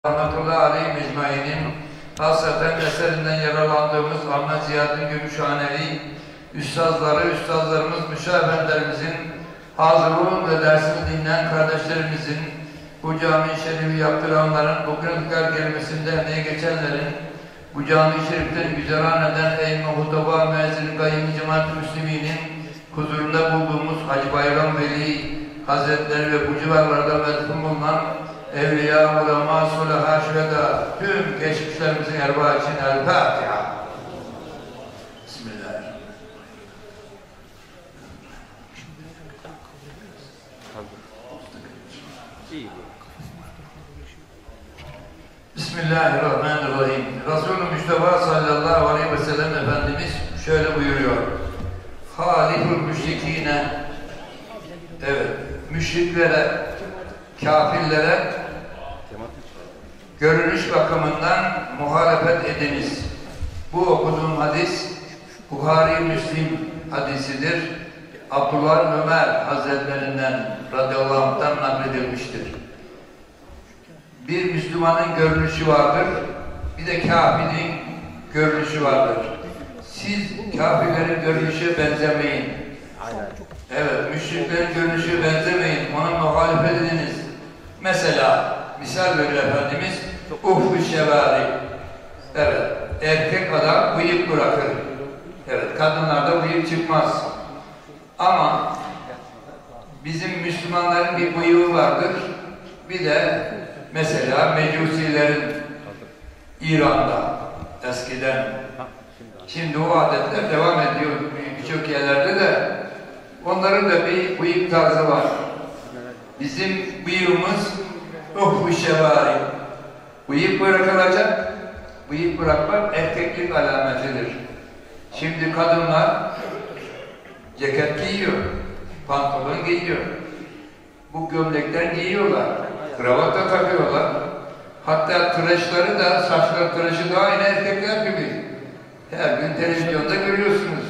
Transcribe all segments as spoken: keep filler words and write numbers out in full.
Rahmetullahi aleyhi mecmainin hasaten eserinden yararlandığımız Ahmet Ziyaddin Gümüşhaneli üstazları, üstazlarımız, müşahefenlerimizin hazırlığın ve dersini dinleyen kardeşlerimizin, bu cami-i şerifi yaptıranların, bugün kadar gelmesinde emeği geçenlerin, bu cami-i şeriften güzeran eden eym-i hutaba müezzin gayyim-i cemaat-ı müsliminin huzurunda bulduğumuz Hacı Bayram Veli Hazretleri ve bu civarlarda medfun bulunan evliya, ulema, sulaha, şüheda, tüm geçmişlerimizin erbaa için El-Fatiha. Bismillahirrahmanirrahim. Bismillahirrahmanirrahim. Resulü Mustafa sallallahu aleyhi ve sellem Efendimiz şöyle buyuruyor. Haliful müşrikine, evet, müşriklere, kafirlere görünüş bakımından muhalefet ediniz. Bu okuduğum hadis Buhari Müslim hadisidir. Abdullah Ömer Hazretlerinden radıyallahu anh'tan nakledilmiştir. Bir Müslümanın görünüşü vardır, bir de kafirin görünüşü vardır. Siz kafirlerin görünüşe benzemeyin. Evet, müşriklerin görünüşe benzemeyin, ona muhalefet ediniz. Mesela, misal veriyor Efendimiz, uffu şevari. Evet, erkek adam bıyık bırakır. Evet, kadınlarda bıyık çıkmaz. Ama bizim Müslümanların bir bıyığı vardır. Bir de mesela Mecusilerin İran'da eskiden. Şimdi o adetler devam ediyor birçok yerlerde de. Onların da bir bıyık tarzı var. Bizim bıyığımız uffu şevari. Bıyık bırakılacak. Bıyık bırakmak erkeklik alametidir. Şimdi kadınlar ceket giyiyor, pantolon giyiyor. Bu gömlekten giyiyorlar. Kravat da takıyorlar. Hatta tıraşları da, saçları tıraşı da aynı erkekler gibi. Her gün televizyonda görüyorsunuz.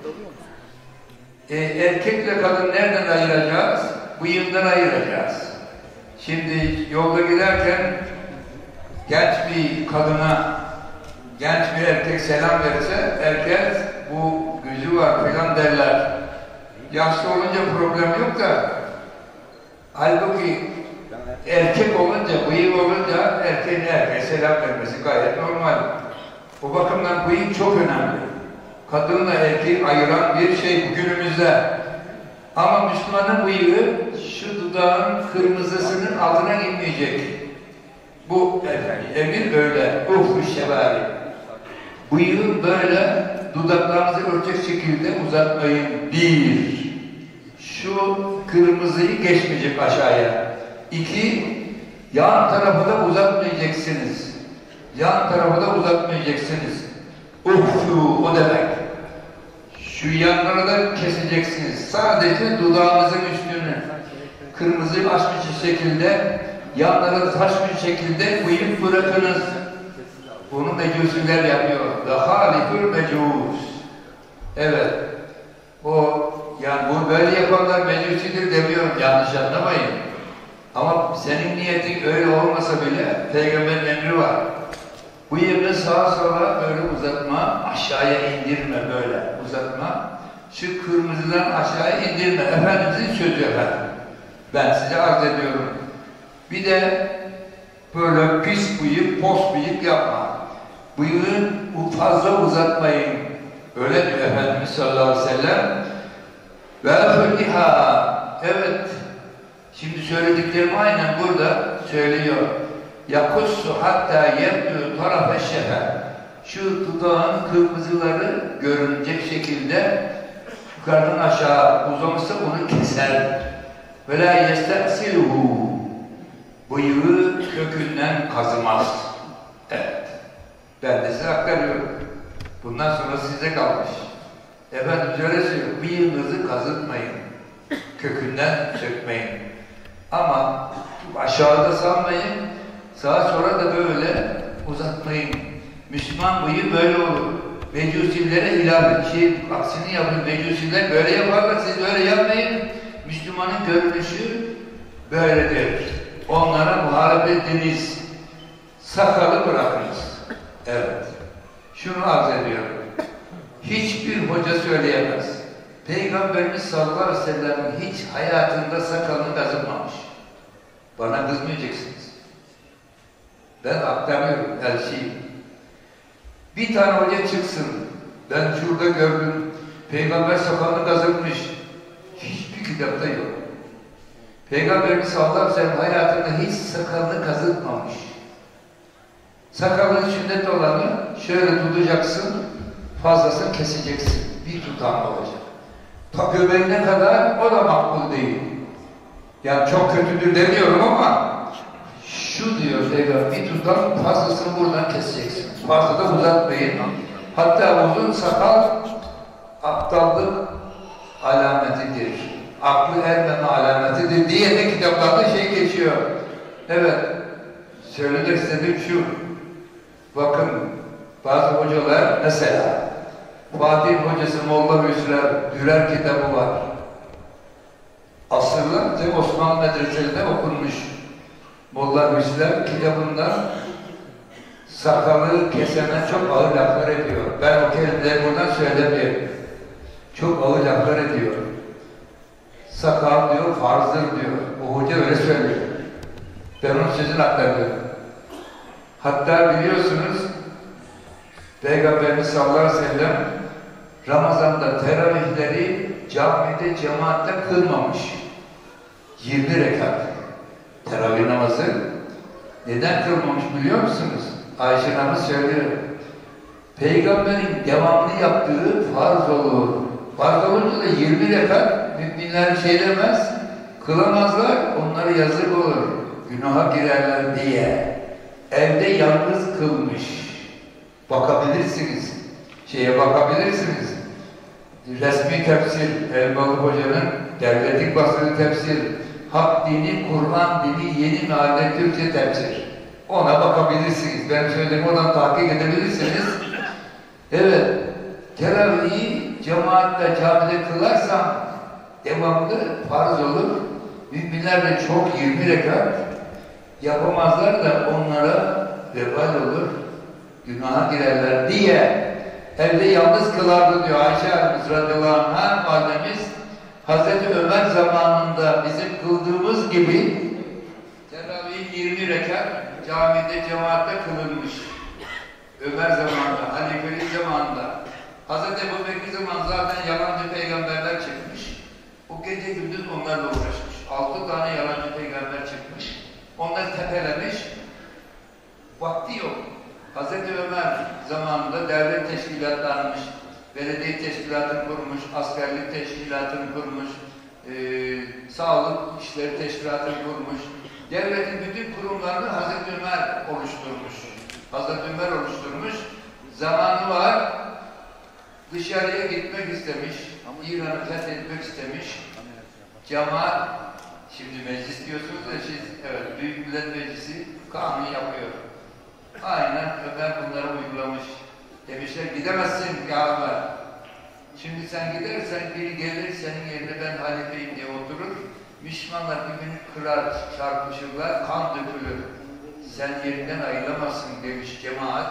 E, erkekle kadın nereden ayıracağız? Bıyığından ayıracağız. Şimdi yolda giderken genç bir kadına genç bir erkek selam verirse herkes bu gözü var filan derler. Yaşlı olunca problem yok da halbuki erkek olunca, bıyık olunca erkeğin erkeğe selam vermesi gayet normal. O bakımdan bıyık çok önemli. Kadınla erkeği ayıran bir şey günümüzde. Ama Müslümanın bıyığı şu dudağın kırmızısının altına inmeyecek. Bu efendim, emir böyle. Uffu şevari. Bıyığı böyle dudaklarınızı örtecek şekilde uzatmayın. Bir. Şu kırmızıyı geçmeyecek aşağıya. İki. Yan tarafı da uzatmayacaksınız. Yan tarafı da uzatmayacaksınız. Uffu o demek. Şu yanları da keseceksiniz. Sadece dudağınızın üstünü kırmızı açmış şekilde, yanları taşmış şekilde bıyık bırakınız. Bunu mecusiler yapıyor. Halifül mecus. Evet. O yani bu böyle yapanlar mecusidir demiyorum. Yanlış anlamayın. Ama senin niyetin öyle olmasa bile Peygamber'in emri var. Bıyığını sağa sola böyle uzatma, aşağıya indirme böyle uzatma. Şu kırmızıdan aşağıya indirme. Efendimizin sözü efendim. Ben size arz ediyorum. Bir de böyle pis bıyık, pos bıyık yapma. Bıyığı fazla uzatmayın. Öyle diyor Efendimiz sallallahu aleyhi ve sellem. Ve fırliha. Evet. Şimdi söylediklerim aynen burada söylüyor. Yakussu hatta yebdü tarafe şefer. Şu dudağın kırmızıları görünecek şekilde yukarıdan aşağı uzamışsa onu keser. Ve la yestesiluhu. Bıyığı kökünden kazımaz. Evet. Ben de size aktarıyorum. Bundan sonra size kalmış. Efendimiz öyle söylüyor. Bıyığınızı kazıtmayın. Kökünden sökmeyin. Ama aşağıda salmayın. Sağa sonra da böyle uzatmayın. Müslüman bıyığı böyle olur. Mecusillere hilaf şey, aksini yapın. Mecusiller böyle yaparlar. Siz öyle yapmayın. Müslümanın görünüşü böyledir. Onlara muhalefet ediniz. Sakalı bırakınız. Evet. Şunu arz ediyorum. Hiçbir hoca söyleyemez. Peygamberimiz sallallahu aleyhi ve sellem hiç hayatında sakalını kazımamış. Bana kızmayacaksınız. Ben aktarıyorum elçiyim. Bir tane hoca çıksın. Ben şurada gördüm. Peygamber sakalını kazımış. Hiçbir kitapta yok. Peygamberimiz sallallahu aleyhi ve sellem hayatında hiç sakalını kazıtmamış. Sakalın sünnet olanı şöyle tutacaksın, fazlasını keseceksin. Bir tutam olacak. Ta göbeğine kadar o da makbul değil. Yani çok kötüdür demiyorum ama şu diyor Peygamber, bir tutam fazlasını buradan keseceksin. Fazla da uzatmayın. Hatta uzun sakal aptallık alametidir. Aklı ermeme alametidir diye de kitaplarda şey geçiyor. Evet, söylemek istediğim şu. Bakın, bazı hocalar mesela Fatih hocası Molla Hüsrev Dürer kitabı var. Asırlarca Osmanlı medreselerinde okunmuş. Molla Hüsrev kitabından sakalı kesene çok ağır laflar ediyor. Ben o kelimeleri buradan söylemiyorum. Çok ağır laflar ediyor. Sakal diyor, farzdır diyor. O hoca öyle söylüyor. Ben onun sözünü aktarıyorum. Hatta biliyorsunuz Peygamberimiz sallallahu aleyhi ve sellem Ramazan'da teravihleri camide, cemaatte kılmamış. yirmi rekat teravih namazı. Neden kılmamış biliyor musunuz? Ayşe Hanım söylüyor. Peygamberin devamlı yaptığı farz olur. Farz olunca da yirmi rekat müminler şey demez, kılamazlar, onlara yazık olur. Günaha girerler diye. Evde yalnız kılmış. Bakabilirsiniz. Şeye bakabilirsiniz. Resmi tefsir, Elmalı Hoca'nın devletin basılı tefsir, Hak dini, Kur'an dini, yeni mealle Türkçe tefsir. Ona bakabilirsiniz. Ben söylediğimi oradan tahkik edebilirsiniz. Evet, teravihi cemaatle camide kılarsam devamlı farz olur. Müminler de çok yirmi rekat yapamazlar da onlara vebal olur, günaha girerler diye evde yalnız kılardı diyor Ayşe Hanımız radıyallahu anh'a. Validemiz Hazreti Ömer zamanında bizim kıldığımız gibi teravih yirmi rekat camide cemaatte kılınmış. Ömer zamanında, halifelik zamanında. Hazreti Ebu Bekir zamanında zaten yalancı peygamberler çıkmış. O gece gündüz onlarla uğraşmış. Altı tane yalancı peygamber çıkmış. Onları tepelemiş. Vakti yok. Hazreti Ömer zamanında devlet teşkilatlanmış, belediye teşkilatını kurmuş, askerlik teşkilatını kurmuş, e, sağlık işleri teşkilatını kurmuş. Devletin bütün kurumlarını Hazreti Ömer oluşturmuş. Hazreti Ömer oluşturmuş. Zamanı var. Dışarıya gitmek istemiş. İran'ı fethetmek istemiş. Cemaat, şimdi meclis diyorsunuz da siz, evet, Büyük Millet Meclisi kanun yapıyor. Aynen Ömer bunları uygulamış. Demişler gidemezsin ya Ömer. Şimdi sen gidersen biri gelir senin yerine ben halifeyim diye oturur. Müslümanlar birbirini kırar, çarpışırlar, kan dökülür. Sen yerinden ayrılamazsın demiş cemaat.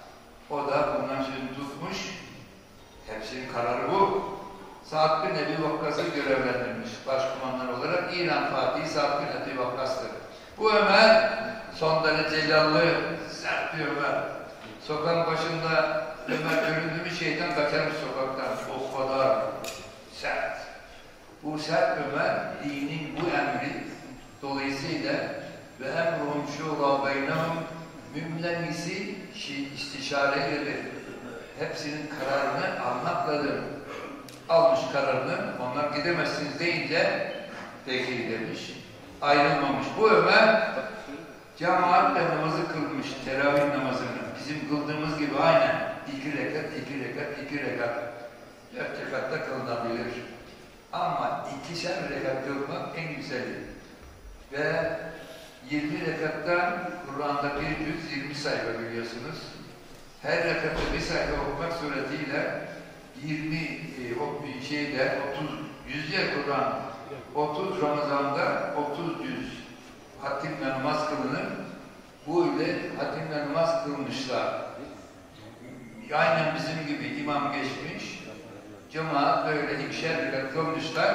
O da bundan sözünü tutmuş. Hepsinin kararı bu. Sa'd bin Ebi Vakkas'ı görevlendirmiş başkumandan olarak. İran Fatihi Sa'd bin Ebi Vakkas'tır. Bu Ömer son derece celallı, sert bir Ömer. Sokağın başında Ömer göründü mü şeytan kaçarmış sokaktan. O kadar sert. Bu sert Ömer dinin bu emri dolayısıyla ve emruhum şura beynehum müminlerin istişareyledir. Hepsinin kararını almakladır. Almış kararını, onlar gidemezsiniz deyince peki demiş. Ayrılmamış. Bu Ömer cemaatle namazı kılmış, teravih namazını. Bizim kıldığımız gibi aynen. İki rekat, iki rekat, iki rekat. Dört rekatta kılınabilir. Ama ikişer rekat kılmak en güzeli. Ve yirmi rekattan Kur'an'da bir yüz yirmi sayfa biliyorsunuz. Her rekatta bir sayfa okumak suretiyle yirmi e, şeyde otuz yüzce Kur'an, otuz Ramazan'da otuz yüz hatimle namaz kılınır. böyle hatimle namaz kılmışlar. Aynen bizim gibi imam geçmiş, cemaat böyle ikişer rekat kılmışlar.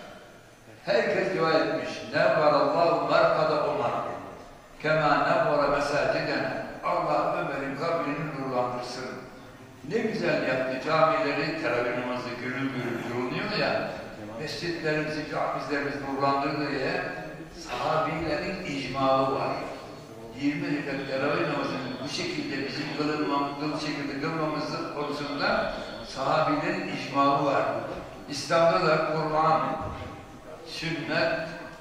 Herkes dua etmiş. Nevvarallahu markada Umar. Kema nevvara mesaciden. Allah Ömer'in kabrini nurlandırsın. Ne güzel yaptı. Camileri, teravih namazı gürül gürül kılınıyor ya. Mescitlerimizi, camizlerimizi nurlandırdı diye sahabilerin icmağı var. yirmi rekat teravih namazını bu şekilde bizim kılınmamız, şekilde kılmamız konusunda sahabilerin icmağı var. İslam'da da Kur'an, sünnet,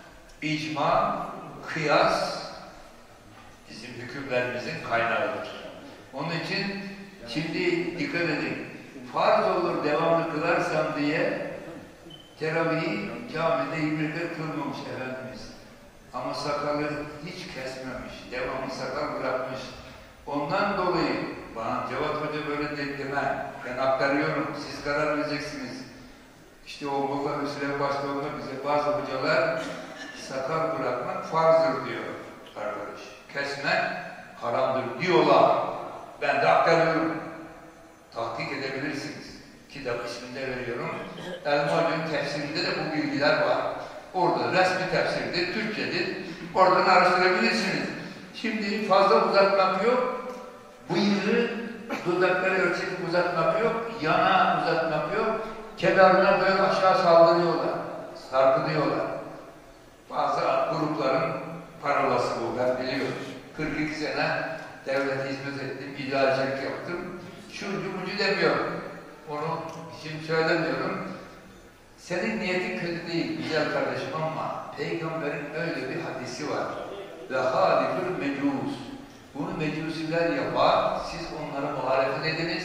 icma, kıyas bizim hükümlerimizin kaynağıdır. Onun için şimdi dikkat edin. Farz olur devamlı kılarsam diye teravihi camide yirmi rekat kılmamış Efendimiz. Ama sakalı hiç kesmemiş, devamlı sakal bırakmış. Ondan dolayı bana Cevat Hoca böyle deme, ben aktarıyorum, siz karar vereceksiniz. İşte o Molla Hüsrev başta olmak üzere bazı hocalar sakal bırakmak farzdır diyor arkadaş. Kesmek haramdır diyorlar. Ben de aktarıyorum. Tahkik edebilirsiniz. Kitap isminde veriyorum. El-Muallem tefsirinde de bu bilgiler var. Orada resmi tefsirdir, Türkçedir. Oradan araştırabilirsiniz. Şimdi fazla uzatmak yok. Bıyığı, dudakları ölçek uzatmak yok. Yana uzatmak yok. Kenarına böyle aşağı saldırıyorlar. Sarkılıyorlar. Bazı grupların parolası bu. Ben biliyorum. kırk iki sene devlete hizmet ettim, idarecilik yaptım. Şurcu bucu demiyorum. Onu şimdi söylemiyorum. Senin niyetin kötü değil, güzel kardeşim ama Peygamberin öyle bir hadisi var. Ve halifül mecus. Bunu mecusiler yapar, siz onlara muhalefet ediniz.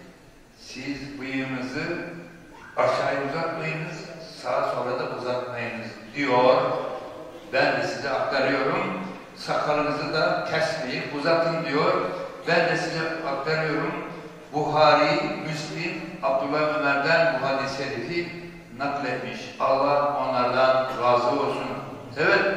Siz bıyığınızı aşağıya uzatmayınız, sağa sola da uzatmayınız diyor. Ben de size aktarıyorum. Sakalınızı da kesmeyin, uzatın diyor. Ben de size aktarıyorum. Buhari, Müslim, Abdullah Ömer'den bu hadis-i şerifi nakletmiş. Allah onlardan razı olsun. Evet.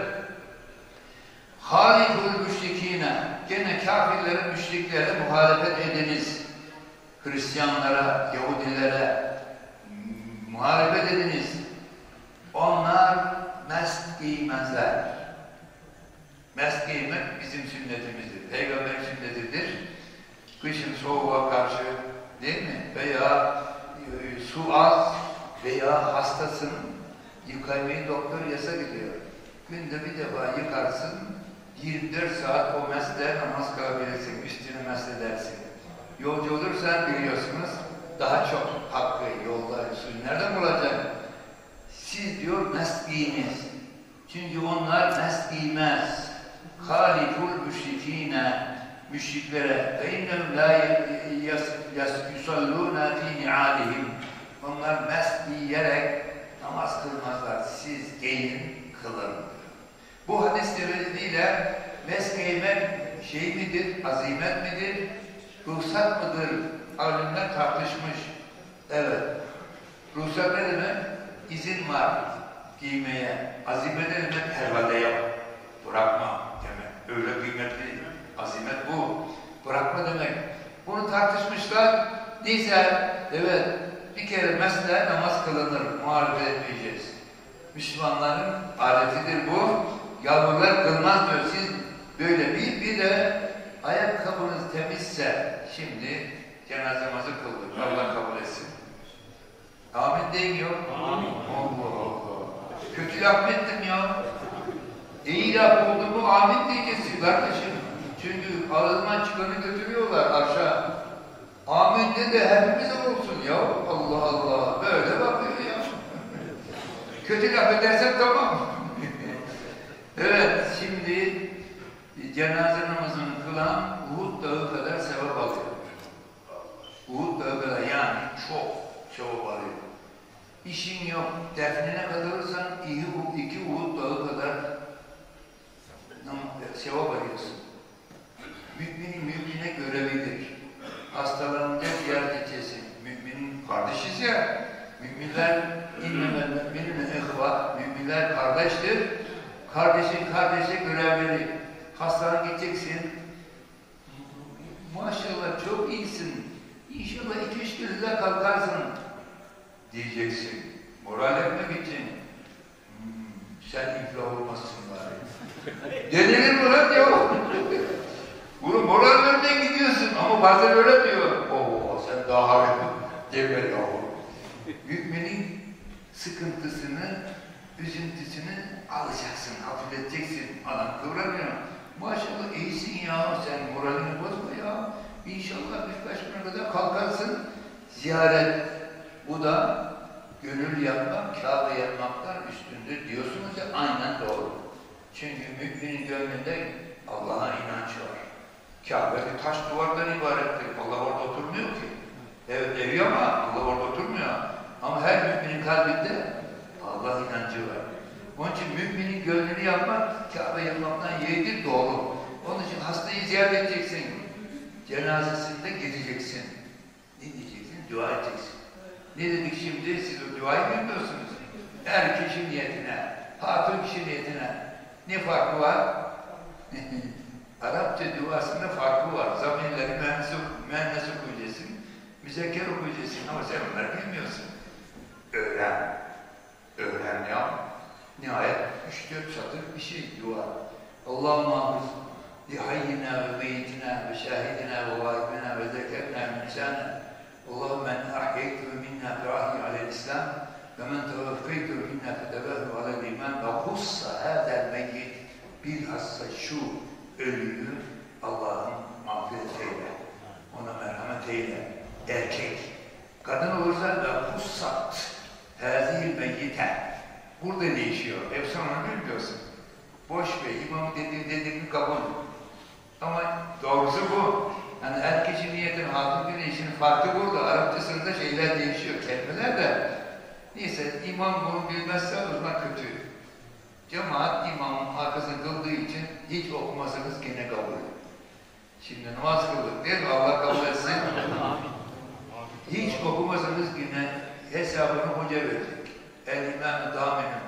Haliful müşrikine. Gene kafirlerin, müşriklere muhalefet ediniz. Hristiyanlara, Yahudilere muhalefet ediniz. Onlar mest giymezler. Mest giymek bizim sünnetimizdir. Peygamber sünnetidir. Kışın soğuğa karşı değil mi? Veya e, su az veya hastasın, yıkamayı doktor yasak ediyor. Günde bir defa yıkarsın, yirmi dört saat o mesleğe namaz kılabilirsin, üstüne mesledersin. Yolcu olursan biliyorsunuz, daha çok hakkı, yolda, üstünü nereden bulacak? Siz diyor mest giyiniz. Çünkü onlar mest giymez. Haliful müşrikine, müşriklere ve innehum la yusalluna fi ni'alihim. Onlar mest giyerek namaz kılmazlar. Siz giyin, kılın. Bu hadis devletiyle mest giymek şey midir, azimet midir, ruhsat mıdır? Alimler tartışmış. Evet. Ruhsat ne demek? İzin var giymeye. Azimet ne demek? Herhalde yap. Bırakma demek. Öyle kıymetli. Azimet bu. Bırakma demek. Bunu tartışmışlar. Neyse, evet. Bir kere mesle namaz kılınır. Muhalefet etmeyeceğiz. Müslümanların adetidir bu. Yavrular kılmaz diyor. Siz böyle bir, bir de ayakkabınız temizse, şimdi cenazemizi kıldık. Allah kabul etsin. Amin deyin yok. Amin. Allah Allah. Kötü laf ettim ya. İyi laf oldu mu amin diyeceksin kardeşim. Çünkü ağzından çıkanı götürüyorlar aşağı. Amin de de hepimize olsun ya. Allah Allah. Böyle bakıyor ya. Kötü laf edersen tamam. Evet, şimdi cenaze namazını kılan Uhud dağı kadar sevap alıyor. Uhud dağı kadar yani çok sevap alıyor. İşin yok, defnine katılırsan iki Uhud dağı kadar sevap alıyorsun. Müminin mümine görevidir. Hastalanınca ziyaret edeceksin. Müminin kardeşiz ya. Müminler innemel müminine ehva. Müminler kardeştir. Kardeşin kardeşe görevleri. Hastaneye gideceksin. İnşallah iki üç günde kalkarsın diyeceksin. Moral etmek için. Hmm, sen iflah olmazsın bari. Denilir moral yok. Bunu moral vermeye gidiyorsun ama bazen öyle diyor. Oo sen daha harika. Deme yahu. Müminin sıkıntısını, üzüntüsünü alacaksın, hafifleteceksin. Adam kıvranıyor. Maşallah iyisin ya, sen moralini bozma ya. İnşallah birkaç güne kadar kalkarsın. Ziyaret. Bu da gönül yapmak, Kabe yapmaktan üstündür diyorsunuz ya, aynen doğru. Çünkü müminin gönlünde Allah'a inanç var. Kabe bir taş duvardan ibarettir. Allah orada oturmuyor ki. Evet evi ama Allah orada oturmuyor. Ama her müminin kalbinde Allah inancı var. Onun için müminin gönlünü yapmak, Kabe yapmaktan yeğdir doğru. Onun için hastayı ziyaret edeceksin. Cenazesinde gideceksin. Ne diyeceksin? Dua edeceksin. Ne dedik şimdi? Siz o duayı bilmiyorsunuz. Her kişi niyetine, hatun kişi niyetine. Ne farkı var? Arapça duasında farkı var. Zamirleri mühennes okuyacaksın, müzekker okuyacaksın ama sen onları bilmiyorsun. Öğren. Öğren ya. Nihayet üç dört satır bir şey dua. Allahümme hafız li hayyina ve meyitina ve şahidina ve gâibina ve zekerina ve nisana. Allahümme en ahyeytu minna firahi alel-islam ve men tevaffeytu minna fetevahu alel-iman ve hussa hâzel meyyit. Bilhassa şu ölüyü Allah'ın mağfiret eyle. Ona merhamet eyle. Erkek. Kadın olursa ve hussat hâzihil meyyite. Burada değişiyor. Hep sonra bilmiyorsun. Boş ver. İmamı dediğin dediğini kabul. Ama doğrusu bu. Yani her kişi niyetin, hatun güneşinin farkı burada. Arapçasında şeyler değişiyor. Kelimeler de. Neyse imam bunu bilmezse o zaman kötü. Cemaat imamın arkasını kıldığı için hiç okumasanız gene kabul. Şimdi namaz kıldık değil mi? Allah kabul etsin. Hiç okumasanız yine hesabını hoca verecek. El-İmam-ı Dâmin'in.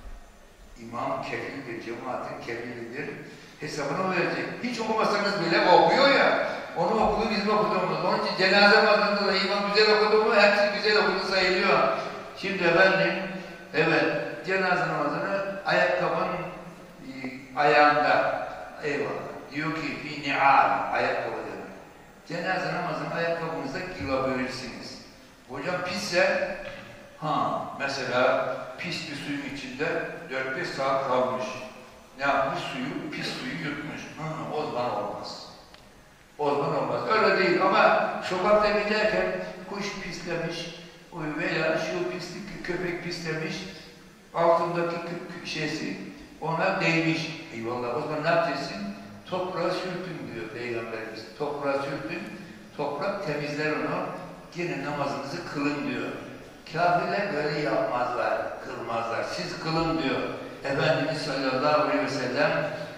İmam kefildir, cemaatin kefilidir. Hesabını o verecek. Hiç okumasanız bile okuyor ya. Onu okudu, bizim okuduğumuz. Onun için cenaze namazında da imam güzel okudu mu, hepsi güzel okudu sayılıyor. Şimdi efendim, evet, cenaze namazını ayakkabının e, ayağında, eyvallah, diyor ki, fi ni'al, ayakkabı demek. Cenaze namazını ayakkabınızda girebilirsiniz. Hocam pisse, ha, mesela pis bir suyun içinde dört beş saat kalmış. Ne yapmış? Suyu, pis suyu yutmuş. Ha, o zaman olmaz. O zaman olmaz. Öyle değil ama sokakta giderken kuş pislemiş veya şu pislik köpek pislemiş, altındaki şeysi ona değmiş. Eyvallah. O zaman ne yapacaksın? Toprağa sürtün diyor Peygamberimiz. Toprağa sürtün, toprak temizler onu. Yine namazınızı kılın diyor. Kafirler böyle yapmazlar, kılmazlar. Siz kılın diyor. Efendimiz sallallahu aleyhi ve sellem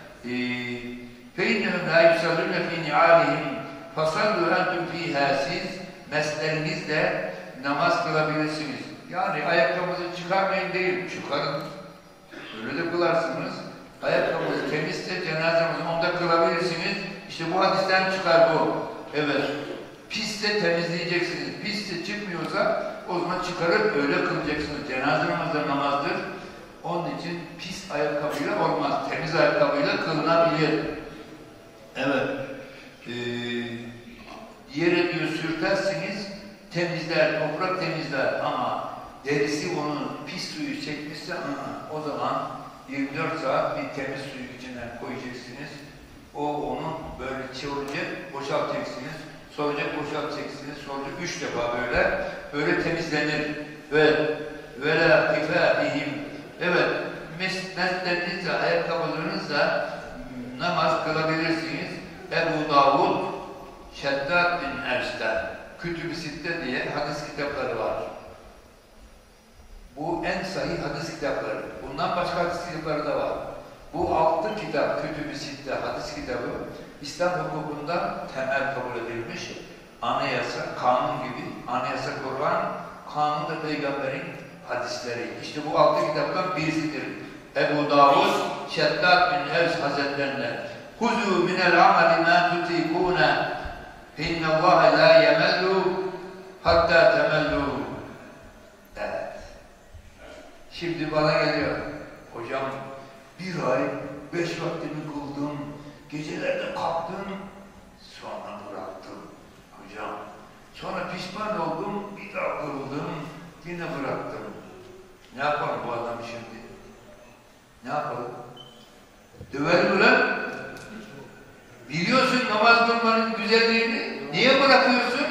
فَاِنَّهُمْ لَا يُسَلُّونَ فِي نِعَالِهِمْ فَصَلُّوا اَنْتُمْ ف۪يهَا siz meslerinizle namaz kılabilirsiniz. Yani ayakkabınızı çıkarmayın değil, çıkarın. Öyle de kılarsınız. Ayakkabınız temizse cenazemizi onda kılabilirsiniz. İşte bu hadisten çıkar bu. Evet. Pisse temizleyeceksiniz. Pisse çıkmıyorsa o zaman çıkarıp öyle kılacaksınız. Cenaze namazı namazdır. Onun için pis ayakkabıyla olmaz. Temiz ayakkabıyla kılınabilir. Evet. Ee, yere diyor sürtersiniz, temizler, toprak temizler ama derisi onun pis suyu çekmişse aa, o zaman yirmi dört saat bir temiz suyu içinden koyacaksınız. O onu böyle çevirecek, boşaltacaksınız. Soracak, boşaltacaksınız. Soracak üç defa böyle. Böyle temizlenir. Ve ve la kifâihim. Evet, mesleklerinizle, ayakkabılarınızla namaz kılabilirsiniz. Ebu Davud, Şeddat bin Ers'ten, Kütüb-i Sitte diye hadis kitapları var. Bu en sahih hadis kitapları. Bundan başka hadis kitapları da var. Bu altı kitap, Kütüb-i Sitte hadis kitabı, İslam hukukunda temel kabul edilmiş. Anayasa, kanun gibi, anayasa Kur'an, kanun da Peygamber'in hadisleri. İşte bu altı kitaptan birisidir. Ebu Davud, Şeddat bin Evs Hazretlerinden Huzû minel ameli mâ tutikûne finnallâhe lâ yemellu hatta temellu. Evet. Şimdi bana geliyor. Hocam bir ay beş vaktimi kıldım. Gecelerde kalktım. Sonra bıraktım. Hocam. Sonra pişman oldum. Bir daha kıldım. Yine bıraktım. Ne yapalım bu adam şimdi? Ne yapalım? Dövelim ulan. Biliyorsun namaz kılmanın güzelliğini. Niye bırakıyorsun?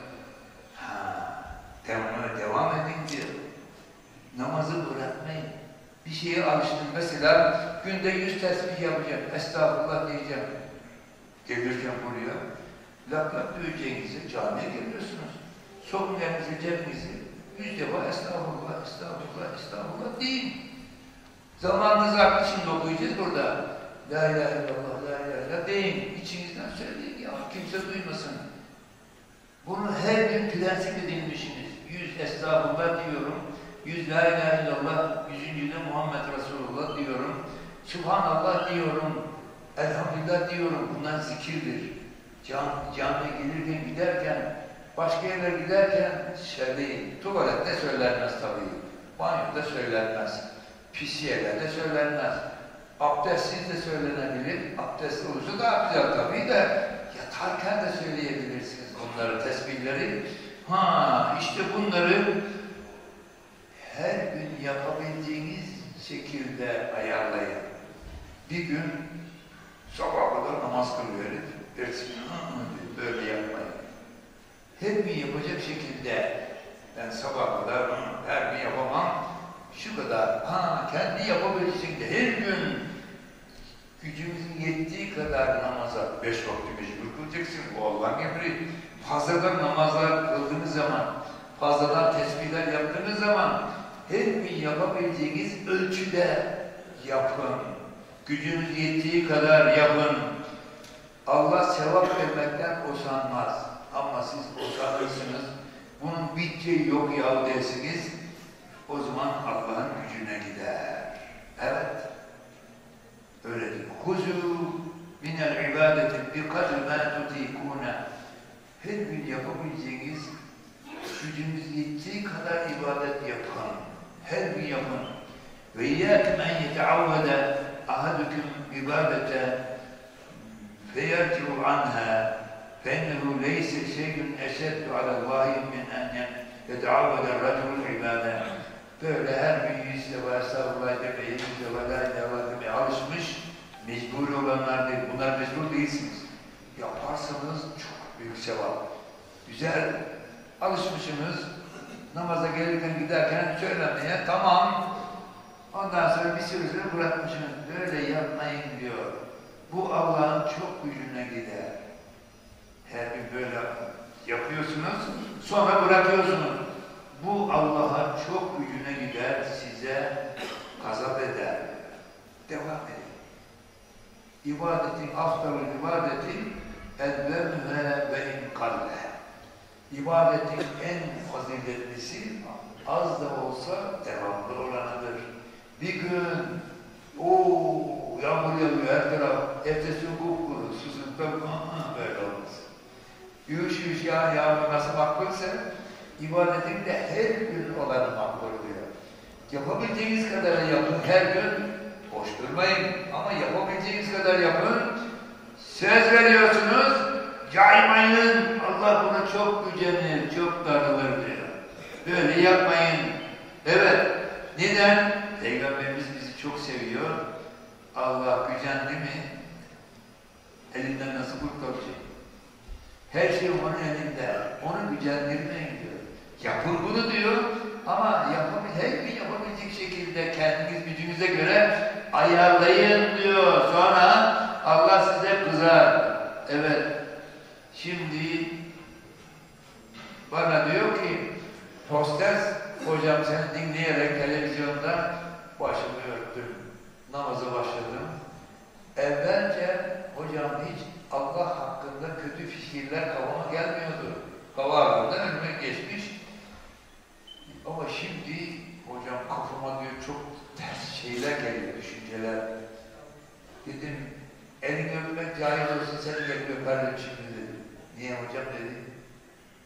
Ha, devamına devam edin diyor. Namazı bırakmayın. Bir şeye alıştın. Mesela günde yüz tesbih yapacağım. Estağfurullah diyeceğim. Gelirken buraya lak lak diyeceğinize camiye geliyorsunuz. Sokun elinizi cebinizi. Yüz defa estağfurullah, estağfurullah, estağfurullah deyin. Zamanınız arttı, şimdi okuyacağız burada. La ilahe illallah, la ilahe illallah deyin. İçinizden söyleyin ya, kimse duymasın. Bunu her gün prensip edinmişsiniz. Yüz estağfurullah diyorum. Yüz la ilahe illallah, yüzüncüde Muhammed Resulullah diyorum. Subhanallah diyorum. Elhamdülillah diyorum. Bunlar zikirdir. Cam, camiye gelirken giderken, başka yerlere giderken söyleyin. Tuvalette söylenmez tabii. Banyoda söylenmez. Pis yerlerde söylenmez. Abdestsiz de söylenebilir. Abdestli olursa daha güzel tabii de yatarken de söyleyebilirsiniz onları, tesbihleri. Ha, işte bunları her gün yapabildiğiniz şekilde ayarlayın. Bir gün sabah kadar namaz kılıyor. Dersin, böyle yapmayın. Her gün yapacak şekilde ben sabah kadar her gün yapamam. Şu kadar, ha kendi yapabilecek de her gün gücümüzün yettiği kadar namaza beş vakti mecbur kılacaksın. Bu Allah'ın emri. Fazladan namazlar kıldığınız zaman, fazladan tesbihler yaptığınız zaman her gün yapabileceğiniz ölçüde yapın. Gücünüz yettiği kadar yapın. Allah sevap vermekten usanmaz. Ama siz usanırsınız. Bunun biteceği yok ya dersiniz. O zaman Allah'ın gücüne gider. Evet. Öyle değil. Huzu minel ibadeti bi kadri ma tutikune. Her gün yapabileceğiniz gücünüz yettiği kadar ibadet yapın. Her gün yapın. Ve iyyâkum en yeteavvede ahadukum ibadete feyerci'u anha fennehu leyse şeyün eşeddu alallâhi min en yeteavvede racul ibâde. Böyle her gün yüz defa estağfurullah demeye, yüz defa la ilahe illallah demeye alışmış, mecbur olanlar değil. Bunlar mecbur değilsiniz. Yaparsanız çok büyük sevap. Güzel. Alışmışsınız. Namaza gelirken giderken söylemeye, tamam. Ondan sonra bir süre sonra bırakmışsınız. Böyle yapmayın diyor. Bu Allah'ın çok gücüne gider. Her gün böyle yapıyorsunuz, sonra bırakıyorsunuz. Bu Allah'a çok gücüne gider, size gazap eder. Devam edin. İbadetin, aftalın ibadetin edvemühe ve inkalle. İbadetin en faziletlisi az da olsa devamlı olanıdır. Bir gün ooo yağmur yağıyor her taraf, ertesi kupkuru, susuzluktan böyle olmaz. Yürüyüş yürüyüş yağan yağmur nasıl makbulsa, İbadetin de her gün olanı makbul oluyor. Yapabileceğiniz kadar yapın her gün, boş durmayın ama yapabileceğiniz kadar yapın. Söz veriyorsunuz, caymayın. Allah buna çok gücenir, çok darılır diyor. Böyle yapmayın. Evet, neden? Peygamberimiz bizi çok seviyor. Allah gücendi mi, elinden nasıl kurtaracak? Her şey onun elinde. Onu gücendirmeyin diyor. Yapın bunu diyor ama yapabil, her gün yapabilecek şekilde kendiniz gücünüze göre ayarlayın diyor. Sonra Allah size kızar. Evet. Şimdi bana diyor ki hostes, hocam seni dinleyerek televizyonda başımı örttüm. Namaza başladım. Evvelce hocam hiç Allah hakkında kötü fikirler kafama gelmiyordu. Kavarlarında önüme geçmiş. Ama şimdi hocam kafama diyor çok ters şeyler geliyor, düşünceler. Dedim, elini öpmek caiz olsun, seni gelip öperdim şimdi dedim. Niye hocam dedi?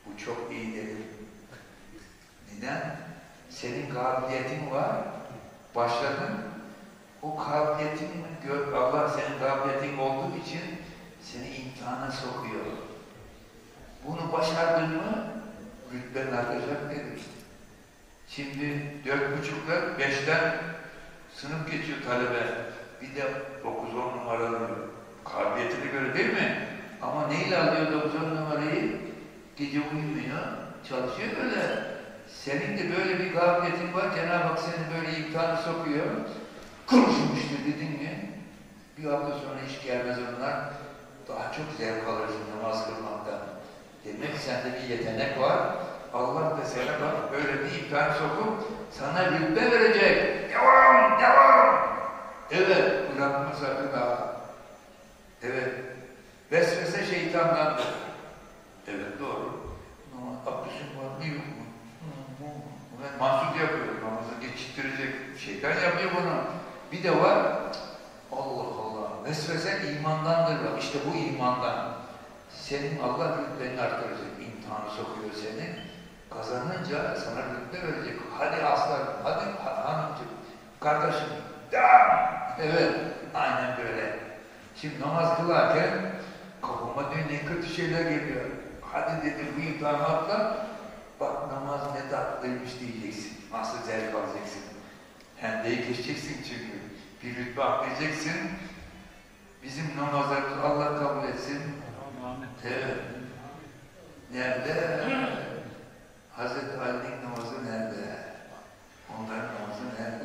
Bu çok iyi dedim. Neden? Senin kabiliyetin var. Başladın. O kabiliyetin, Allah senin kabiliyetin olduğu için seni imtihana sokuyor. Bunu başardın mı rütben artacak dedim. Şimdi dört buçuklar beşten sınıf geçiyor talebe. Bir de dokuz on numara alıyor. Kabiliyetine göre değil mi? Ama neyle alıyor dokuz on numarayı? Gece uyumuyor, çalışıyor böyle. Senin de böyle bir kabiliyetin var. Cenab-ı Hak seni böyle imtihana sokuyor. Kurşunmuştur dedin mi? Bir hafta sonra hiç gelmez onlar. Daha çok zevk alırsın namaz kılmaktan. Demek sende bir yetenek var. Allah da sana bak böyle bir imtihan sokup sana rütbe verecek. Devam, devam. Evet, bırakma sakın ha. Evet. Vesvese şeytandandır. Evet, doğru. Ama abdestim var mı yok mu? Ben mahsud yapıyorum. Namazı geçittirecek. Şeytan yapıyor bunu. Bir de var. Allah Allah. Vesvese imandandır. Bak işte bu imandan. Senin Allah rütbeni artıracak. İmtihanı sokuyor seni. Kazanınca sana rütbe verecek. Hadi aslan, hadi hanımcığım, kardeşim, devam! Evet, aynen böyle. Şimdi namaz kılarken kafama diyor ne kötü şeyler geliyor. Hadi dedim bu imtihanı atla, bak namaz ne tatlıymış diyeceksin. Nasıl zevk alacaksın. Hendeyi geçeceksin çünkü. Bir rütbe atlayacaksın. Bizim namazlarımızı Allah kabul etsin. Evet. Nerede? Hazreti Ali'nin namazı nerede? Onların namazı nerede?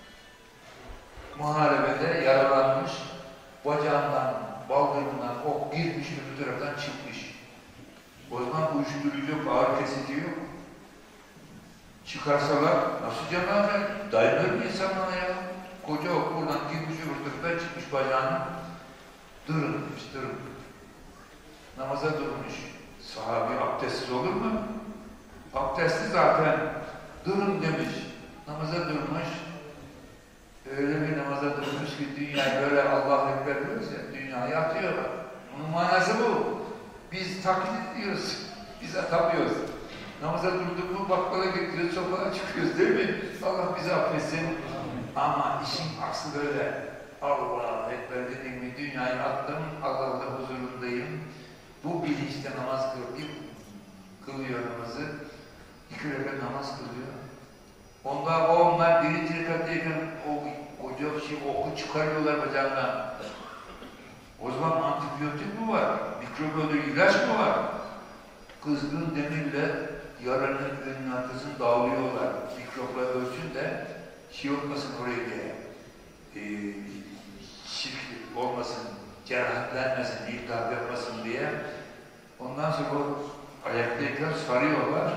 Muharebede yaralanmış, bacağından, baldırından ok girmiş, öbür taraftan çıkmış. O zaman uyuşturucu yok, ağır kesici yok. Çıkarsalar nasıl cemaat? Dayanır mı insanlara ya? Koca ok buradan girmiş, öbür taraftan çıkmış bacağına. Durun demiş, durun. Namaza durmuş. Sahabi abdestsiz olur mu? Abdestli zaten. Durun demiş. Namaza durmuş. Öyle bir namaza durmuş ki dünya böyle Allah Ekber diyoruz ya, dünyayı atıyor. Bunun manası bu. Biz taklit ediyoruz. Biz atamıyoruz. Namaza durduk mu bakkala gidiyoruz, sokağa çıkıyoruz değil mi? Allah bizi affetsin. Ama işin aslı böyle. Allah Ekber dediğim mi dünyayı attım, Allah'la huzurundayım. Bu bilinçte namaz kılıyor, kılıyor namazı. İki rekat namaz kılıyor. Onda o onlar birinci rekattayken o koca şey oku çıkarıyorlar bacağından. O zaman antibiyotik mi var? Mikrop öldürücü ilaç mı var? Kızgın demirle yaranın önünün arkasını dağılıyorlar. Mikropla ölsün de şey olmasın oraya diye. Ee, şirk olmasın, cerrahatlenmesin, iltihap yapmasın diye. Ondan sonra o ayaktayken sarıyorlar.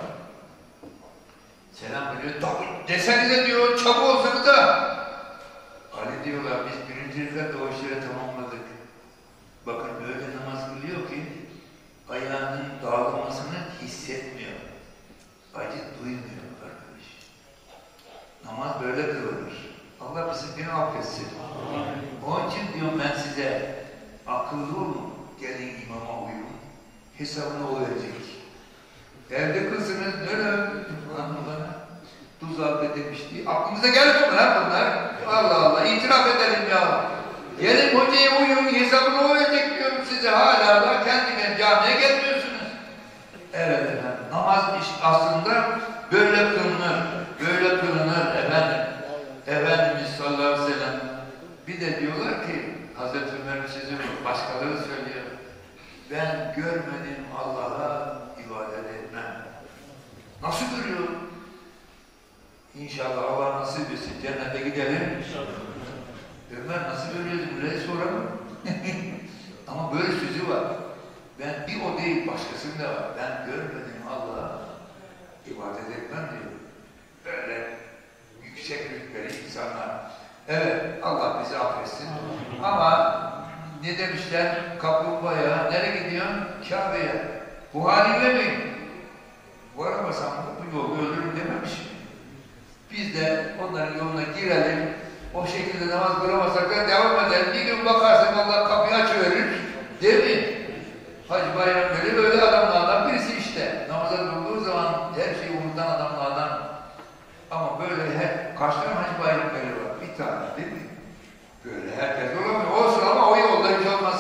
Selam veriyor. Desenize diyor, çabuk olsanız da. Ali diyorlar, biz birinci rekat o işleri tamamladık. Bakın öyle namaz kılıyor ki ayağının dağılmasını hissetmiyor. Acı duymuyor arkadaş. Namaz böyle kılınır. Allah bizi beni affetsin. Onun için diyorum ben size, akıllı olun, gelin imama uyun. Hesabını o verecek. Evde kızınız böyle hanımlara tuz aldı demişti. Aklımıza gelmiyor mu lan bunlar? Allah Allah, itiraf edelim ya. Gelin hocaya uyun, hesabını o verecek diyorum size. Hala da kendine camiye gelmiyorsunuz. Evet efendim, namaz aslında böyle kılınır, böyle kılınır efendim. Efendimiz sallallahu aleyhi ve sellem. Bir de diyorlar ki, Hazreti Ömer'in sözü başkaları söylüyor. Ben görmedim Allah'a ibadet etmem. Nasıl görüyor? İnşallah Allah nasip etsin. Cennete gidelim. İnşallah. Ömer nasıl görüyorsun? Burayı soralım. Ama böyle sözü var. Ben bir o değil, başkasında var. Ben görmedim Allah'a ibadet etmem diyor. Böyle yüksek rütbeli insanlar. Evet, Allah bizi affetsin. Ama ne demişler? Kaplumbağaya, nereye gidiyorsun? Kabe'ye. Bu haline mi? Varamasam da bu yolu ölürüm dememiş mi? Biz de onların yoluna girelim, o şekilde namaz kılamazsak da devam edelim. Bir gün bakarsın Allah kapıyı açıverir, değil mi? Hacı Bayram böyle böyle adamlardan birisi işte. Namaza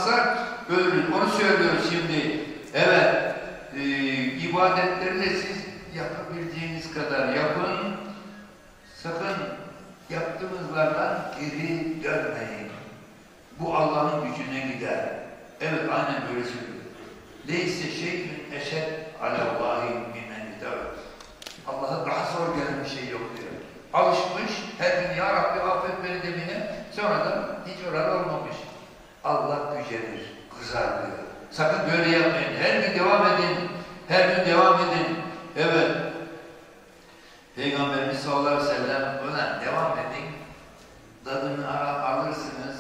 olmazsa ölürüz. Onu söylüyoruz şimdi. Evet, e, ibadetleri de siz yapabildiğiniz kadar yapın. Sakın yaptığınızlardan geri dönmeyin. Bu Allah'ın gücüne gider. Evet, aynen böyle söylüyor. Leyse şeyin eşed alâllâhi minen gider. Allah'a daha zor gelen bir şey yok diyor. Alışmış, her gün ya Rabbi affet beni demine, sonradan hiç oran olmamış. Allah gücenir, kızar diyor. Sakın böyle yapmayın. Her gün devam edin. Her gün devam edin. Evet. Peygamberimiz sallallahu aleyhi ve sellem buna devam edin. Tadını alırsınız.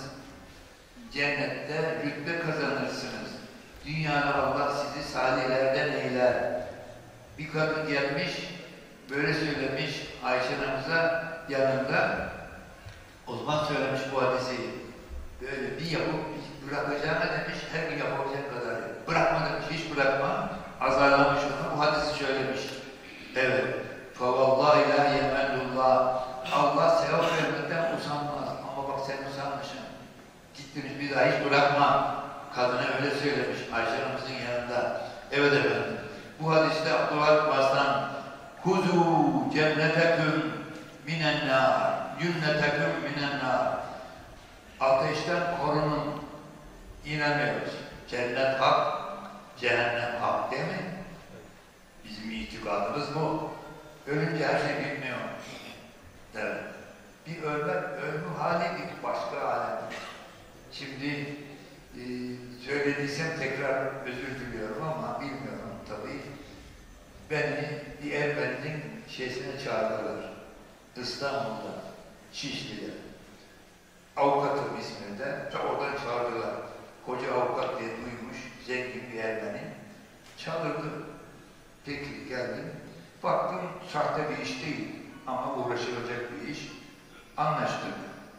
Cennette rütbe kazanırsınız. Dünyada Allah sizi salihlerden eyler. Bir kadın gelmiş, böyle söylemiş Ayşe anamıza yanında. O zaman söylemiş bu hadisi. Böyle bir yapıp bırakacağına demiş, her gün yapabilecek kadar. Bırakma demiş, hiç bırakma. Azarlamış onu, bu hadisi söylemiş. Evet. فَوَاللّٰهِ لَا يَمَلُّllّٰهِ Allah sevap vermekten usanmaz. Ama bak sen usanmışsın. Gittiniz bir daha hiç bırakma. Kadına öyle söylemiş Ayşe anamızın yanında. Evet efendim. Bu hadiste Abdullah Abbas'tan Huzû cenneteküm minennâr cünneteküm minennâr ateşten korunun. İnanıyoruz. Cennet hak, cehennem hak değil mi? Bizim itikadımız bu. Ölünce her şey bitmiyor. Evet. Bir ölmek, ölüm hali bir başka alem. Şimdi e, söylediysem tekrar özür diliyorum ama bilmiyorum tabii. Beni bir Ermeni'nin şeysine çağırdılar. İstanbul'da, Şişli'de. Avukatım isminde, oradan çağırdılar. Koca avukat diye duymuş, zengin bir Ermeni. Çağırdı. Peki geldim. Baktım sahte bir iş değil ama uğraşılacak bir iş. Anlaştık.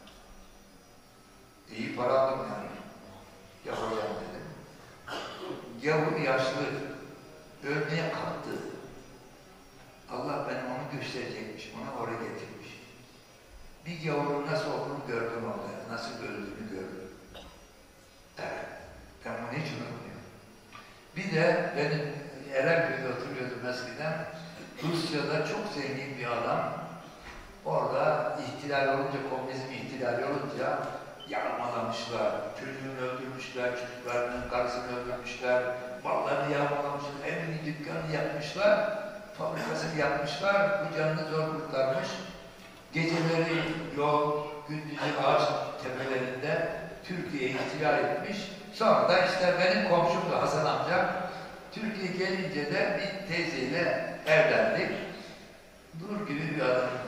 İyi para aldım yani. Yapacağım dedim. Gavur yaşlı. Ölmeye kalktı. Allah beni onu gösterecekmiş, onu oraya getirmiş. Bir gavurun nasıl olduğunu gördüm orada, nasıl öldüğünü gördüm. Evet, ben bunu hiç unutmuyorum. Bir de benim Erenköy'de oturuyordum eskiden. Rusya'da çok zengin bir adam. Orada ihtilal olunca, komünizm ihtilali olunca yağmalamışlar, çocuğunu öldürmüşler, çocuklarının karısını öldürmüşler, mallarını yağmalamışlar, evini dükkanını yakmışlar, fabrikasını yakmışlar, bu canını zor kurtarmış. Geceleri yol, gündüzü ağaç tepelerinde Türkiye'yi ihtilal etmiş. Sonra da işte benim komşumdu Hasan amca. Türkiye gelince de bir teyzeyle evlendik. Nur gibi bir adamdı.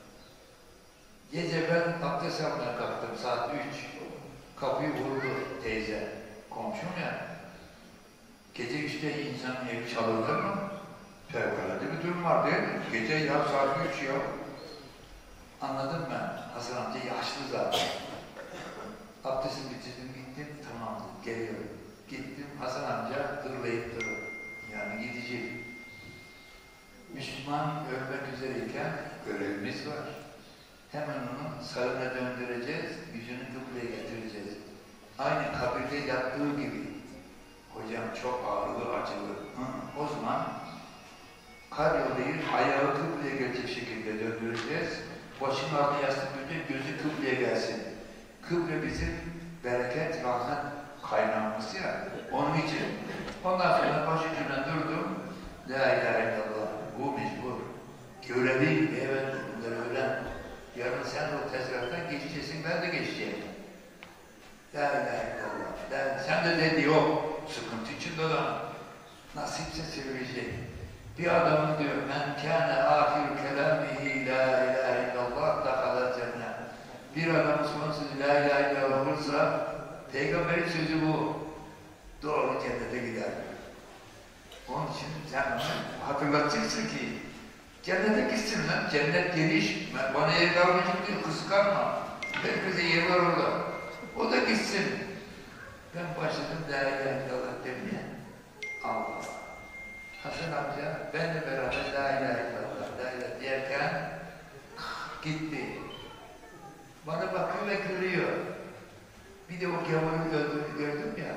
Gece ben abdest almaya kalktım saat üç. Kapıyı vurdu teyze. Komşum ya. Gece üçte insanın evi çalınır mı? Fevkalade bir durum var değil mi? Gece ya saat üç ya. Anladın mı? Hasan amca yaşlı zaten. Abdestimi bitirdim gittim. Tamam geliyorum. Gittim Hasan amca hırlayıp durur. Yani gideceğim. Müslüman ölmek üzereyken görevimiz var. Hemen onu sağına döndüreceğiz, yüzünü kıbleye getireceğiz. Aynı kabirde yattığı gibi. Hocam çok ağrılı, acılı. Hı, o zaman kar yollayıp ayağı kıbleye gelecek şekilde döndüreceğiz. Başın altına yastık bütün gözü kıbleye gelsin. Kıble bizim bereket, rahmet kaynağımız ya. Onun için. Ondan sonra başucuna durdum. La ilahe illallah. Bu mecbur. Görevim, evet bunları öğren. Yarın sen o tezgahtan geçeceksin, ben de geçeceğim. La ilahe illallah. La, sen de dedi yok. Sıkıntı içinde olan. Nasipse söyleyecek. Bir adamın diyor, men kâne âhir kelâmihi la ilahe illallah dakhala cennet. Bir adamın son sözü la ilahe illallah olursa, Peygamberin sözü bu. Doğru cennete gider. Onun için sen hatırlatacaksın ki cennete gitsin lan, cennet geniş, bana yer kalmayacak diyor, kıskanma. Herkese yer var orada. O da gitsin. Ben başladım la ilahe illallah demeye. Allah. Hasan amca, benle beraber la ilahe illallah, la ilahe diyerken gitti. Bana bakıyor ve gülüyor. Bir de o gavurun öldüğünü gördüm ya.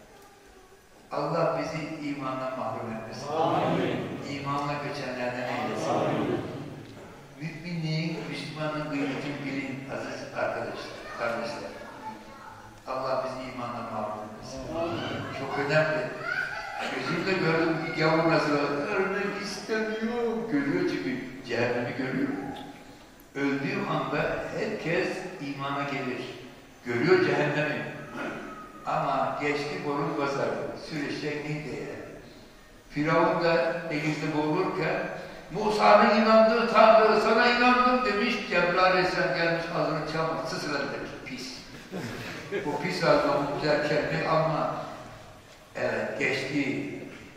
Allah bizi imanla mahrum etmesin. Amin. İmanla göçenlerden eylesin. Amin. Müminliğin, Müslümanın kıymetini bilin aziz arkadaşlar, kardeşler. Allah bizi imanla mahrum etmesin. Amin. Çok önemli. Gözümle gördüm ki gavur nasıl ölmek istemiyor. Görüyor çünkü cehennemi görüyor. Öldüğüm anda herkes imana gelir. Görüyor cehennemi. Ama geçti borun basar. Süreçte neydi? Firavun da denizde boğulurken Musa'nın inandığı Tanrı sana inandım demiş. Cebrail Aleyhisselam gelmiş ağzını çalmak. Sısıradı demiş. Pis. Bu pis ağzına güzel kelime ama evet geçti.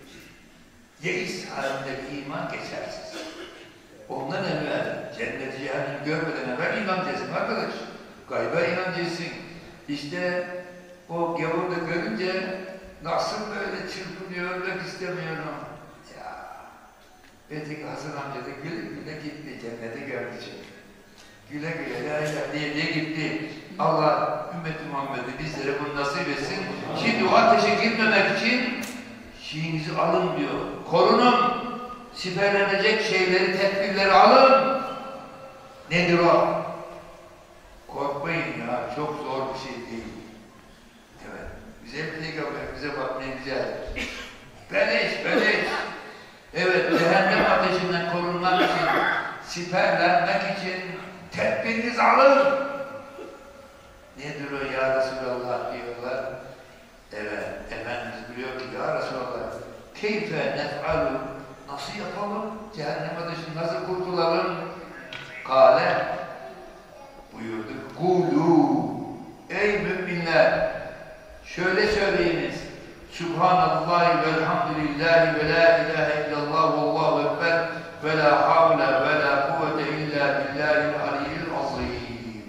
Yeis halindeki iman geçersiz. Ondan evvel cennet-i cehennemi görmeden evvel inancısın arkadaş. Gayba inancısın. İşte o gavur da görünce nasıl böyle çırpınıyor, ölmek istemiyorum. Ya, öteki Hasan amca da güle güle gitti, cennete gördü çünkü. Güle güle, la ilahe diye diye gitti. Allah ümmeti Muhammed'i bizlere bunu nasip etsin. Şimdi o ateşe girmemek için şeyinizi alın diyor. Korunun. Siperlenecek şeyleri, tedbirleri alın. Nedir o? Korkmayın ya, çok zor bir şey değil. Evet, güzel bir peygamber, bize bak ne güzel. Beleş, beleş. Evet, cehennem ateşinden korunmak için, siperlenmek için tedbirinizi alın. Nedir o ya Resulallah diyorlar. Evet, Efendimiz biliyor ki ya Resulallah, keyfe nef'alun, nasıl yapalım? Cehennem ateşinden nasıl kurtulalım? Kale, buyurdu. Kulu, ey müminler, şöyle söyleyiniz. Subhanallah ve elhamdülillahi ve la ilahe illallah ve allahu ekber ve la havle ve la kuvvete illa billahil aliyyil azim.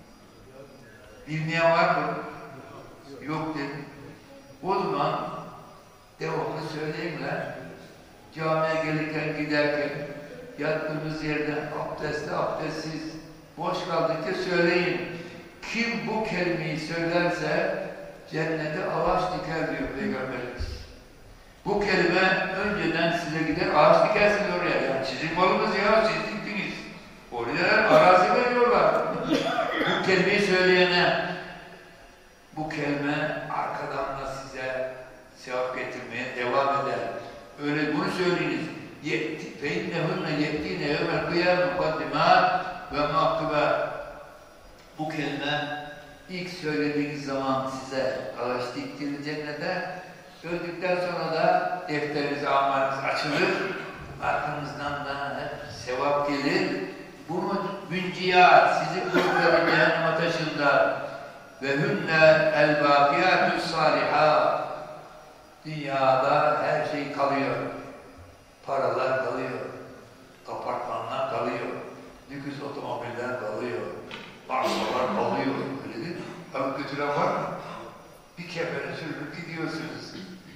Bilmeyen var mı? Yok dedi. O zaman devamlı söyleyeyimler. Camiye gelirken giderken yattığımız yerden abdestli abdestsiz boş kaldıkça söyleyin. Kim bu kelimeyi söylerse cennete ağaç diker diyor Peygamberimiz. Bu kelime önceden size gider ağaç dikersiniz oraya. Yani sizin malınız ya, siz diktiniz. Oraya arazi veriyorlar. Bu kelimeyi söyleyene bu kelime arkadan da size sevap getirmeye devam eder. Öyle bunu söyleyiniz. فَاِنَّهُنَّ يَكْتِينَ يَوْمَ الْقِيَامِ مُقَدِّمَاتِ وَمَعْقِبَاتِ. Bu kelime ilk söylediğiniz zaman size ağaç diktirir cennete. Öldükten sonra da defteriniz, amaliniz açılır. Arkanızdan da hep sevap gelir. Bunu münciyat, sizi kurtarır cehennem ateşinden. Ve hünne el bâkiyâtü sâlihâ. Dünyada her şey kalıyor. Paralar kalıyor. Apartmanlar kalıyor. Lüks otomobiller kalıyor. Arsalar kalıyor. Öyle değil mi? Abi götüren var mı? Bir kefene sürülüp gidiyorsunuz.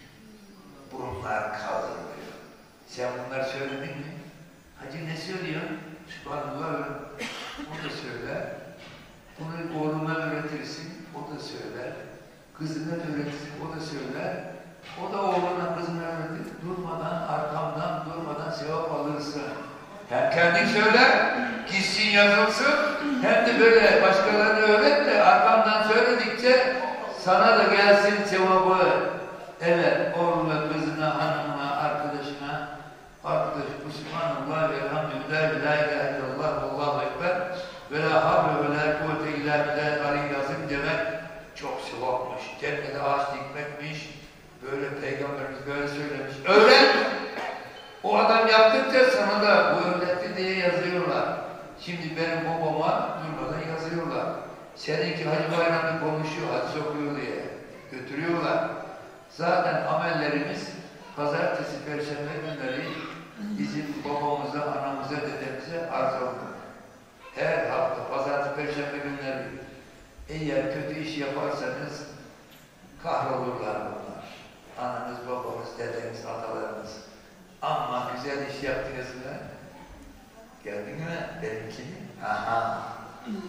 Bunlar kaldırılıyor. Sen bunları söyledin mi? Hacı ne söylüyor? Subhanallah. O da söyler. Bunu oğluna öğretirsin. O da söyler. Kızına öğretirsin. O da söyler. O da oğluna kızına öğretir. Durmadan, arkamdan durmadan sevap alırsın. Hem kendin söyler, gitsin yazılsın, hem de böyle başkalarına öğret de arkamdan söyledikçe sana da gelsin sevabı. Evet, oğluna, kızına, hanımına, arkadaşına, arkadaş, Subhanallah ve elhamdülillah ve la ilahe illallah ve allahu ekber ve la havle ve la kuvvete illa billahil aliyyil azim demek çok sevapmış. Cennete ağaç dikmekmiş. Böyle Peygamberimiz böyle söylemiş. Öğren! O adam yaptıkça sana da bu öğretti diye yazıyorlar. Şimdi benim babama durmadan yazıyorlar. Seninki Hacı Bayram'da konuşuyor, hadis okuyor diye. Götürüyorlar. Zaten amellerimiz pazartesi, perşembe günleri bizim babamıza, anamıza, dedemize arz olunur. Her hafta pazartesi, perşembe günleri eğer kötü iş yaparsanız kahrolurlar bunlar. Ananız, babanız, dedeniz, atalarınız. Ama güzel iş yaptınız mı? Geldin mi? Benimkini? Aha.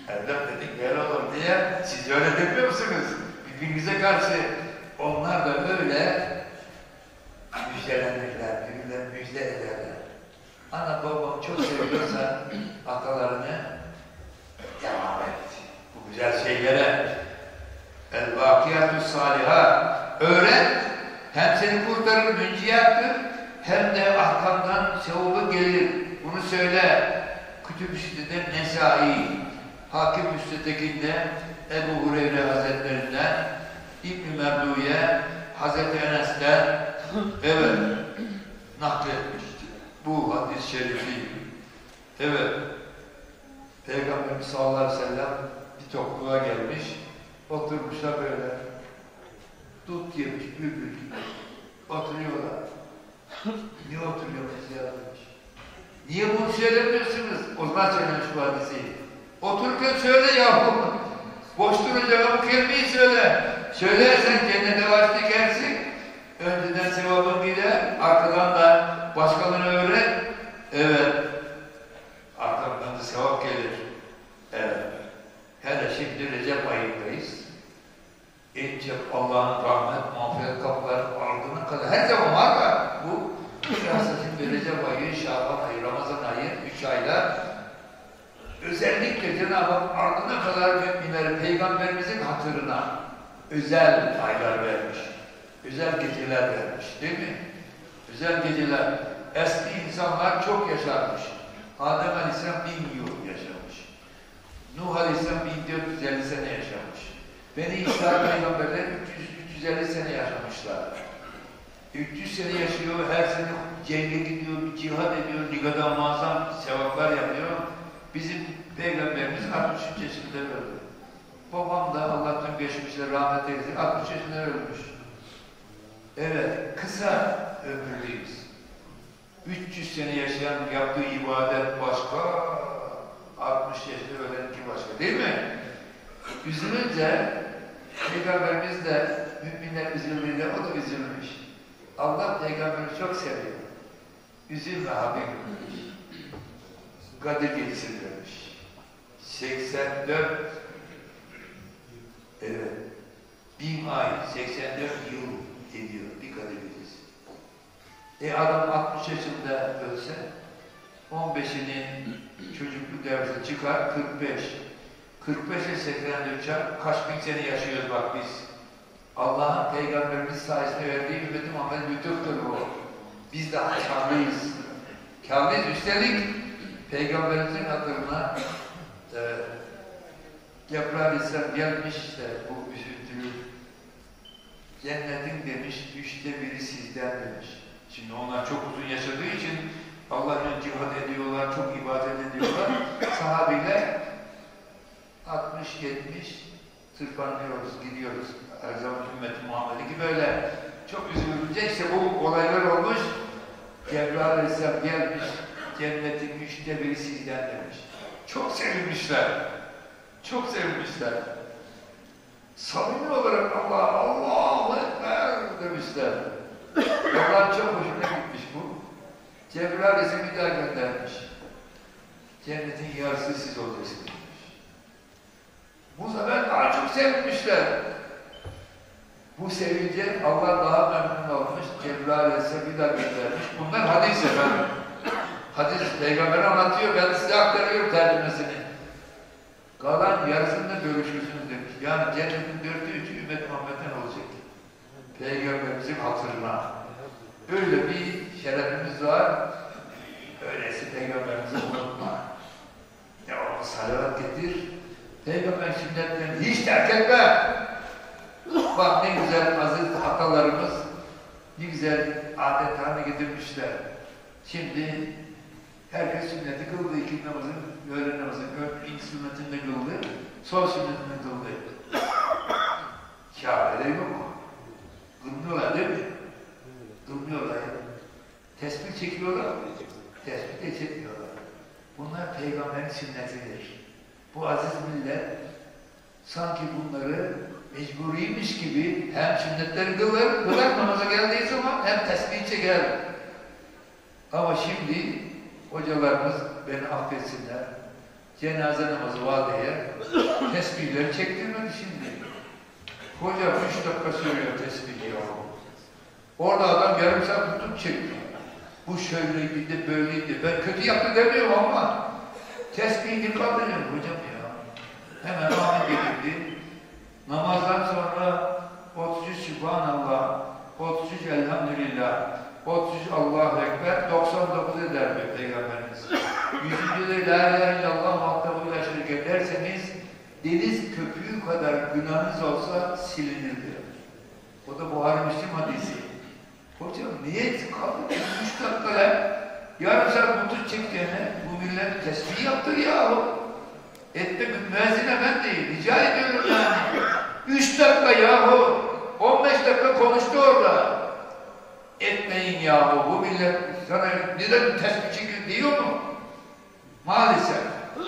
Evlat dedik böyle olur diye. Siz öyle demiyor musunuz? Birbirinize karşı. Onlar da öyle müjdelenirler, birbirlerine müjde ederler. Ana babam çok seviyorsa atalarını devam et. Bu güzel şeylere el-vakiyatü saliha öğret. Hem seni kurtarır, münciyattır. Hem de arkandan sevabı gelir. Bunu söyle. Kütüb-i Sitte'de Nesai, Hakim Müstetekin'de Ebu Hureyre Hazretlerinden, İbn-i Merduye, Hazreti Enes'ten evet nakletmiştir. Bu hadis-i şerifi. Evet. Peygamberimiz sallallahu aleyhi ve sellem bir topluluğa gelmiş. Oturmuşlar böyle. Dut yemiş, bülbül gibi. Oturuyorlar. Niye oturuyorsunuz ya demiş. Niye bunu söylemiyorsunuz? O zaman söylemiş bu hadisi. Otururken söyle yavrum. Boş duracağına bu kelimeyi söyle. Söylersen cennete baş dikersin. Önceden sevabın gider. Arkadan da başkalarına öğret. Evet. Arkadan da sevap gelir. Evet. Hele şimdi Recep ayındayız. En çok Allah'ın rahmet, mağfiret kapıları ardına kadar. Her zaman var da bu bilhassa şimdi Recep ayı, Şaban ayı, Ramazan ayı, üç aylar özellikle Cenab-ı Hak ardına kadar müminleri Peygamberimizin hatırına özel aylar vermiş. Özel geceler vermiş. Değil mi? Özel geceler. Eski insanlar çok yaşarmış. Adem Aleyhisselam bin yıl yaşamış. Nuh Aleyhisselam bin dört yüz elli sene yaşamış. Beni İsrail peygamberler üç yüz üç yüz elli sene yaşamışlar. üç yüz sene yaşıyor, her sene cenge gidiyor, cihad ediyor, ne kadar muazzam sevaplar yapıyor. Bizim peygamberimiz altmış üç yaşında öldü. Babam da Allah'tan geçmişler rahmet eylesin, altmış yaşında ölmüş. Evet, kısa ömürlüyüz. üç yüz sene yaşayan yaptığı ibadet başka, altmış yaşında ölenki başka, değil mi? Üzülünce Peygamberimiz de müminler üzüldüğünde o da üzülmüş. Allah Peygamber'i çok seviyor. Üzülme Habibim demiş. Kadir Gecesi demiş. seksen dört evet bin ay, seksen dört yıl ediyor bir Kadir Gecesi. E adam altmış yaşında ölse on beşinin çocukluk devresi çıkar kırk beş. kırk beşe seksen dört çarp kaç bin sene yaşıyoruz bak biz. Allah'ın Peygamberimiz sayesinde verdiği ümmeti Muhammed lütuftur bu. Biz daha kârlıyız. Kârlıyız. Üstelik Peygamberimizin hatırına e, Cebrail Aleyhisselam gelmiş işte bu üzüntülü cennetin demiş, üçte biri sizden demiş. Şimdi onlar çok uzun yaşadığı için Allah'ın cihad ediyorlar, çok ibadet ediyorlar. Sahabiler altmış yetmiş tırpanlıyoruz, gidiyoruz. Her zaman ümmet-i Muhammed'i gibi böyle çok üzülünce işte bu olaylar olmuş. Cebrail Aleyhisselam gelmiş, cennetin üçte biri sizden demiş. Çok sevinmişler. Çok sevinmişler. Samimi olarak Allah, Allahu Ekber demişler. Allah'ın çok hoşuna gitmiş bu. Cebrail Aleyhisselam bir daha göndermiş. Cennetin yarısı siz olacaksınız demiş. Bu sefer daha çok sevinmişler. Bu sevince Allah daha memnun olmuş. Cebrail Aleyhisselam bir daha göndermiş. Bunlar hadis efendim. Hadis Peygamber anlatıyor. Ben size aktarıyorum tercümesini. Kalan yarısında görüşürsünüz demiş. Yani cennetin dörtte üçü ümmet Muhammed'den olacak. Peygamberimizin hatırına. Öyle bir şerefimiz var. Öyleyse Peygamberimizi unutma. Ya onu salavat getir. Peygamber sünnetlerini hiç terk etme. Bak ne güzel aziz atalarımız ne güzel adet haline getirmişler. Şimdi herkes sünneti kıldı. İki namazın, öğlen namazın, ilk sünnetinde kıldı. Son sünnetinde kıldı. Kâbe'de yok. Kılmıyorlar değil mi? Kılmıyorlar. Tesbih çekiyorlar. Tesbih de çekmiyorlar. Bunlar Peygamberin sünnetidir. Bu aziz millet sanki bunları mecburiymiş gibi hem sünnetleri kılır, kılar namaza geldiği zaman hem tesbih çeker. Ama şimdi hocalarımız beni affetsinler. cenaze namazı var diye tesbihleri çektirmedi şimdi. Hoca üç dakika söylüyor tesbihi ya. Orada adam yarım saat tutup çekti. Bu şöyleydi de böyleydi. Ben kötü yaptı demiyorum ama tesbihini kaldırıyorum hocam ya. Hemen amin getirdi. Namazdan sonra otuz üç Sübhanallah, otuz üç Elhamdülillah, otuz üç Allahu Ekber, doksan dokuz eder be Peygamberimiz. yüzüncü de La ilahe illallah vahdehu la şerike derseniz deniz köpüğü kadar günahınız olsa silinir diyor. O da Buhari Müslim hadisi. Hocam niye kaldı? Üç dakikaya yarım saat mutluluk çektiğine bu millet tesbih yaptır yahu. Etme müezzine ben değil. Rica ediyorum yani. Üç dakika yahu. On beş dakika konuştu orada. Etmeyin yahu. Bu millet sana neden tesbih çekiyor diyor mu? Maalesef.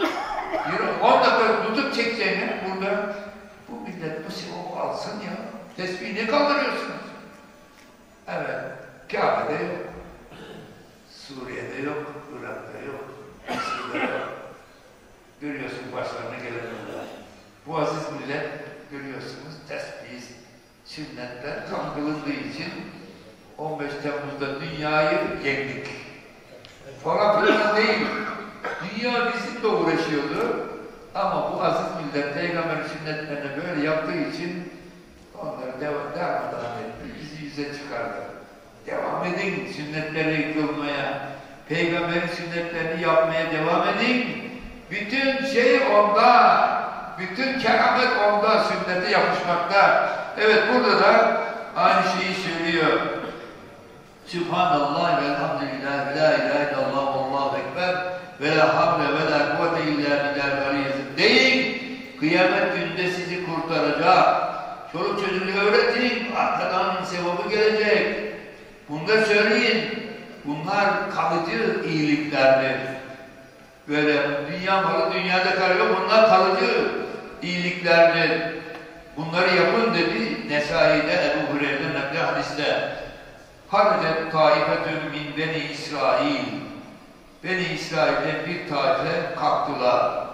On dakika tutup çekeceğine burada bu millet bu sevabı alsın ya. Tesbihi ne kaldırıyorsunuz? Evet. Kabe'de yok. Suriye'de yok. Irak'ta yok. Mısır'da yok. Görüyorsun başlarına gelenler. Bu aziz millet görüyorsunuz tesbih, sünnetler tam kılındığı için on beş Temmuz'da dünyayı yendik. Falan filan değil. Dünya bizimle uğraşıyordu. Ama bu aziz millet Peygamber'in sünnetlerini böyle yaptığı için onları devam, devam etti. Bizi yüze çıkardı. Devam edin sünnetleri kılmaya. Peygamber'in sünnetlerini yapmaya devam edin. Bütün şey onda. Bütün keramet onda. Sünnete yapışmakta. Evet burada da aynı şeyi söylüyor. Sübhanallah ve elhamdülillah ve la ilahe illallah ve allahu ekber ve la havle ve la kuvvete illa billahil aliyyil deyin. Kıyamet gününde sizi kurtaracak. Çoluk çocuğunu öğretin. Arkadan sevabı gelecek. Bunları söyleyin. Bunlar kalıcı iyiliklerdir. Böyle dünya malı dünyada kalıyor. Bunlar kalıcı iyiliklerdir. Bunları yapın dedi. Nesai'de Ebu Hureyre'nin nakli hadiste. Harcet taifetün min Beni İsrail. Beni İsrail'de bir taife kalktılar.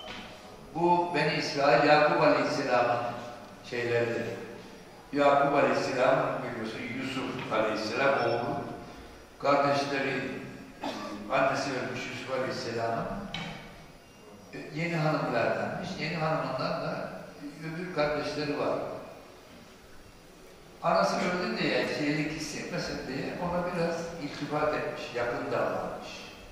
Bu Beni İsrail Yakup Aleyhisselam'ın şeyleridir. Yakup Aleyhisselam biliyorsun Yusuf Aleyhisselam oğlu. Kardeşleri, annesi ölmüş Yusuf Aleyhisselam'ın yeni hanımlardanmış. Yeni hanımından da öbür kardeşleri var. Anası öldü diye, şeylik hissetmesin diye ona biraz iltifat etmiş, yakın davranmış.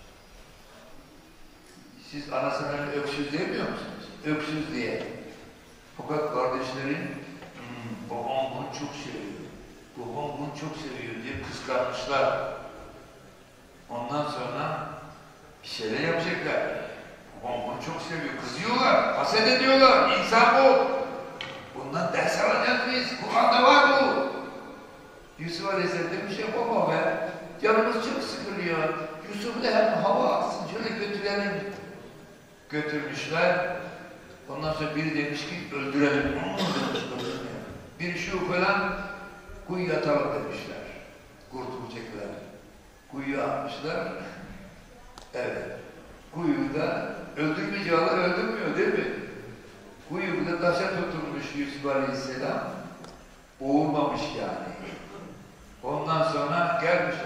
Siz anasının öksüz demiyor musunuz? Öksüz diye. Fakat kardeşlerin hmm, babam bunu çok seviyor, babam bunu çok seviyor diye kıskanmışlar. Ondan sonra bir şeyler yapacaklar. Babam bunu çok seviyor, kızıyorlar, haset ediyorlar, insan bu. Bundan ders alacağız biz, Kur'an'da var bu. Yusuf Aleyhisselam demiş ya baba be, canımız çok sıkılıyor. Yusuf'la hem hava aksın, şöyle götürelim. Götürmüşler. Ondan sonra biri demiş ki öldürelim. Biri şu falan kuyuya atalım demişler. Kurtulacaklar. Kuyuya atmışlar. Evet. Kuyuda öldürmeyecekler, öldürmüyor değil mi? Kuyuda taşa tutulmuş Yusuf Aleyhisselam. Boğulmamış yani. Ondan sonra gelmişler.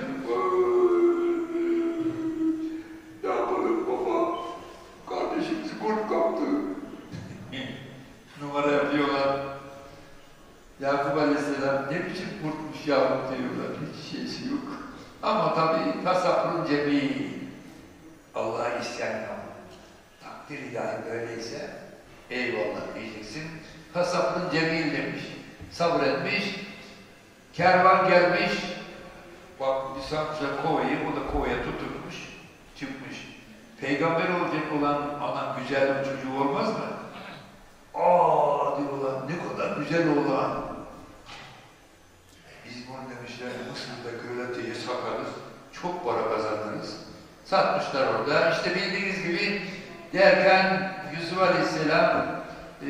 Ne yapalım baba? Kardeşimizi kurt kaptı. Numara yapıyorlar. Yakup Aleyhisselam ne biçim kurtmuş yavrum diyorlar. Hiç şeysi yok. Ama tabii tasaprun cemî. Allah'a isyan yok. Takdir ilahi böyleyse eyvallah diyeceksin. Tasaprun cemîl demiş. Sabretmiş. Kervan gelmiş. Bak bir sanmışlar kovayı, o da kovaya tutulmuş. Çıkmış. Peygamber olacak olan adam güzel bir çocuğu olmaz mı? Aa diyorlar, ne kadar güzel oğlan. Bizim onu demişler, Mısır'da köleteye satarız, çok para kazanırız. Satmışlar orada. İşte bildiğiniz gibi derken Yusuf Aleyhisselam e,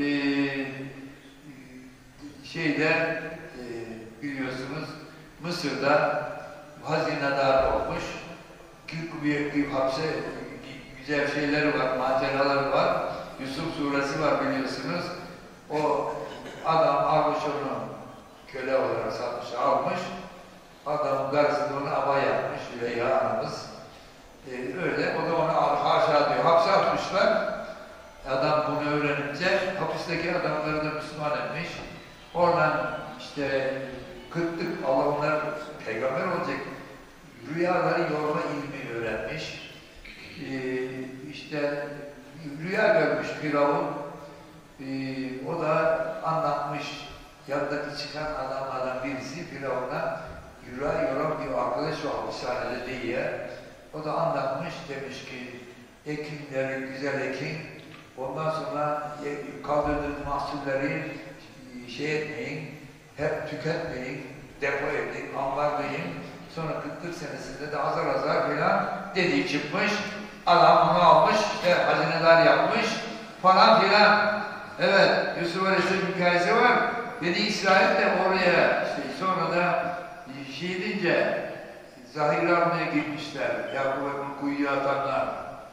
şeyde e, biliyorsunuz Mısır'da hazinedar olmuş. Bir, bir hapse güzel şeyleri var, maceraları var. Yusuf suresi var biliyorsunuz. O adam almış onu, köle olarak satmış, almış. Adamın karısı da onu aba yapmış, Züleyha anamız. Ee, öyle, o da onu haşa diyor. Hapse atmışlar. Adam bunu öğrenince, hapisteki adamları da Müslüman etmiş. Oradan işte kıtlık, Allah onları peygamber olacak, rüyaları yorma ilmi öğrenmiş. Ee, işte rüya görmüş Firavun. Ee, o da anlatmış. Yanındaki çıkan adam, adam birisi Firavun'a rüya yoran bir arkadaş o hapishanede diye. O da anlatmış, demiş ki ekinleri güzel ekin. Ondan sonra kaldırdığınız mahsulleri şey etmeyin, hep tüketmeyin, depo edin, ambarlayın. Sonra kıtlık senesinde de azar azar filan dediği çıkmış. Adam bunu almış, işte hazinedar yapmış falan filan. Evet, Yusuf Aleyhisselam hikayesi var. Beni İsrail de oraya işte sonra da şey deyince zahir almaya gitmişler. Yakup'un kuyuya atanlar.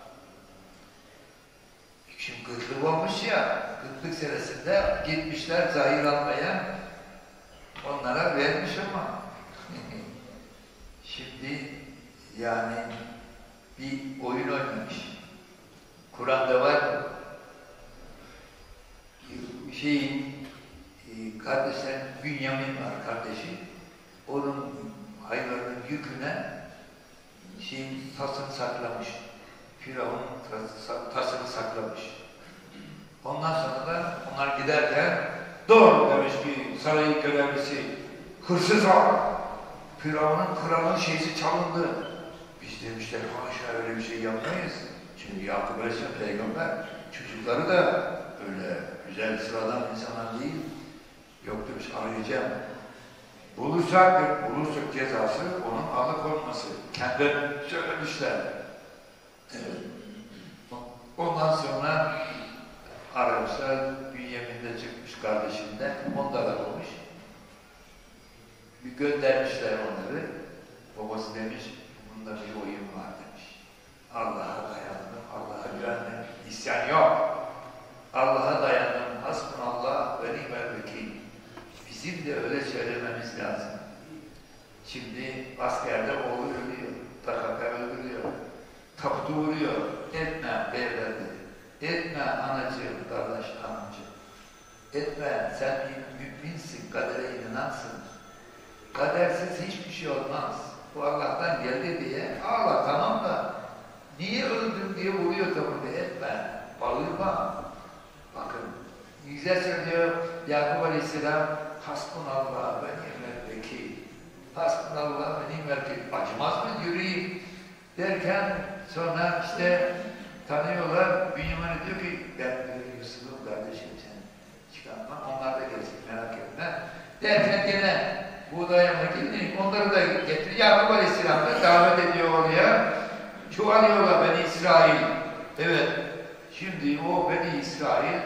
Şimdi kıtlık olmuş ya, kıtlık senesinde gitmişler zahir almaya. Onlara vermiş ama şimdi yani bir oyun oynamış. Kur'an'da var şeyin kardeşler Bünyamin var kardeşi. Onun hayvanın yüküne şeyin tasını saklamış. Firavun'un tasını saklamış. Ondan sonra da onlar giderken dur demiş ki sarayın görevlisi hırsız var. Firavun'un kralının şeysi çalındı. Biz demişler haşa öyle bir şey yapmayız. Çünkü Yakup Aleyhisselam peygamber çocukları da öyle güzel sıradan insanlar değil. Yok demiş arayacağım. Bulursak, bulursak cezası onun alıkonması. Kendi söylemişler. Evet. Ondan sonra aramışlar, Bünyamin'de çıkmış kardeşinden, ondalar olmuş. Bir göndermişler onları. Babası demiş, bunda bir oyun var demiş. Allah'a dayandım, Allah'a güvendim, isyan yok. Allah'a dayandım, hasbunallah ve ni'mel vekil. Bizim de öyle söylememiz lazım. Şimdi askerde oğlu ölüyor, P K K öldürüyor, taputu vuruyor. Etme beyefendi, etme anacığım, kardeş amcım. Etme, sen bir müminsin, kadere inanansın. Kadersiz hiçbir şey olmaz. Bu Allah'tan geldi diye ağla, tamam da niye öldün diye vuruyor taputu, etme, bağırma. Bakın, güzel söylüyor Yakup Aleyhisselam, hasbunallah ve ni'mel vekil. Hasbunallah ve ni'mel vekil. Acımaz mı yüreği? Derken sonra işte tanıyorlar, Bünyamin'e diyor ki ben Yusuf'um kardeşim sen çıkartma, onlar da gelecek merak etme. Derken gene buğdaya makineyim, onları da getiriyor. Yakup Aleyhisselam da davet ediyor oraya. Çoğalıyorlar Beni İsrail. Evet, şimdi o Beni İsrail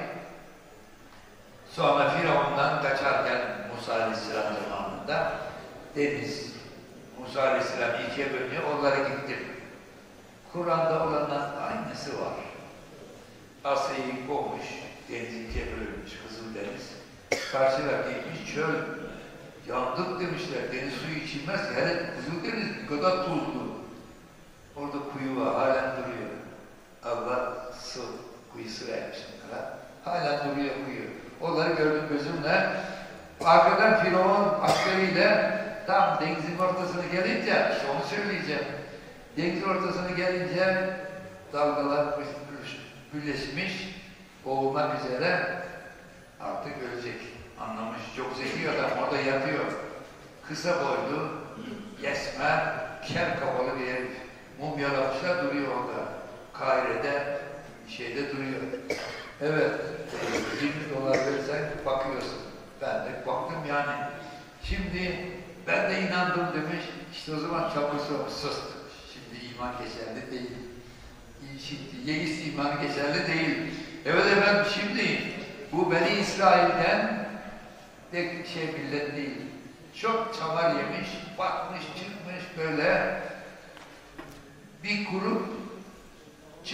sonra Firavun'dan kaçarken Musa Aleyhisselam zamanında deniz, Musa Aleyhisselam ikiye bölünüyor, onlara gitti. Kur'an'da olanlar aynısı var. Asya'yı kovmuş, deniz ikiye bölünmüş, Kızıldeniz. Karşılar gitmiş, çöl. Yandık demişler, deniz suyu içilmez ki. Hele Kızıldeniz ne kadar tuzlu. Orada kuyu var, halen duruyor. Allah su kuyusu vermiş onlara. Halen duruyor kuyu. Onları gördüm gözümle. Arkadan Firavun askeriyle tam denizin ortasına gelince, işte onu söyleyeceğim. Denizin ortasına gelince dalgalar birleşmiş, boğulmak üzere artık ölecek. Anlamış, çok zeki adam orada yatıyor. Kısa boylu, esmer, kel kafalı bir herif. Mumyalamışlar duruyor orada. Kahire'de, şeyde duruyor. Evet, yirmi dolar versen bakıyorsun. Ben de baktım yani. Şimdi ben de inandım demiş. İşte o zaman çabuk sus. Şimdi iman geçerli değil. Şimdi yeis iman geçerli değil. Evet efendim şimdi bu Beni İsrail'den tek şey millet değil. Çok çamar yemiş, bakmış, çıkmış böyle bir grup çıkmış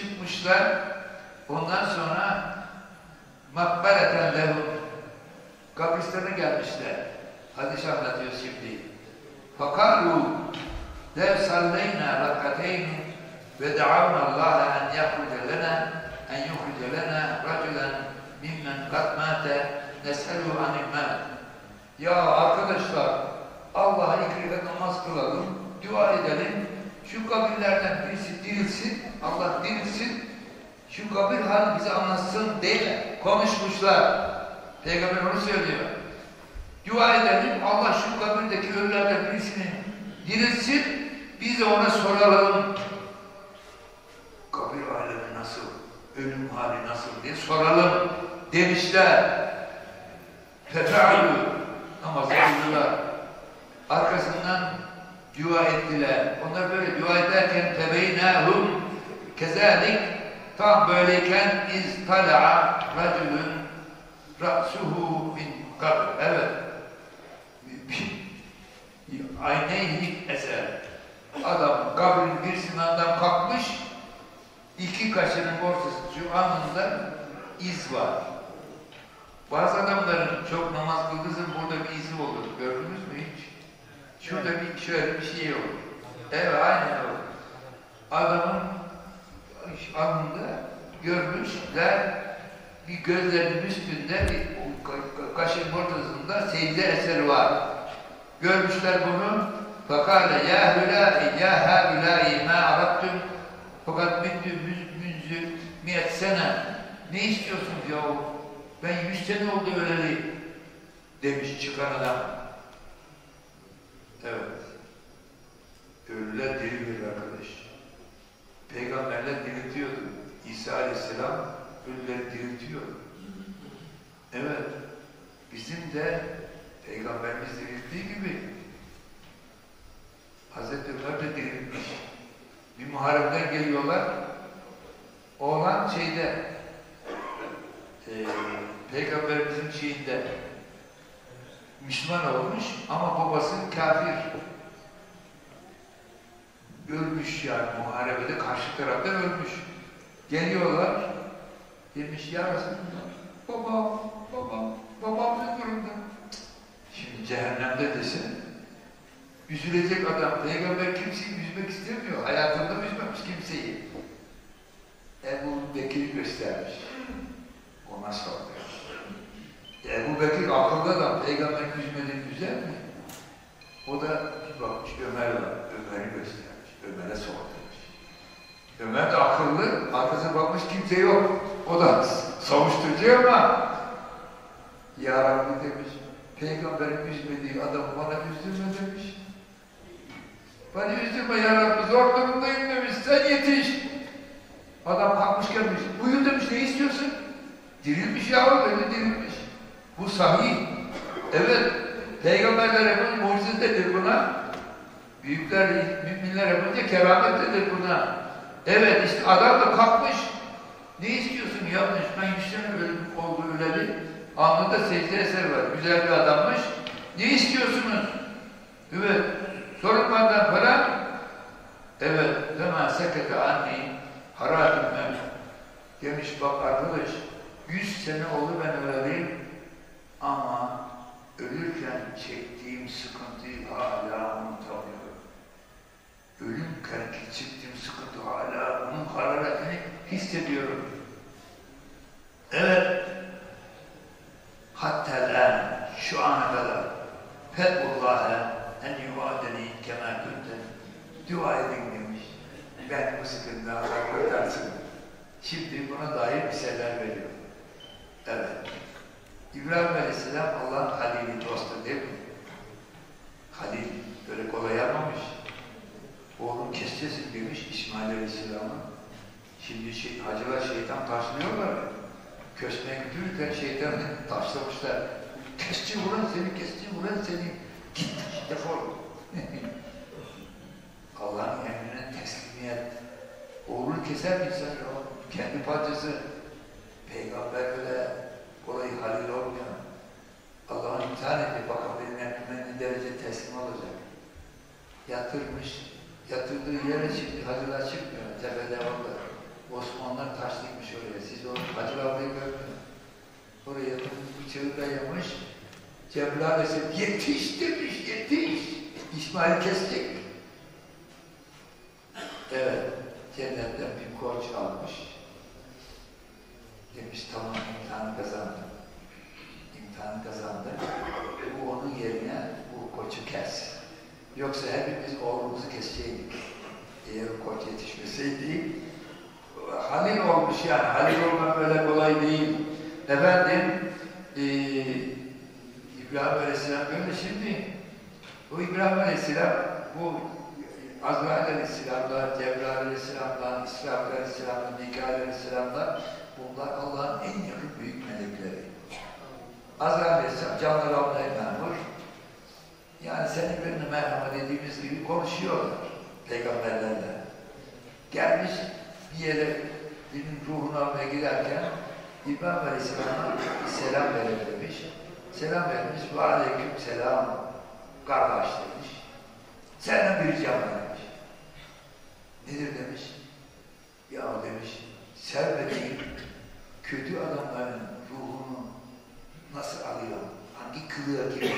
gitmişler. Ondan sonra makbereten lehum, kabristana gelmişler. Hadis anlatıyor şimdi. Fakalu lev sallayna rakateyn ve da'avna Allah'a en yahruce lena en yuhruce lena raculen mimmen kad mâte nes'elu anil mât. Ya arkadaşlar, Allah'a iki rekat namaz kılalım, dua edelim. Şu kabirlerden birisi dirilsin, Allah dirilsin. Şu kabir hali bize anlatsın diye konuşmuşlar. Peygamber onu söylüyor. Dua edelim, Allah şu kabirdeki ölülerden birisini dirilsin, biz de ona soralım. Kabir alemi nasıl, ölüm hali nasıl diye soralım demişler. Fefe'alû, namazı kıldılar. Arkasından dua ettiler. Onlar böyle dua ederken tebeynâhum kezâlik, tam böyleyken iztala'a racülün ra'suhu min kabr. Evet. Ayneyhi eser. Adam kabrin bir sinandan kalkmış, iki kaşının ortası anında iz var. Bazı adamların çok namaz kıldığında burada bir izi olur. Gördünüz mü hiç? Şurada bir şöyle bir şey olur. Evet, aynen olur. Adamın alnında görmüşler, bir gözlerinin üstünde bir kaşın ortasında secde eseri var. Görmüşler bunu. Fakale ya hülâi ya hâbülâi mâ arattüm fakat müddü müzzü miyet sene. Ne istiyorsunuz yahu? Ben yüz sene oldu öleli demiş çıkan adam. Evet. Ölüler dirilir arkadaş. Peygamberler diriltiyordu. İsa Aleyhisselam ölüleri diriltiyordu. Evet. Bizim de Peygamberimiz dirilttiği gibi Hazreti Ömer de dirilmiş. Bir muharemden geliyorlar. Oğlan şeyde e, Peygamberimizin şeyinde Müslüman olmuş ama babası kafir. Ölmüş yani muharebede karşı taraftan ölmüş. Geliyorlar. Demiş ya Resulallah, babam, babam, babam ne durumda? Şimdi cehennemde desin, üzülecek adam. Peygamber kimseyi üzmek istemiyor. Hayatında üzmemiş kimseyi. Ebu Bekir'i göstermiş. Ona sordu. Ebu Bekir akıllı adam. Peygamber üzmedi, güzel mi? O da bir bakmış, Ömer var. Ömer'i göstermiş. Ömer'e sor demiş. Ömer de akıllı. Arkasına bakmış, kimse yok. O da savuşturucu ama Ya Rabbi demiş, Peygamberin üzmediği adamı bana üzdürme demiş. Bana üzdürme ya Rabbi, zor durumdayım demiş, sen yetiş. Adam kalkmış gelmiş, buyur demiş, ne istiyorsun? Dirilmiş yavrum, öyle dirilmiş. Bu sahih. Evet, Peygamberler yapınca mucizedir buna. Büyükler, müminler yapınca keramettedir buna. Evet, işte adam da kalkmış. Ne istiyorsun yapmış? Ben yüz sene ölüm oldu öleli. Alnında secde eseri var. Güzel bir adammış. Ne istiyorsunuz? Evet. Sorun benden falan. Evet. Hemen sekete anneyi haratim ben. Demiş bak arkadaş, yüz sene oldu ben öleliyim. Ama ölürken çektiğim sıkıntıyı hala unutamıyorum. Ölümken çektiğim sıkıntı hala onun hararetini hissediyorum. Evet. Hatta l'an, şu ana kadar fethullâhe en yuadeni kemâ kunten dua edin demiş. Ben bu sıkıntıdan Allah kurtarsın. Şimdi buna dair bir şeyler veriyor. Evet. İbrahim Aleyhisselam Allah'ın halili dostu değil mi? Halil böyle kolay yapmamış. Oğlum keseceksin demiş İsmail Aleyhisselam'ın. Şimdi şey, hacılar şeytan taşlıyorlar. Köşküne götürürken şeytanı taşlamışlar. Kesçi vuran seni, kesçi vuran seni. Git, defol. Allah'ın emrine teslimiyet. Oğlunu keser mi insan ya? Kendi parçası. Peygamber öyle kolay halil olmuyor. Allah'ın imtihan etti. Bakalım benim emrime ne derece teslim olacak. Yatırmış. Yatırdığı yere şimdi hacılar çıkmıyor. Tepede orada. Osmanlılar taş dikmiş oraya. Siz o Hacı ablayı gördünüz. Oraya bıçağı dayamış. Cebrail Aleyhisselam yetiş demiş, yetiş. İsmail kesecek. Evet, cennetten bir koç almış. Demiş tamam imtihanı kazandım. İmtihanı kazandı. Bu onun yerine bu koçu kes. Yoksa hepimiz oğlumuzu kesecektik. Eğer o koç yetişmeseydi, halil olmuş yani. Halil olmak öyle kolay değil. Efendim, ee, İbrahim Aleyhisselam böyle şimdi, bu İbrahim Aleyhisselam, bu Azrail Aleyhisselam'la, Cebrail Aleyhisselam'la, İsrafil Aleyhisselam'la, Mikail Aleyhisselam'la, bunlar Allah'ın en yakın büyük melekleri. Azrail Aleyhisselam canları almaya memur. Yani senin birine merhaba dediğimiz gibi konuşuyorlar peygamberlerle. Gelmiş bir yere birinin ruhunu almaya giderken İbrahim Aleyhisselam'a bir selam verir demiş. Selam vermiş. Ve aleyküm selam kardeş demiş. Senden bir ricam var demiş. Nedir demiş? Ya demiş, sevmediğin kötü adamların ruhunu nasıl alıyor? Hangi kılığa giriyor?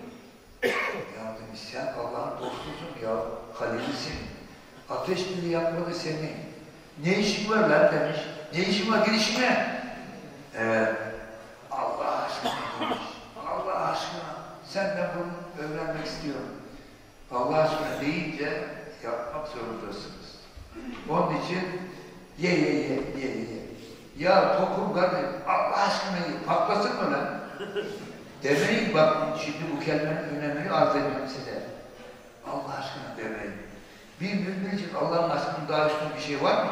Ya demiş, sen Allah'ın dostusun ya, halilisin. Ateş bile yapmadı seni. Ne işin var lan demiş. Ne işin var girişine? Evet. Allah aşkına demiş. Allah aşkına. Senden bunu öğrenmek istiyorum. Allah aşkına deyince yapmak zorundasınız. Onun için ye ye ye ye ye. Ya tokum kardeşim Allah aşkına ye. Patlasın mı lan? Demeyin bak şimdi bu kelimenin önemini arz ediyorum size. Allah aşkına demeyin. Bir mümin Allah'ın aşkına daha üstün bir şey var mı?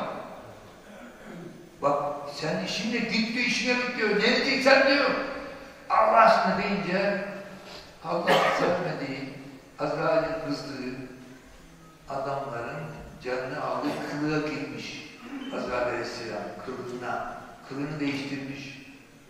Bak sen işinle gitti işine git diyor. Ne edeceksen diyor. Allah aşkına deyince Allah sevmediği, Azrail'in kızdığı adamların canını aldığı kılığa girmiş. Azrail Aleyhisselam kılığına, kılığını değiştirmiş.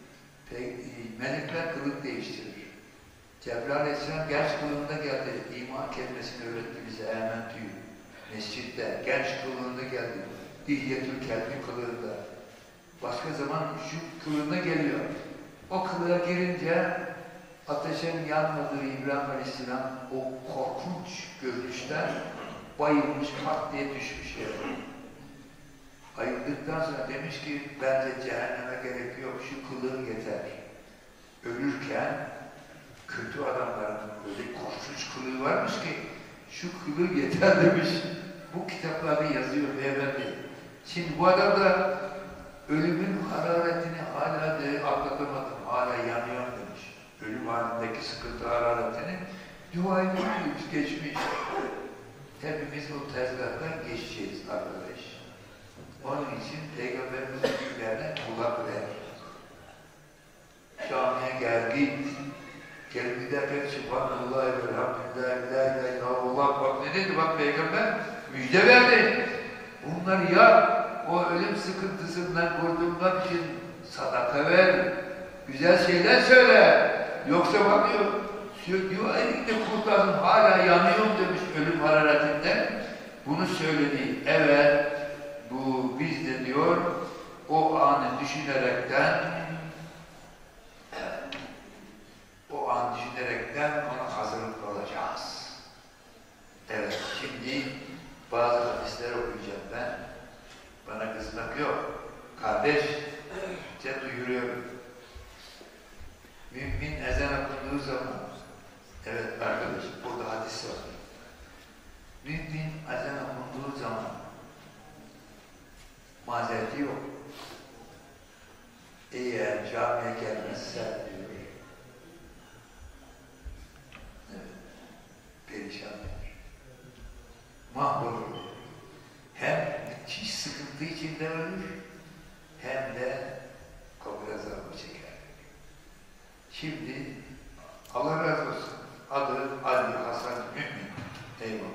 Melekler kılık değiştirir. Cebrail Aleyhisselam genç kılığında geldi. İman kelimesini öğretti bize. Ementü'yü. Mescitte. Genç kılığında geldi. Dihyetül Kelbi kılığında. Başka zaman şu kılığına geliyor. O kılığa girince ateşin yanmadığı İbrahim Aleyhisselam o korkunç görünüşten bayılmış, pat diye düşmüş yere. Ayıldıktan sonra demiş ki bence cehenneme gerek yok, şu kılığın yeter. Ölürken kötü adamların böyle korkunç kılığı varmış ki şu kılığı yeter demiş. Bu kitaplarda yazıyor beyefendi. Şimdi bu adam da ölümün hararetini hala de atlatamadım, hala yanıyorum demiş. Ölüm halindeki sıkıntı hararetini dua ediyoruz, geçmiş. Hepimiz o tezgahtan geçeceğiz arkadaş. Onun için Peygamberimizin büyüklerine kulak ver. Camiye gel git. Gelip giderken Subhanallah ve Elhamdülillah, la ilahe illallah. Bak ne dedi bak Peygamber? Müjde verdi. Bunları yap. O ölüm sıkıntısından kurtulmak için sadaka ver. Güzel şeyler söyle. Yoksa bak diyor, diyor elinde kurtardın hala yanıyorum demiş ölüm hararetinden. Bunu söyledi. Evet. Bu biz de diyor o anı düşünerekten evet, o an düşünerekten ona hazırlıklı olacağız. Evet, şimdi bazı hadisler okuyacağım ben. Bana kızmak yok. Kardeşçe duyuruyorum. Mümin ezan okunduğu zaman evet arkadaş, burada hadis var. Mümin ezan okunduğu zaman mazereti yok. Eğer camiye gelmezse diyor, evet, perişan olur. Mahvolur. Hem müthiş sıkıntı içinde ölür, hem de kabul azabı çeker. Şimdi Allah razı olsun. Adı Ali Hasan Mümin. Eyvallah.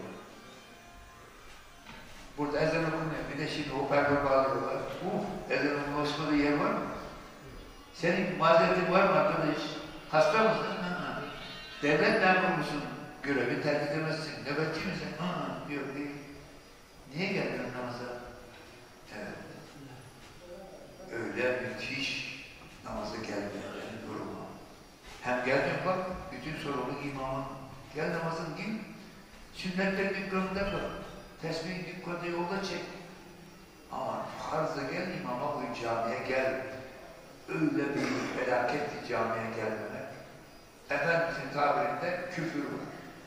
Burada ezan okunuyor. Bir de şimdi hoparlör bağlıyorlar. Uf, ezan okunmasında yer var mı? Senin mazeretin var mı arkadaş? Hasta mısın? Ha. Devlet memurmusun. Görevi terk edemezsin. Nöbetçi misin? Ha, diyor değil. Niye geldin namaza? Evet. sorumlu imamın. Gel namazın git. Sünnetler dükkanında kal. Tesbih dükkanında yolda çek. Ama farz-ı gel imama uy, camiye gel. Öyle bir felaketli camiye gelmemek. Efendimizin tabirinde küfür var.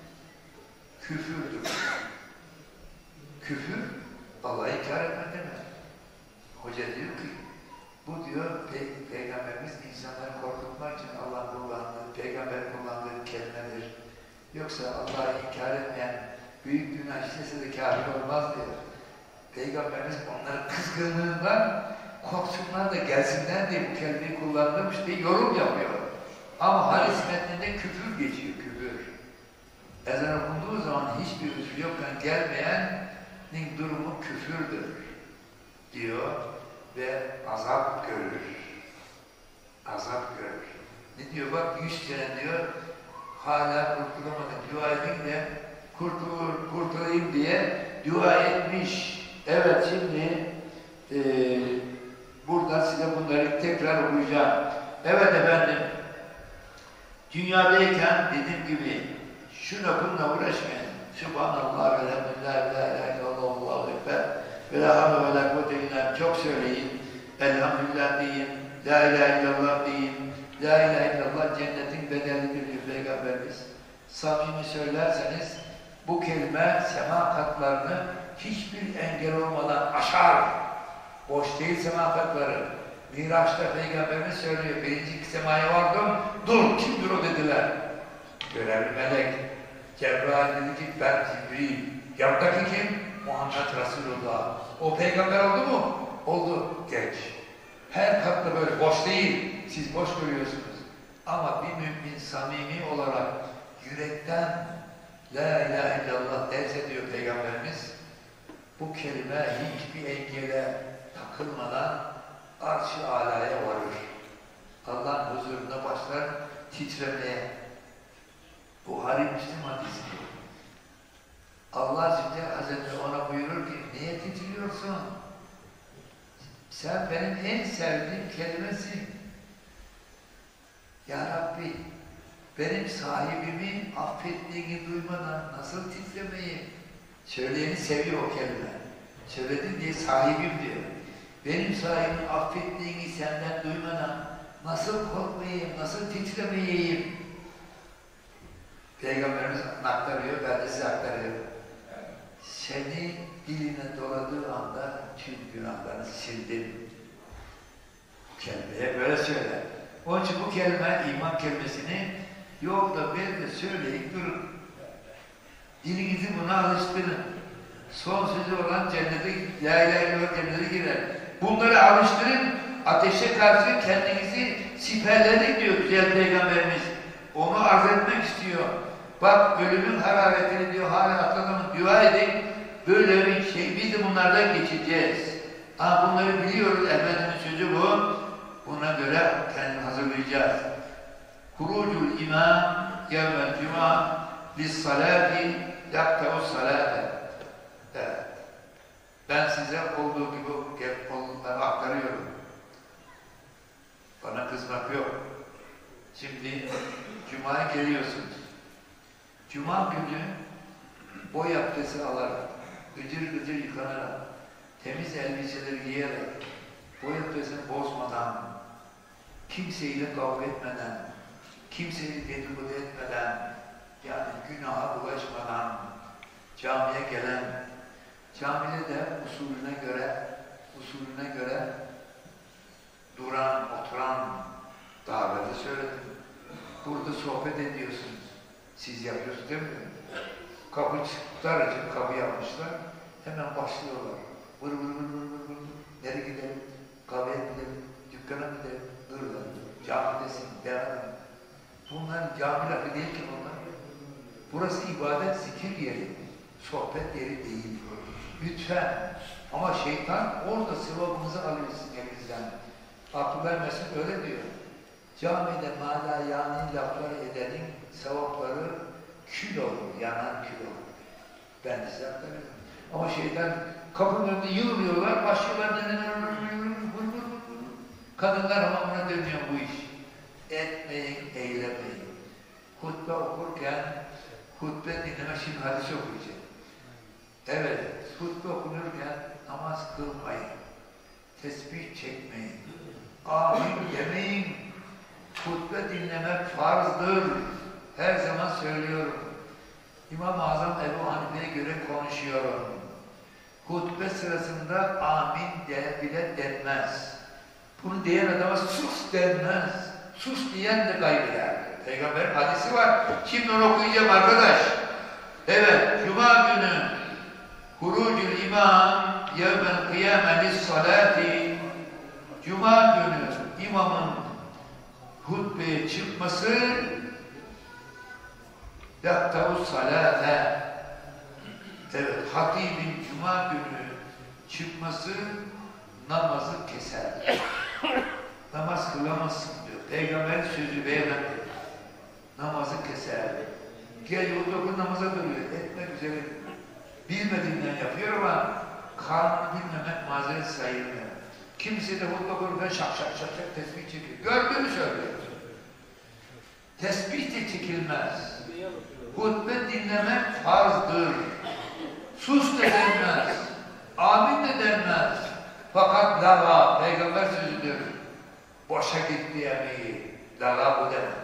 Küfürdür. Küfür, Allah'ı inkar etme demek. Hoca diyor ki, bu diyor Pey Peygamberimiz insanları korkutmak için Allah kullandığı, Peygamber kullandığı kelimedir. Yoksa Allah'ı inkar etmeyen büyük günah işlese de kâfir olmaz diyor. Peygamberimiz onların kızgınlığından korksunlar da gelsinler diye bu kelimeyi kullanılmış diye yorum yapıyor. Ama hadis metninde küfür geçiyor, küfür. Ezan okunduğu zaman hiçbir üzül yokken gelmeyenin durumu küfürdür diyor ve azap görür. Azap görür. Ne diyor bak yüz sene diyor hala kurtulamadım. Dua edin de kurtulur, kurtulayım diye dua etmiş. Evet şimdi e, buradan size bunları tekrar okuyacağım. Evet efendim dünyadayken dediğim gibi şuna bununla uğraşmayın. Subhanallah ve elhamdülillah ve la ilahe illallah Allahu ekber ve la havle ve la kuvvete illa billah. Çok söyleyin. Elhamdülillah deyin. La ilahe illallah deyin. La ilahe illallah cennetin bedelidir diyor Peygamberimiz. Samimi söylerseniz bu kelime sema katlarını hiçbir engel olmadan aşar. Boş değil sema katları. Miraç'ta Peygamberimiz söylüyor. Birinci semaya vardım. Dur kimdir o dediler. Görevli melek. Cebrail dedi ki ben Cibril. Yanındaki kim? Muhammed Resulullah. O peygamber oldu mu? Oldu. Geç. Her katta böyle boş değil. Siz boş görüyorsunuz. Ama bir mümin samimi olarak yürekten La ilahe illallah derse diyor Peygamberimiz bu kelime hiçbir engele takılmadan arş-ı alaya varır. Allah'ın huzurunda başlar titremeye. Buhari Müslim hadisi. Allah Zülcelal Hazretleri ona buyurur ki niye titriyorsun? Sen benim en sevdiğim kelimesin. Ya Rabbi benim sahibimi affettiğini duymadan nasıl titremeyi? Söyleyeni seviyor o kelime. Söyledin diye sahibim diyor. Benim sahibimi affettiğini senden duymadan nasıl korkmayayım, nasıl titremeyeyim? Peygamberimiz aktarıyor, ben de size aktarıyorum. Seni diline doladığı anda tüm günahlarını sildim. Bu kelimeye böyle söyler. Onun için bu kelime, iman kelimesini yok da ben de söyleyip durun. Dilinizi buna alıştırın. Son sözü olan cennete, la ilahe illallah cennete girer. Bunları alıştırın, ateşe karşı kendinizi siperledik diyor güzel Peygamberimiz. Onu arz etmek istiyor. Bak ölümün hararetini diyor, hala atlatamın, dua edin. Böyle bir şey, biz de bunlardan geçeceğiz. Ama bunları biliyoruz, Efendimiz sözü bu. Buna göre kendini hazırlayacağız. Hurucul imam yevmel cuma lis salati yakta'us salate. Evet. Ben size olduğu gibi aktarıyorum. Bana kızmak yok. Şimdi Cuma'ya geliyorsunuz. Cuma günü boy abdesti alarak, gıcır gıcır yıkanarak, temiz elbiseleri giyerek, boy abdestini bozmadan, kimseyle kavga etmeden, kimseyi dedikodu etmeden, yani günaha bulaşmadan camiye gelen, camide de usulüne göre, usulüne göre duran, oturan daveti söyledim. Burada sohbet ediyorsunuz. Siz yapıyorsunuz değil mi? Kapı çıktılar için kapı yapmışlar. Hemen başlıyorlar. Vır vır vır vır vır vır. Nereye gidelim? Kahveye gidelim? Dükkana gidelim? Dur lan. Camidesin. Devam. Bunlar cami lafı değil ki bunlar. Burası ibadet, zikir yeri. Sohbet yeri değil. Lütfen. Ama şeytan orada sevabımızı alıyorsun elimizden. Abdülhamid Mesud öyle diyor. Camide mâlâ yani laflar edenin sevapları kül olur, yanan kül olur. Ben de size aktarıyorum. Ama şeytan kapının önünde yığılıyorlar, başlıyorlar neler kadınlar hamamına dönüyor bu iş. Etmeyin, eylemeyin. hutbe okurken hutbe dinlemek, şimdi hadis okuyacağım. Evet, hutbe okunurken namaz kılmayın, tesbih çekmeyin, amin demeyin. Hutbe dinlemek farzdır. Her zaman söylüyorum. İmam-ı Azam Ebu Hanife'ye göre konuşuyorum. Hutbe sırasında amin de bile denmez. Bunu diyen adama sus denmez. Sus diyen de kaybeder. Peygamberin hadisi var. Şimdi onu okuyacağım arkadaş. Evet, Cuma günü Hurucul İmam yevmen kıyame lissalati, Cuma günü imamın hutbeye çıkması yaktavus salate, evet, hatibin Cuma günü çıkması namazı keser. Namaz kılamazsın diyor. Peygamberin sözü beyefendi. Namazı keser. Gel otur namaza duruyor. Etmek üzere. Bilmediğinden yapıyor ama kanunu bilmemek mazeret sayılmıyor. Kimisi de hutbe okurken şak şak şak şak tesbih çekiyor. Gördüğünü söylüyor. Tesbih de çekilmez. Hutbe dinlemek farzdır. Sus da denmez. Amin de denmez. Fakat lala, Peygamber sözüdür. Boşa gitti yemeği. Lala bu demek.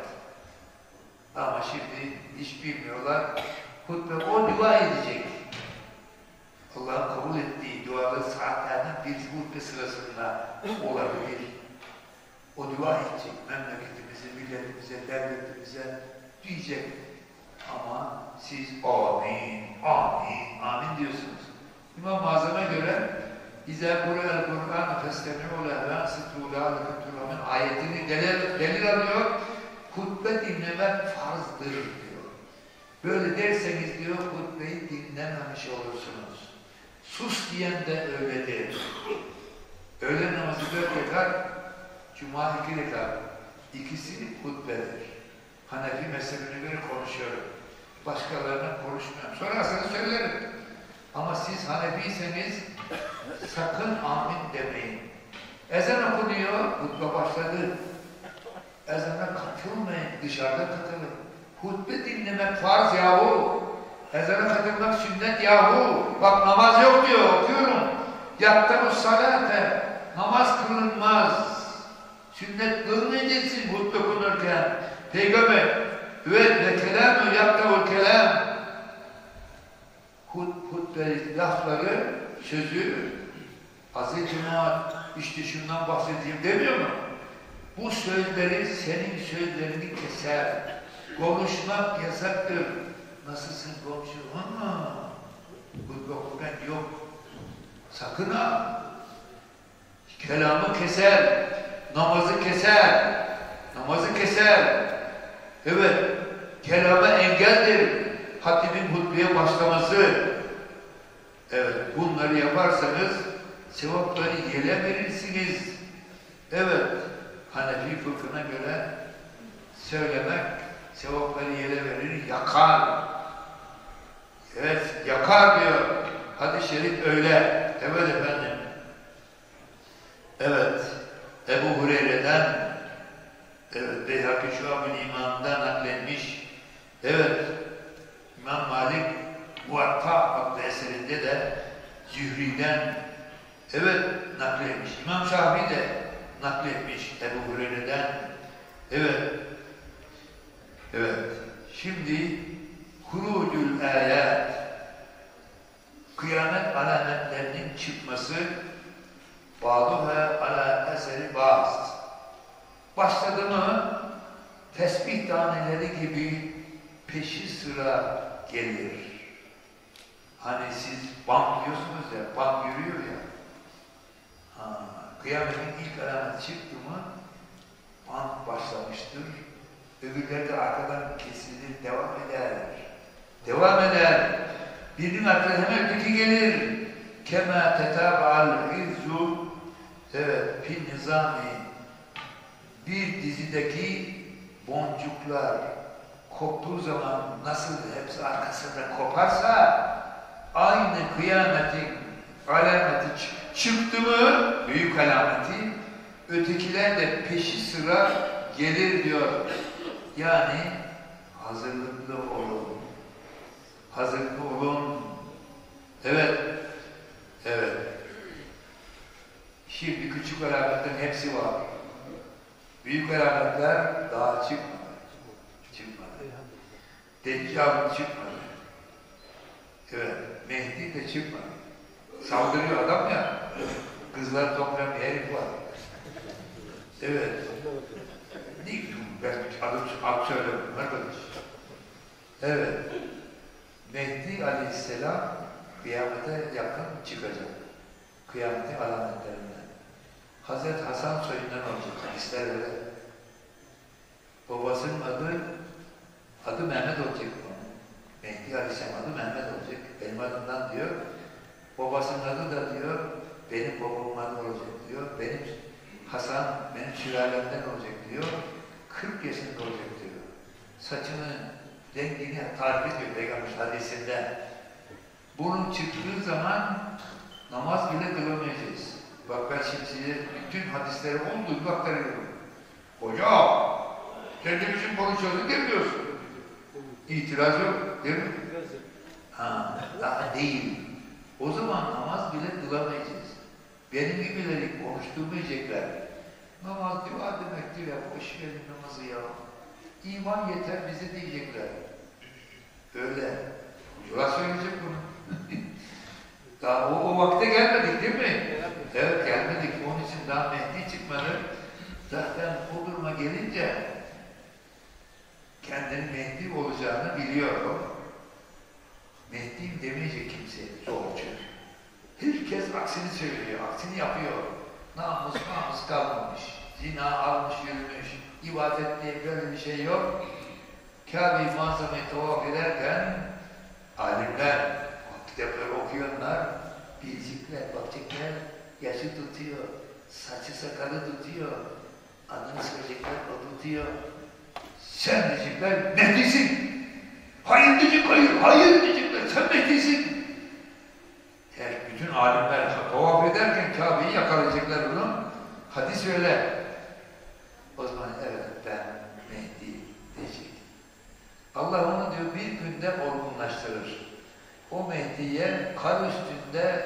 Ama şimdi hiç bilmiyorlar. Hutbe o dua edecek. Allah'ın kabul ettiği dualı saatlerden bir hutbe sırasında olabilir. O dua edecek. Memleketimize, milletimize, devletimize diyecek. Ama siz amin, amin, amin diyorsunuz. İmam-ı Azam'a göre İzâ Kur'an Kur'an festemi'u lehven sıtû lâ ayetini delil, delil alıyor. Hutbe dinlemek farzdır diyor. Böyle derseniz diyor, hutbeyi dinlememiş olursunuz. Sus diyen de öyledir. Öğle namazı dört rekat, Cuma iki rekat. İkisi hutbedir. Hanefi mezhebine göre konuşuyorum. Başkalarına konuşmuyorum. Sonrasını söylerim. Ama siz Hanefiyseniz sakın amin demeyin. Ezan okunuyor, hutbe başladı. Ezana katılmayın, dışarıda katılın. Hutbe dinlemek farz yahu. Ezana katılmak sünnet yahu. Bak namaz yok diyor, okuyorum. Yaktavus salate, namaz kılınmaz. Sünnet kılmayacaksın hutbe okunurken. Peygamber, evet ve kelamü yaktavul kelam. Hut, hutbe lafları, sözü, aziz cemaat, işte şundan bahsedeyim demiyor mu? Bu sözleri, senin sözlerini keser. Konuşmak yasaktır. Nasılsın komşu? Ama hutbe okurken yok. Sakın ha. Kelamı keser. Namazı keser. Namazı keser. Evet. Kelama engeldir. Hatibin hutbeye başlaması. Evet. Bunları yaparsanız sevapları yele verirsiniz. Evet. Hanefi fıkhına göre söylemek sevapları yele verir, yakar. Evet, yakar diyor. Hadis-i şerif öyle. Evet efendim. Evet. Ebu Hureyre'den, evet, Beyhaki Şuab-ül İman'dan naklenmiş. Evet. İmam Malik Muvatta adlı eserinde de Zühri'den, evet, nakletmiş. İmam Şafii de nakletmiş Ebu Hureyre'den. Evet. Evet. Şimdi hurucul ayat, kıyamet alametlerinin çıkması, ba'duha ala eseri ba'z. Başladı mı tesbih taneleri gibi peşi sıra gelir. Hani siz bam diyorsunuz ya, bam yürüyor ya. Ha, kıyametin ilk alameti çıktı mı bam başlamıştır. Öbürleri de arkadan kesilir, devam eder. Devam eder. Birinin arkasına hemen öteki gelir. Kema tetaba'al izzu, evet, fil nizami. Bir dizideki boncuklar koptuğu zaman nasıl hepsi arkasında koparsa, aynı kıyametin alameti çıktı mı, büyük alameti, ötekiler de peşi sıra gelir diyor. Yani hazırlıklı olun. Hazırlıklı olun. Evet. Evet. Şimdi küçük alametlerin hepsi var. Büyük alametler daha çıkmadı. Çıkmadı. Deccal çıkmadı. Evet. Mehdi de çıkmadı. Saldırıyor adam ya. Kızlar toplayan bir herif var. Evet. Ne ben adım, adım söylüyorum arkadaş. Evet. Mehdi Aleyhisselam kıyamete yakın çıkacak. Kıyametin alametlerinden. Hazreti Hasan soyundan olacak. Hadisler öyle. Babasının adı adı Mehmet olacak. Mehdi Aleyhisselam adı Mehmet olacak. Benim adımdan diyor. Babasının adı da diyor benim babamın adı olacak diyor. Benim Hasan benim sülalemden olacak diyor. kırk yaşında olacak diyor. Saçını rengini tarif ediyor Peygamber hadisinde. Bunun çıktığı zaman namaz bile kılamayacağız. Bak ben şimdi size bütün hadisleri olduğu gibi aktarıyorum. Hocam, kendimizin konuşuyoruz demiyorsun. İtiraz yok, değil mi? Ha, daha değil. O zaman namaz bile kılamayacağız. Benim gibileri konuşturmayacaklar. Namaz dua demektir ya, boş verin namazı ya. İman yeter bize diyecekler. Öyle. Hocalar söyleyecek bunu. Daha o, o vakte gelmedik değil mi? Evet gelmedik. Onun için daha Mehdi çıkmadı. Zaten o duruma gelince kendinin Mehdi olacağını biliyorum. Mehdi'yim demeyecek kimse. Zorcu. Herkes aksini söylüyor, aksini yapıyor. Namus namus kalmamış. Zina almış yürümüş. İbadet diye böyle bir şey yok. Kabe-i Muazzama'yı tavaf ederken alimler, kitapları okuyanlar bilecekler, bakacaklar, yaşı tutuyor, saçı sakalı tutuyor, adını söyleyecekler, o tutuyor. Sen diyecekler, Mehdi'sin! Hayır diyecek, hayır, hayır diyecekler, sen Mehdi'sin! Her bütün alimler tavaf ederken Kabe'yi yakalayacaklar bunu. Hadis öyle. O zaman evet ben Mehdi diyecek. Allah onu diyor bir günde olgunlaştırır. O Mehdi'ye kar üstünde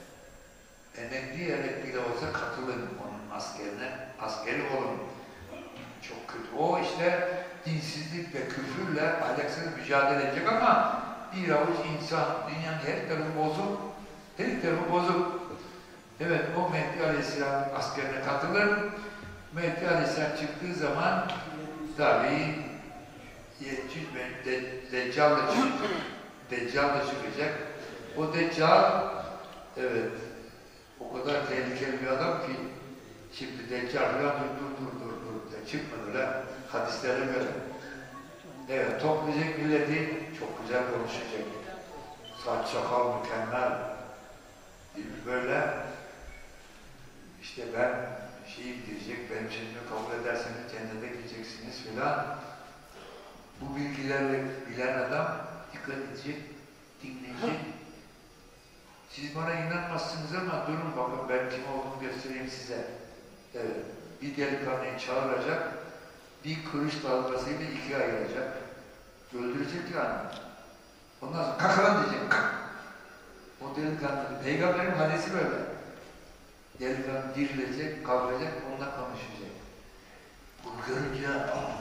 emekli emekli olsa katılın onun askerine, askeri olun. Çok kötü. O işte dinsizlik ve küfürle alaksız mücadele edecek ama bir avuç insan, dünyanın her tarafı bozuk, her tarafı bozuk. Evet, o Mehdi Aleyhisselam askerine katılır. Mehdi Aleyhisselam çıktığı zaman tabii Yecüc ve de, Deccal da çıkacak. Deccal da çıkacak. O Deccal, evet, o kadar tehlikeli bir adam ki şimdi Deccal falan dur dur dur dur de çıkmadı lan hadislere göre. Evet, toplayacak milleti çok güzel konuşacak. Saç sakal mükemmel. Böyle işte ben şeyi diyecek, benim sözümü kabul ederseniz cennete gideceksiniz filan. Bu bilgilerle bilen adam dikkat edecek, dinleyecek. Siz bana inanmazsınız ama durun bakın ben kim olduğumu göstereyim size. Evet, bir delikanlıyı çağıracak, bir kılıç dalgasıyla ikiye ayıracak. Öldürecek yani. Ondan sonra kakalan diyecek, kak. O delikanlı, Peygamberin hadisi böyle. Delikanlı dirilecek, kavrayacak, onunla konuşacak. Bunu görünce, aa,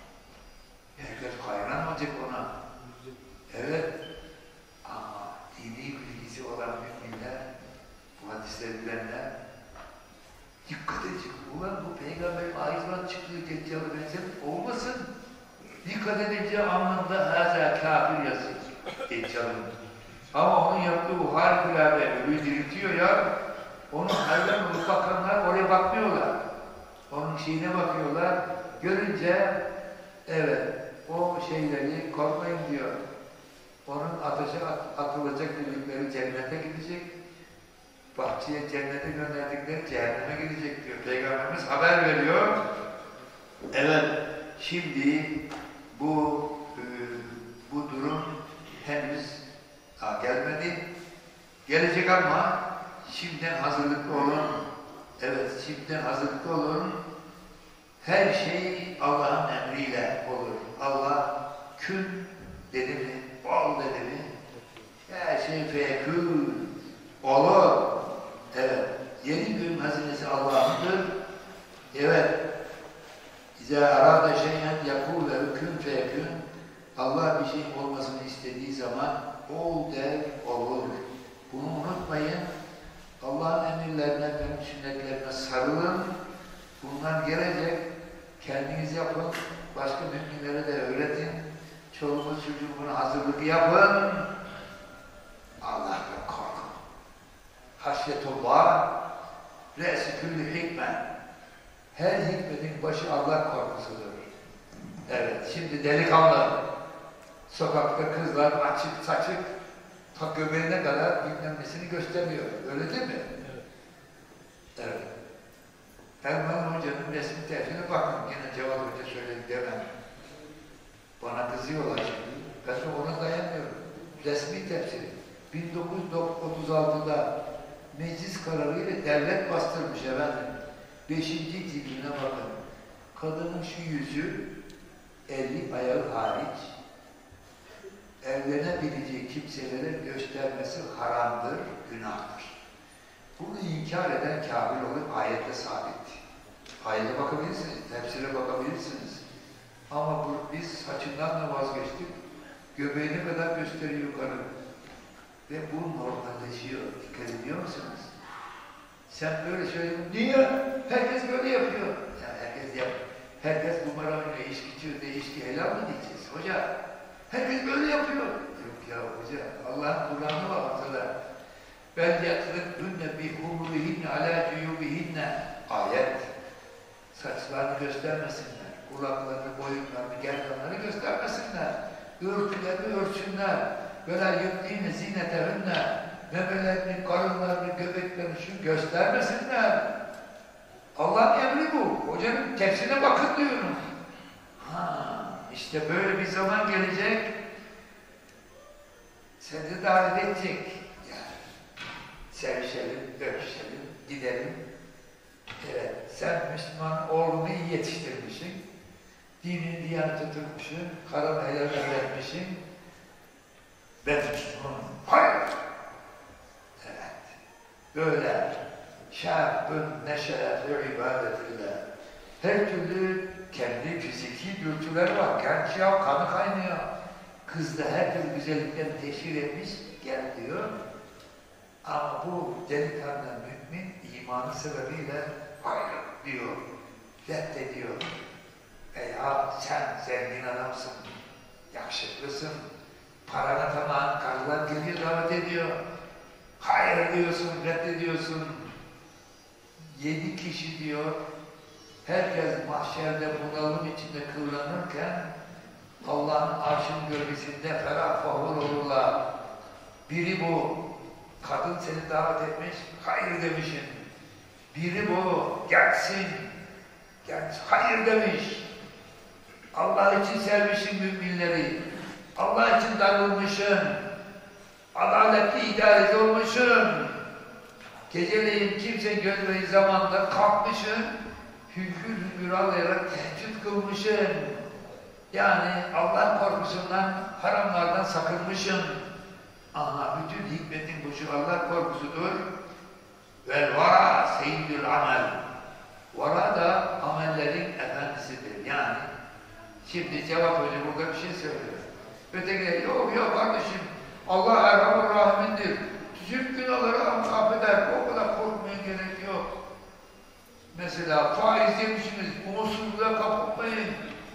herkes hayran olacak ona. Evet, ama dini bilgisi olan müminler, bu hadisleri bilenler, dikkat edecek. Ulan bu Peygamberin ağzından çıktığı Deccal'ı benzemek olmasın. Dikkat edince anlamda hâzâ kâfir yazıyor Deccal'ın. Ama onun yaptığı bu harikulade ölüyü diriltiyor ya, onun hayran olup bakanlar oraya bakmıyorlar. Onun şeyine bakıyorlar, görünce evet, o şeyleri korkmayın diyor. Onun ateşe at, atılacak dedikleri cennete gidecek, bahçeye cennete gönderdikleri cehenneme gidecek diyor. Peygamberimiz haber veriyor. Evet, şimdi bu e, bu durum henüz daha gelmedi. Gelecek ama şimdiden hazırlıklı olun. Evet, şimdiden hazırlıklı olun. Her şey Allah'ın emriyle olur. Allah kün dedi mi, ol dedi mi, her şey fekün, olur. Evet, yedi gün hazinesi Allah'ındır. Evet, İzâ arâde şeyen yakûle kün fekün, Allah bir şeyin olmasını istediği zaman ol der, olur. Bunu unutmayın. Allah'ın emirlerine, benim sünnetlerine sarılın. Bunlar gelecek. Kendiniz yapın. Başka müminlere de öğretin. Çoluğunuz çocuğunun hazırlık yapın. Allah'tan korkun. Haşyetullah re'si küllü hikmen. Her hikmetin başı Allah korkusudur. Evet, şimdi delikanlı. Sokakta kızlar açık saçık ta göbeğine kadar bilmem nesini gösteriyor. Öyle değil mi? Evet. Evet. Erman Hoca'nın resmi tefsirine bakın. Yine Cevat Hoca söyledi demem. Bana kızıyorlar şimdi. Ben de ona dayanmıyorum. Resmi tefsiri. bin dokuz yüz otuz altıda meclis kararıyla devlet bastırmış efendim. Beşinci cildine bakın. Kadının şu yüzü, eli ayağı hariç, evlenebileceği kimselere göstermesi haramdır, günahtır. Bunu inkar eden kafir olur, ayette sabit. Ayete bakabilirsiniz, tefsire bakabilirsiniz. Ama bu, biz saçından da vazgeçtik, göbeğine kadar gösteriyor yukarı. Ve bu normalleşiyor, dikkat ediyor musunuz? Sen böyle söylüyorsun, niye? Herkes böyle yapıyor. Ya herkes yap. Herkes numara oynuyor, içki içiyor, içki helal mı diyeceğiz? Hoca, herkes böyle yapıyor. Yok ya hoca, Allah'ın Kur'an'ı var ortada. Ben yatırıkünne bi humurihinne ala cuyubihinne. Ayet. Saçlarını göstermesinler. Kulaklarını, boyunlarını, gerdanlarını göstermesinler. Örtülerini örtsünler. Böyle yüklüğünü zinetehünne. Memelerini, karınlarını, göbeklerini şu göstermesinler. Allah'ın emri bu. Hocanın tefsirine bakın diyorum. Ha, işte böyle bir zaman gelecek. Seni davet edecek. Yani sevişelim, öpüşelim, gidelim. Evet, sen Müslüman oğlunu iyi yetiştirmişsin. Dinini diyanı tutmuşsun, karın helal öğretmişsin. Ben Müslümanım. Hayır! Evet, böyle şâbün neşe'e ibadetillah. Her türlü kendi fiziki dürtüler var. Genç ya, kanı kaynıyor. Kız da her türlü güzellikten teşhir etmiş, gel diyor. Ama bu delikanlı mümin imanı sebebiyle hayır diyor, reddediyor. Veya sen zengin adamsın, yakışıklısın, parana tamam, karılar geliyor davet ediyor. Hayır diyorsun, reddediyorsun. Yedi kişi diyor, herkes mahşerde bunalım içinde kıvranırken Allah'ın arşın gölgesinde ferah fahur olurlar. Biri bu, kadın seni davet etmiş, hayır demişsin. Biri bu, gelsin, gelsin, hayır demiş. Allah için sevmişsin müminleri, Allah için darılmışsın, adaletli idareci olmuşsun. Geceleyin kimse görmediği zamanda kalkmışsın, hüngür hüngür ağlayarak teheccüd kılmışsın. Yani Allah korkusundan, haramlardan sakınmışsın. Ama bütün hikmetin bu şu Allah korkusudur. Vel vara seyyidül amel. Vara da amellerin efendisidir. Yani şimdi Cevat Hoca burada bir şey söylüyor. Ötekiler yok yok kardeşim Allah Erhamur Rahim'indir. Tüm günahları affeder. O kadar korkmaya gerek yok. Mesela faiz yemişsiniz. Umutsuzluğa kapılmayın.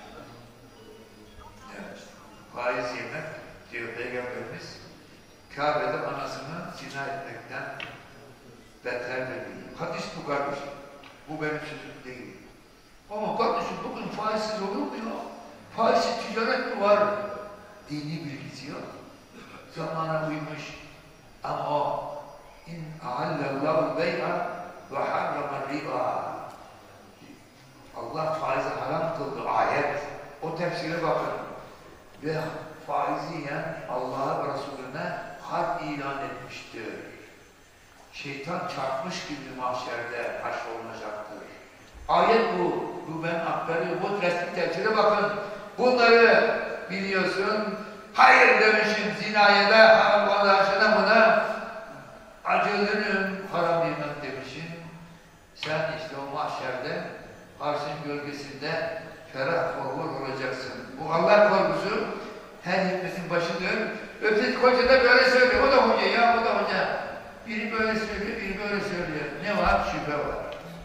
Evet. Faiz yemek diyor Peygamberimiz. Kabe'de anasını zina etmekten beter veriyor. Hadis bu kardeşim. Bu benim sözüm değil. Ama kardeşim bugün faizsiz olur mu ya? Faizsiz ticaret mi var? Dini bilgisi yok. Zamana uymuş. Ama o in a'allallahu bey'a ve harrama riba. Allah faizi haram kıldı. Ayet. O tefsire bakın. Ve faizi yiyen Allah'a ve Resulüne harp ilan etmiştir. Şeytan çarpmış gibi mahşerde haşrolunacaktır. Ayet bu. Bu ben aktarıyorum. Bu resmi tefsire bakın. Bunları biliyorsun. Hayır demişim zinaya da, Allah şuna buna acıdırım, haram yemem demişim. Sen işte o mahşerde arşın gölgesinde ferah forvur olacaksın. Bu Allah korkusu her hikmetin başıdır. Öteki hoca da böyle söylüyor. O da hoca ya, o da hoca. Biri böyle söylüyor, biri böyle söylüyor. Ne var? Şüphe var.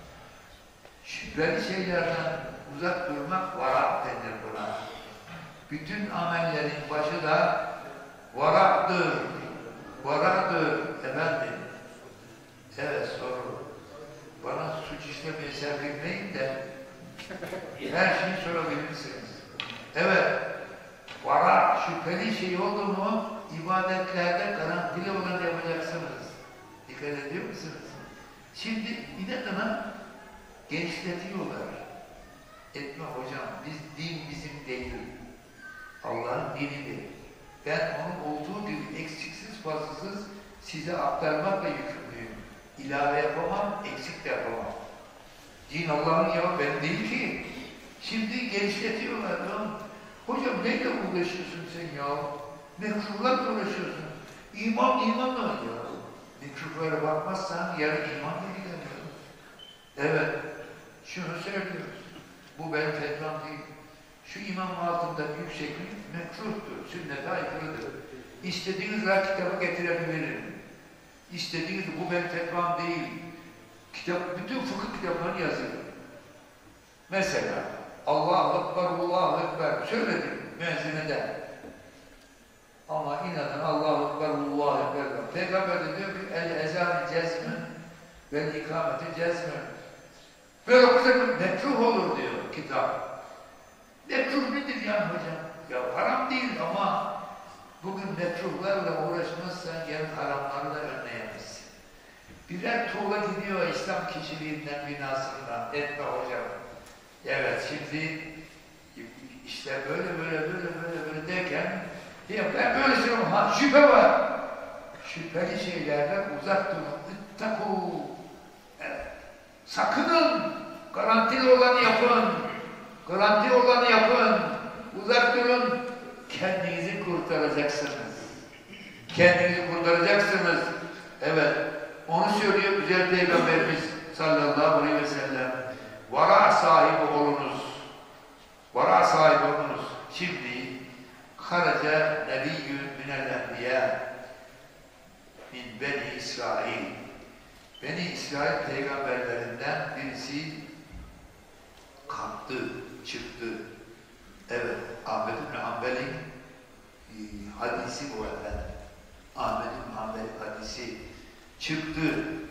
Şüpheli şeylerden uzak durmak varak denir buna. Bütün amellerin başı da varaktır. Varaktır efendim. Evet soru. Bana suç işlemeye sevk etmeyin de her şeyi sorabilirsiniz. Evet. Varak, şüpheli şey oldu mu ibadetlerde garantili olan yapacaksınız. Dikkat ediyor musunuz? Şimdi inadına genişletiyorlar. Etme hocam, biz din bizim değil. Allah'ın dinidir. Ben onun olduğu gibi eksiksiz fazlasız size aktarmakla yükümlüyüm. İlave yapamam, eksik de yapamam. Din Allah'ın ya, ben değil ki. Şimdi genişletiyorlar. Ya. Hocam neyle uğraşıyorsun sen ya? Mekruhlarla uğraşıyorsun. İman imanla ya. Mekruhlara bakmazsan yarın imanla gidemiyorsun. Evet, şunu söylüyoruz. Bu benim fetvam değil. Şu imam altında yükseklik mekruhtur, sünnete aykırıdır. İstediğiniz kadar kitabı getirebilirim. İstediğiniz, bu benim fetvam değil. Kitap, bütün fıkıh kitaplarını yazıyor. Mesela Allahu Ekber, Allahu Ekber söyledim müezzinede. Ama inanın Allahu Ekber, Allahu Ekber. Peygamber de diyor ki el ezan-ı cezmün ve ikameti cezmün. Böyle okuduk mekruh olur diyor kitap. Mekruh nedir yani hocam? Ya haram değil ama bugün mekruhlarla uğraşmazsan yarın haramları da önleyemezsin. Birer tuğla gidiyor İslam kişiliğinden, binasından. Etme hocam. Evet şimdi işte böyle böyle böyle böyle böyle derken ya ben böyle söylüyorum, ha şüphe var. Şüpheli şeylerden uzak durun. İttakû. Evet. Sakının. Garantili olanı yapın. Garanti olanı yapın. Uzak durun. Kendinizi kurtaracaksınız. Kendinizi kurtaracaksınız. Evet. Onu söylüyor güzel Peygamberimiz sallallahu aleyhi ve sellem. Vara sahibi olunuz. Vara sahibi olunuz. Şimdi haraca nebiyyün minel enbiya min beni İsrail. Beni İsrail peygamberlerinden birisi kalktı, çıktı. Evet, Ahmed bin Hanbel'in e, hadisi bu efendim. Ahmed bin Hanbel hadisi çıktı.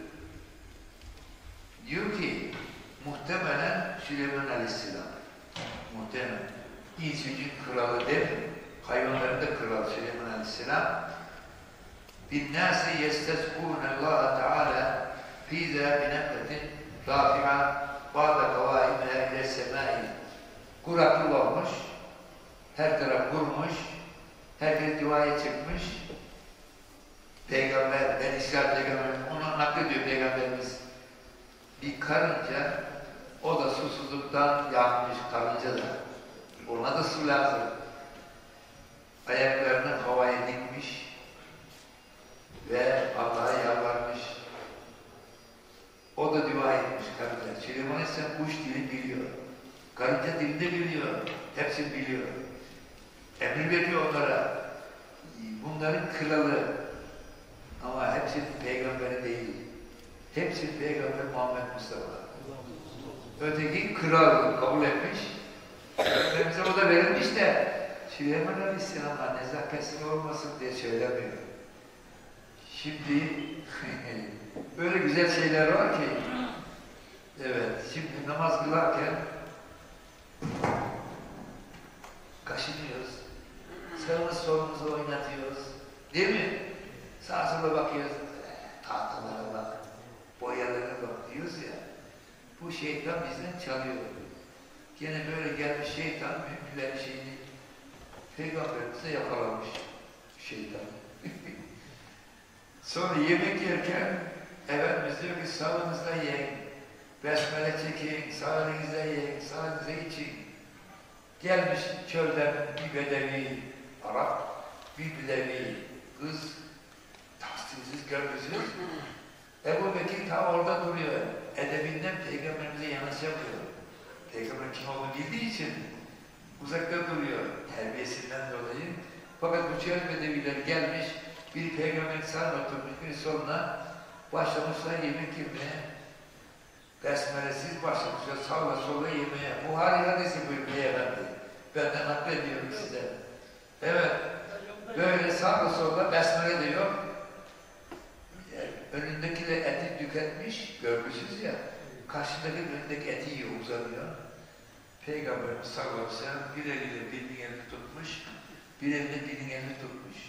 Diyor ki, muhtemelen Süleyman Aleyhisselam. Muhtemelen. İnsücün kralı değil mi? Hayvanların da kralı Süleyman Aleyhisselam. بِالنَّاسِ يَسْتَسْقُونَ اللّٰهَ تَعَالَى فِي ذَا بِنَقَّةٍ رَافِعًا بَعْدَ قَوَائِمَهَا اِلَى السَّمَائِ Kuraklık olmuş, her taraf kurmuş, herkes duaya çıkmış. Peygamber, ben İsrail Peygamber, onu naklediyor Peygamberimiz. Bir karınca, o da susuzluktan yanmış karınca da. Ona da su lazım. Ayaklarını havaya dikmiş ve Allah'a yalvarmış. O da dua etmiş karınca. Süleyman Aleyhisselam kuş dili biliyor. Karınca dilini biliyor. Hepsini biliyor. Emir veriyor onlara. Bunların kralı. Ama hepsinin peygamberi değil. Hepsinin peygamber Muhammed Mustafa. Öteki kral kabul etmiş. Peygamberimize o da verilmiş de Süleyman Aleyhisselam'a nezaketsiz olmasın diye söylemiyor. Şimdi böyle güzel şeyler var ki evet, şimdi namaz kılarken kaşınıyoruz. Sağımız solumuzu oynatıyoruz. Değil mi? Sağa sola bakıyoruz. Tahtalara bak, boyalara bak diyoruz ya. Bu şeytan bizden çalıyor. Gene böyle gelmiş şeytan, müminlerin şeyini Peygamberimize yakalamış şeytan. Sonra yemek yerken Efendimiz diyor ki sağınızda yiyin, besmele çekin, sağınızda yiyin, sağınızda için. Gelmiş çölden bir bedevi Arap, bir bedevi kız, tahsilsiz, görgüsüz. Ebu Bekir tam orada duruyor. Edebinden Peygamberimize yanaşamıyor. Peygamber kim olduğunu bildiği için uzakta duruyor. Terbiyesinden dolayı. Fakat bu çöl bedeviler gelmiş, bir Peygamber sağına oturmuş, bir soluna başlamışlar yemek yemeye. Besmelesiz başlamışlar, sağla sola yemeye. Buhari hadisi buyuruyor Peygamber. Benden naklediyorum size. Evet, böyle sağla sola besmele de yok. Önündeki de eti tüketmiş, görgüsüz ya. Karşındaki önündeki eti yiyor, uzanıyor. Peygamberimiz sallallahu aleyhi ve sellem bir eliyle birinin elini tutmuş, bir elinde birinin elini tutmuş.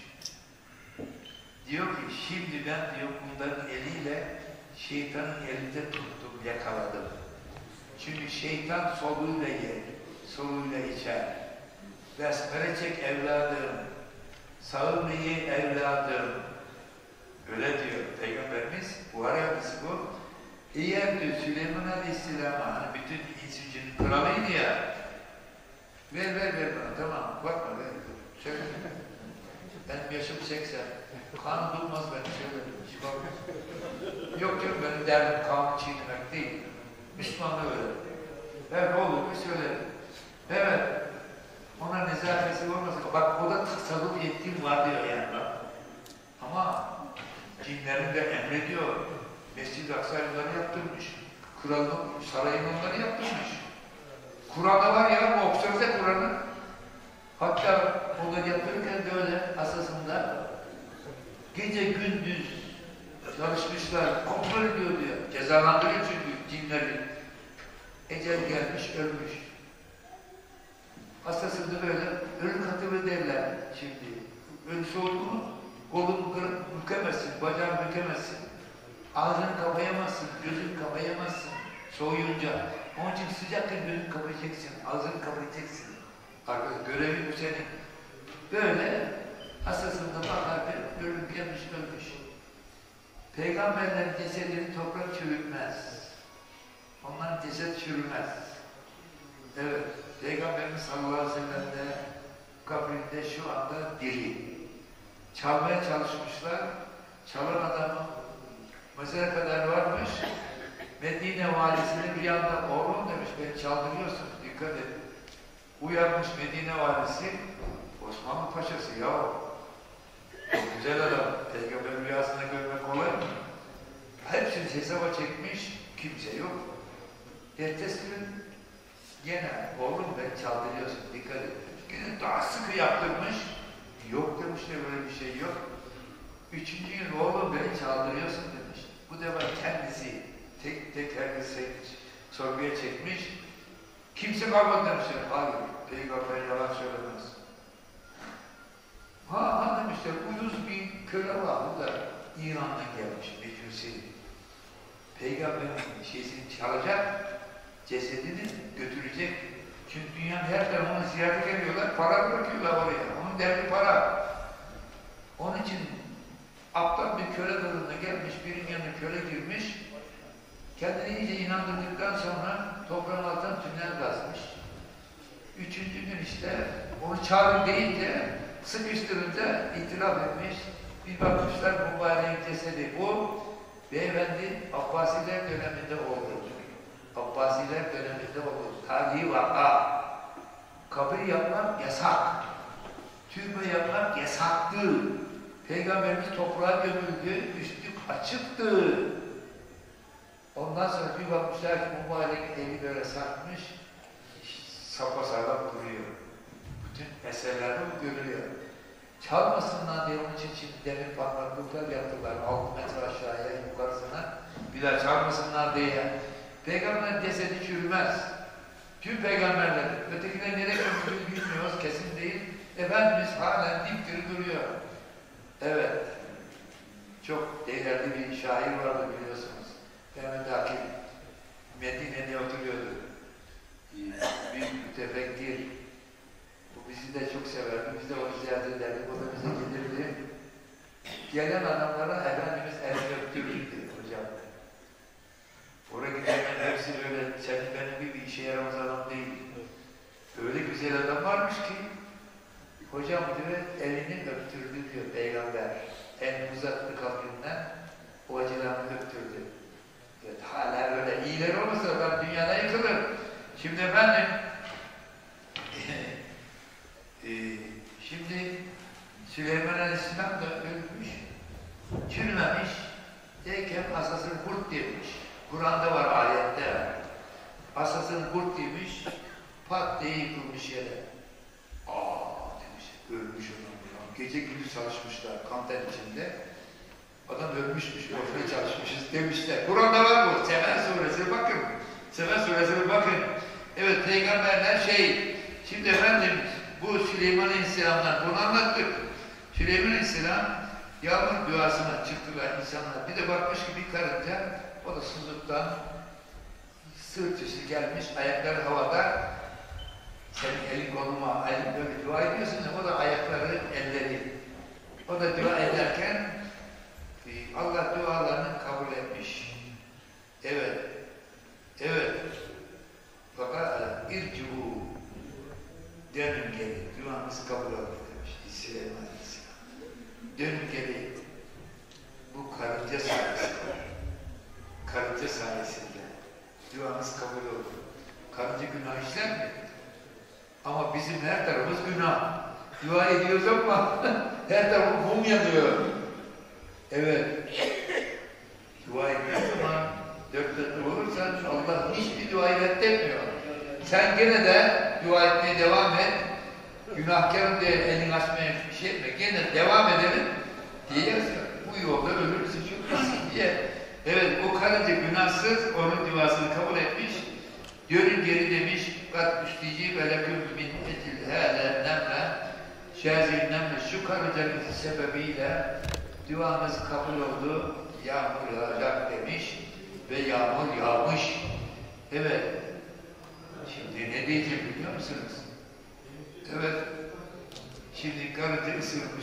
Diyor ki, şimdi ben diyor bunların eliyle şeytanın elinde tuttum, yakaladım. Çünkü şeytan soluyla yer, soluyla içer. Besmele çek evladım, sağını ye evladım. Öyle diyor Peygamberimiz, Buhari hadisi bu. Eğer diyor Süleyman Aleyhisselam'a, hani bütün insücünün kralıydı ya, ver ver ver bana, tamam, bakma ver, söyle. Benim yaşım seksen, kan durmaz beni, söyle, hiç bakma. Yok yok, benim derdim kanı çiğnemek değil, Müslümanlığı öyle. Ver ne olur, bir söyle. Evet, ona nezafesi olmasın, bak o da tasavvuf yetkin var diyor yani bak. Ama cinlerin de emrediyor. Mescid-i Aksa onları yaptırmış. Kralın sarayını onları yaptırmış. Kur'an'da var ya, bu okşarıza Kur'an'ı. Hatta onları yaptırırken de öyle asasında gece gündüz çalışmışlar, kontrol ediyor diyor. Cezalandırıyor çünkü cinleri. Ecel gelmiş, ölmüş. Hastasında böyle ölü katıbı derler şimdi. Ölüsü oldu mu? Kolunu kırıp bükemezsin, bacağını bükemezsin. Ağzını kapayamazsın, gözünü kapayamazsın soğuyunca. Onun için sıcakken gözünü kapayacaksın, ağzını kapayacaksın. Arkadaşlar görevi bu senin. Böyle hastasında bakarken ölüm gelmiş ölmüş. Peygamberlerin cesedini toprak çürütmez. Onların ceset çürümez. Evet, Peygamberimiz sallallahu aleyhi ve sellem de kabrinde şu anda diri. Çalmaya çalışmışlar, çalan adamın mezara kadar varmış, Medine valisine bir anda oğlum demiş, beni çaldırıyorsun, dikkat et. Uyanmış Medine valisi, Osmanlı Paşası ya, o güzel adam, Peygamber rüyasında görmek kolay mı? Hepsini hesaba çekmiş, kimse yok. Ertesi gün gene oğlum beni çaldırıyorsun, dikkat et demiş. Gene daha sıkı yaptırmış, yok demişler, böyle bir şey yok. Üçüncü gün oğlum beni çaldırıyorsun demiş. Bu defa kendisi tek tek herkese sorguya çekmiş. Kimse kalmadı demişler. Hayır, Peygamber yalan söylemez. Ha, ha demişler, uyuz bir köle var, bu da İran'dan gelmiş, Mecusi. Peygamberin şeysini çalacak, cesedini götürecek. Çünkü dünyanın her tarafını ziyaret ediyorlar, para bırakıyorlar oraya. Onun derdi para. Onun için aptal bir köle kılığına gelmiş, birinin yanına köle girmiş, kendini iyice inandırdıktan sonra toprağın altından tünel kazmış. Üçüncü gün işte onu çağırın deyince, sıkıştırınca itiraf etmiş. Bir bakmışlar mübarek cesedi bu, beyefendi Abbasiler döneminde oldu. Abbasiler döneminde oldu. Tarihi vaka. Kabir yapmak yasak. Türbe yapmak yasaktı. Peygamberimiz toprağa gömüldü, üstü açıktı. Ondan sonra bir bakmışlar ki mübarek eli böyle sarkmış, sapasağlam duruyor. Bütün eserlerde bu görülüyor. Çalmasınlar diye onun için şimdi demir parmaklıklar yaptılar, altı metre aşağıya, yukarısına. Bir daha çalmasınlar diye. Peygamber cesedi çürümez. Tüm peygamberler, ötekiler nereye gömüldüğünü bilmiyoruz, kesin değil. Efendimiz halen dipdiri duruyor. Evet, çok değerli bir şair vardı biliyorsunuz. Mehmet Akif, Medine'de oturuyordu. Bir mütefekkir. Bu bizi de çok severdi, biz de onu ziyaret ederdik, o da bize gelirdi. Gelen adamlara Efendimiz elini öptürürdü hocam. Oraya gidenler hepsi böyle, senin benim gibi bir işe yaramaz adam değil. Öyle güzel güzel adam varmış ki hocam diyor elini öptürdü diyor peygamber. Elini uzattı kalkından o acılarını öptürdü. Evet, hala böyle iyiler olmasa ben dünyada yıkılır. Şimdi efendim e, şimdi Süleyman Aleyhisselam da ölmüş, çürümemiş, deyken asasını kurt demiş. Kur'an'da var, ayette var. Asasını kurt demiş, pat diye yıkılmış yere. Aa demiş, ölmüş adam. Gece gündüz çalışmışlar, kanter içinde. Adam ölmüşmüş, boşuna çalışmışız demişler. Kur'an'da var bu, Sefer Suresi bakın. Sefer Suresi'ne bakın. Evet, peygamberler şey, şimdi efendim bu Süleyman Aleyhisselam'dan bunu anlattık. Süleyman Aleyhisselam yağmur duasına çıktılar insanlar. Bir de bakmış ki bir karınca, o da sızlıktan sırt üstü gelmiş, ayakları havada. Senin elin koluma, elin böyle dua ediyorsun ya, o da ayakları, elleri. O da dua ederken Allah dualarını kabul etmiş. Evet. Evet. Fakat ircû dönün geri. Duanız kabul oldu demiş. Süleyman Aleyhisselam. Dönün geri. Bu karınca sayesinde. Karınca sayesinde. Duanız kabul oldu. Karınca günah işler mi? Ama bizim her tarafımız günah. Dua ediyoruz ama her tarafı mum yanıyor. Evet. Dua ediyorsun ama dört dörtlük olursan Allah hiçbir duayı reddetmiyor. Sen gene de dua etmeye devam et. Günahkarım diye elini açmaya bir şey etme. Gene devam edelim diyeceğiz. Bu yolda ölürsün çok basit diye. Evet, o karınca günahsız onun duasını kabul etmiş. Dönün geri demiş. Kat müştici ve leküm min etil hâle nemle şâzî nemle şu karıncanın sebebiyle duamız kabul oldu. Yağmur yağacak demiş ve yağmur yağmış. Evet. Şimdi ne diyeceğim biliyor musunuz? Evet. Şimdi karınca ısırmış.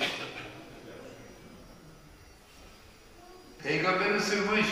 Peygamber ısırmış.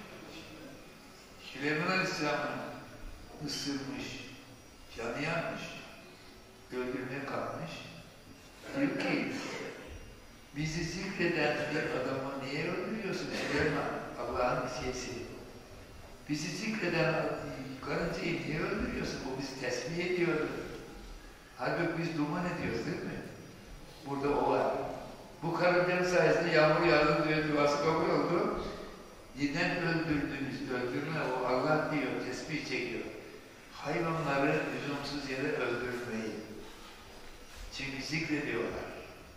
Süleyman Aleyhisselam'ı ısırmış. Canı yanmış. Öldürmeye kalkmış. Diyor ki bizi zikreden bir adamı niye öldürüyorsun Süleyman? Allah'ın şeysi. Bizi zikreden karıncayı niye öldürüyorsun? O bizi tesbih ediyor. Halbuki biz duman ediyoruz değil mi? Burada o var. Bu karıncanın sayesinde yağmur yağdı diyor, duası kabul oldu. Neden öldürdünüz? Öldürme, o Allah diyor, tesbih çekiyor. Hayvanları lüzumsuz yere öldürmeyin. Çünkü zikrediyorlar.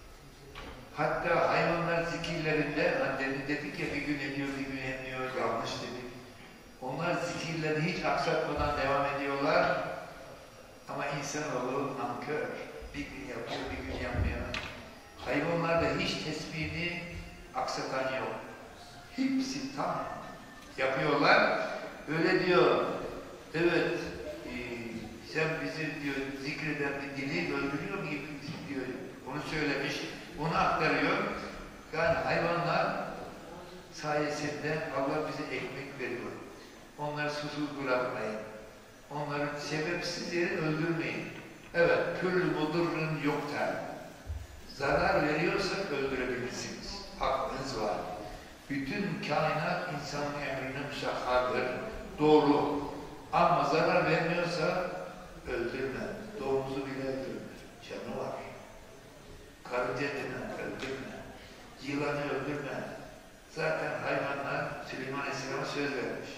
Hatta hayvanlar zikirlerinde, hani dedik ya bir gün ediyor, bir gün etmiyor, yanlış dedik. Onlar zikirlerini hiç aksatmadan devam ediyorlar. Ama insanoğlu nankör. Bir gün yapıyor, bir gün yapmıyor. Hayvanlarda hiç tesbihini aksatan yok. Hepsi tam yapıyorlar. Öyle diyor. Evet, e, sen bizi diyor zikreden bir dili öldürüyor gibi diyor. Onu söylemiş, onu aktarıyor. Yani hayvanlar sayesinde Allah bize ekmek veriyor. Onları susuz bırakmayın. Onları sebepsiz yere öldürmeyin. Evet, küllü mudurrun yoktur. Zarar veriyorsak öldürebilirsiniz. Hakkınız var. Bütün kainat insanın emrine müsahhardır. Doğru. Ama zarar vermiyorsa öldürme. Domuzu bile öldürme. Canı var. Karınca deme, öldürme. Yılanı öldürme. Zaten hayvanlar Süleyman Aleyhisselam'a söz vermiş.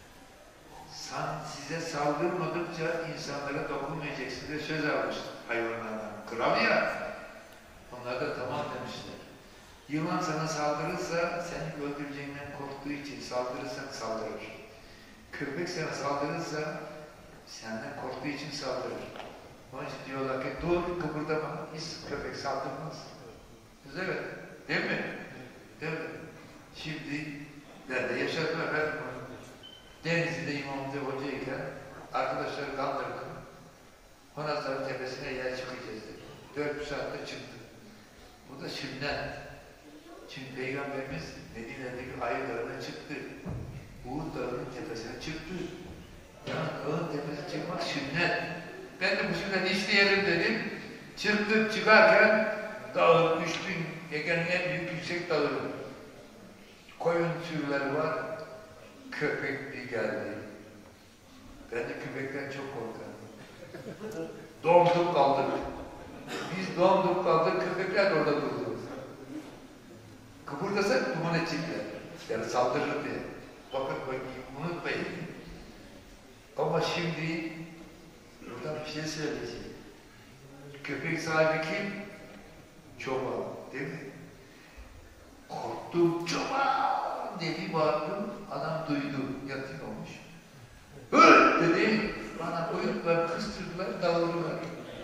Sen size saldırmadıkça insanlara dokunmayacaksın diye söz almış hayvanlardan. Kral ya. Onlar da tamam demişler. Yılan sana saldırırsa seni öldüreceğinden korktuğu için saldırırsan saldırır. Köpek sana saldırırsa senden korktuğu için saldırır. Onun için diyorlar ki dur kıpırdama, hiç köpek saldırmaz. Evet, değil mi? Değil mi? Şimdi ben de yaşadım efendim. Denizli'de İmam Hatip hocayken arkadaşlar kaldırdık. Honazların tepesine yer çıkacağız dedi. Dört saatte çıktı. Bu da sünnet. Çünkü Peygamberimiz Medine'deki Ayı Dağı'na çıktı. Uhud Dağı'nın tepesine çıktı. Yani dağın tepesine çıkmak sünnet. Ben de bu süreden işleyelim dedim. Çıktık çıkarken dağın üç bin Ege'nin en büyük yüksek dağı. Koyun sürüleri var. Köpek bir geldi. Ben de köpekten çok korkarım. Donduk kaldık. Biz donduk kaldık, köpekler orada durdu. Kıpırdasak duman edecekler. Yani saldırır diye. Bakın bakayım, unutmayın. Ama şimdi buradan bir şey söyleyeceğim. Köpek sahibi kim? Çoban, değil mi? Korktum, çoban dedi, bağırdım. Adam duydu, yatıyormuş. Hı dedi, bana koyup kıstırdılar, davuldular.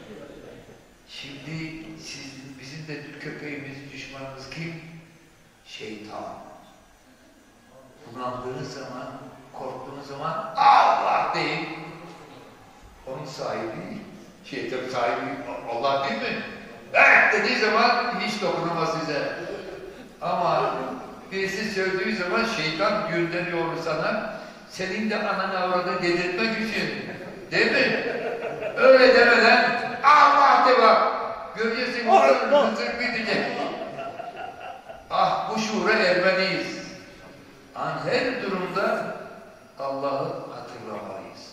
Şimdi sizin, bizim de köpeğimiz, düşmanımız kim? Şeytan. Bunaldığınız zaman, korktuğunuz zaman Allah değil. Onun sahibi, şeytan sahibi Allah değil mi? Evet dediği zaman hiç dokunamaz size. Ama birisi söylediği zaman şeytan gönderiyor sana, senin de ananı avradını dedirtmek için. Değil mi? Öyle demeden Allah de bak. Görüyorsun hızır bitecek. Ah bu şuura ermeliyiz. An her durumda Allah'ı hatırlamalıyız.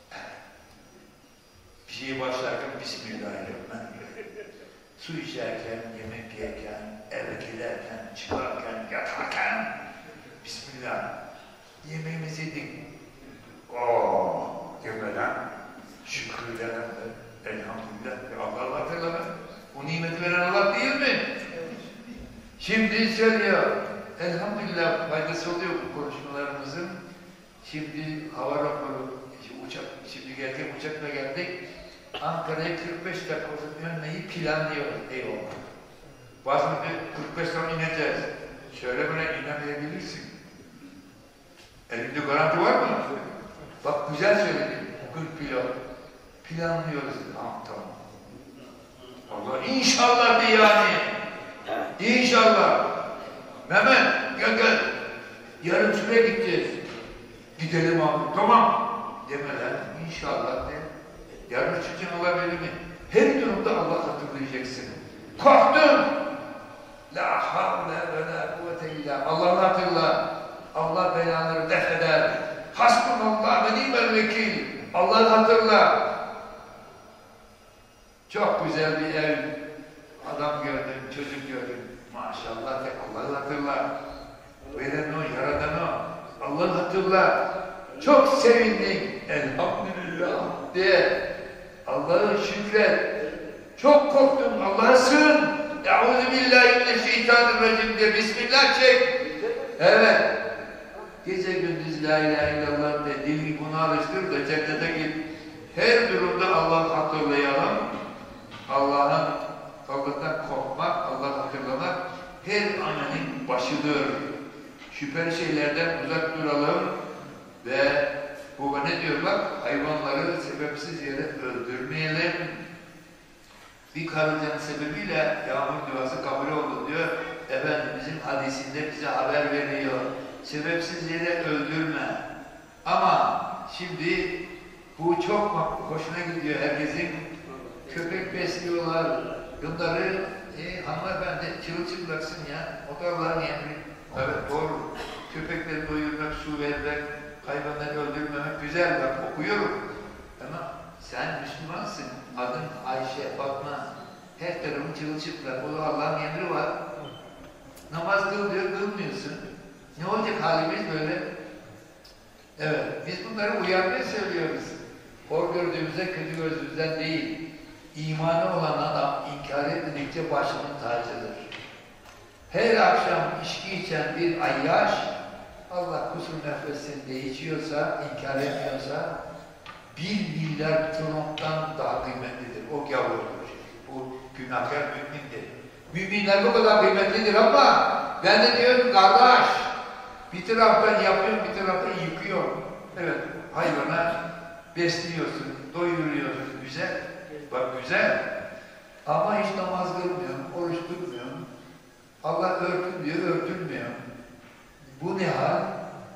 Bir şeye başlarken Bismillahirrahmanirrahim. Su içerken, yemek yerken, eve giderken, çıkarken, yatarken Bismillah. Yemeğimizi yedik. Ooo demeden şükreden elhamdülillah Allah'ı hatırlamak. O nimeti veren Allah değil mi? Şimdi söylüyor. Elhamdülillah faydası oluyor bu konuşmalarımızın. Şimdi hava raporu, uçak, şimdi geldik uçakla geldik. Ankara'ya kırk beş dakika dönmeyi planlıyoruz. Eyvallah. Bazen de kırk beş dakika ineceğiz. Şöyle böyle inemeyebilirsin. Elinde garanti var mı? Bak güzel söyledin. kırk pilot. Planlıyoruz. Tamam tamam. Allah inşallah de yani. İnşallah. Mehmet gel gel. Yarın şuraya gideceğiz. Gidelim abi. Tamam. Demeden inşallah de. Yarın çıkacaksın olabilir mi? Her durumda Allah hatırlayacaksın. Korktun. La havle ve la kuvvete illa. Allah'ı hatırla. Allah belanları def eder. Hasbunallah ve ni'mel vekil. Allah'ı hatırla. Çok güzel bir ev. Adam gördüm, çocuk gördüm. Maşallah de Allah'ı hatırla. Veren o, yaradan o. Allah'ı hatırla. Çok sevindik. Elhamdülillah diye. Allah'ı şükret. Çok korktum. Allah'a sığın. Euzubillahimineşşeytanirracim diye Bismillah çek. Evet. Gece gündüz la ilahe illallah de dili bunu alıştır da cennete git. Her durumda Allah'ı hatırlayalım. Allah'ın Allah'tan korkmak, Allah'ı hatırlamak her amelin başıdır. Şüpheli şeylerden uzak duralım ve bu ne diyor bak, hayvanları sebepsiz yere öldürmeyelim. Bir karıncanın sebebiyle yağmur duası kabul oldu diyor. Efendimizin hadisinde bize haber veriyor. Sebepsiz yere öldürme. Ama şimdi bu çok hoşuna gidiyor herkesin. Köpek besliyorlar. Bunları e, hanımefendi çırılçıplaksın ya. O da Allah'ın emri. Evet doğru. Köpekleri doyurmak, su vermek, hayvanları öldürmemek güzel bak okuyorum. Ama sen Müslümansın. Adın Ayşe, Fatma. Her tarafın çırılçıplak. O da Allah'ın emri var. Namaz kıl diyor, kılmıyorsun. Ne olacak halimiz böyle? Evet, biz bunları uyarmaya söylüyoruz. Hor gördüğümüzde kötü gözümüzden değil. İmanı olan adam inkar etmedikçe başının tacıdır. Her akşam içki içen bir ayyaş, Allah kusur nefesini de içiyorsa, inkar etmiyorsa, bir milyar trondan daha kıymetlidir. O gavurdur. Bu günahkar mümindir. Müminler bu kadar kıymetlidir ama ben de diyorum kardeş, bir taraftan yapıyorum, bir taraftan yıkıyorum. Evet, hayvana besliyorsun, doyuruyorsun, güzel. Bak güzel. Ama hiç namaz kılmıyorum, oruç tutmuyorum. Allah örtün diyor, örtülmüyor. Bu ne hal?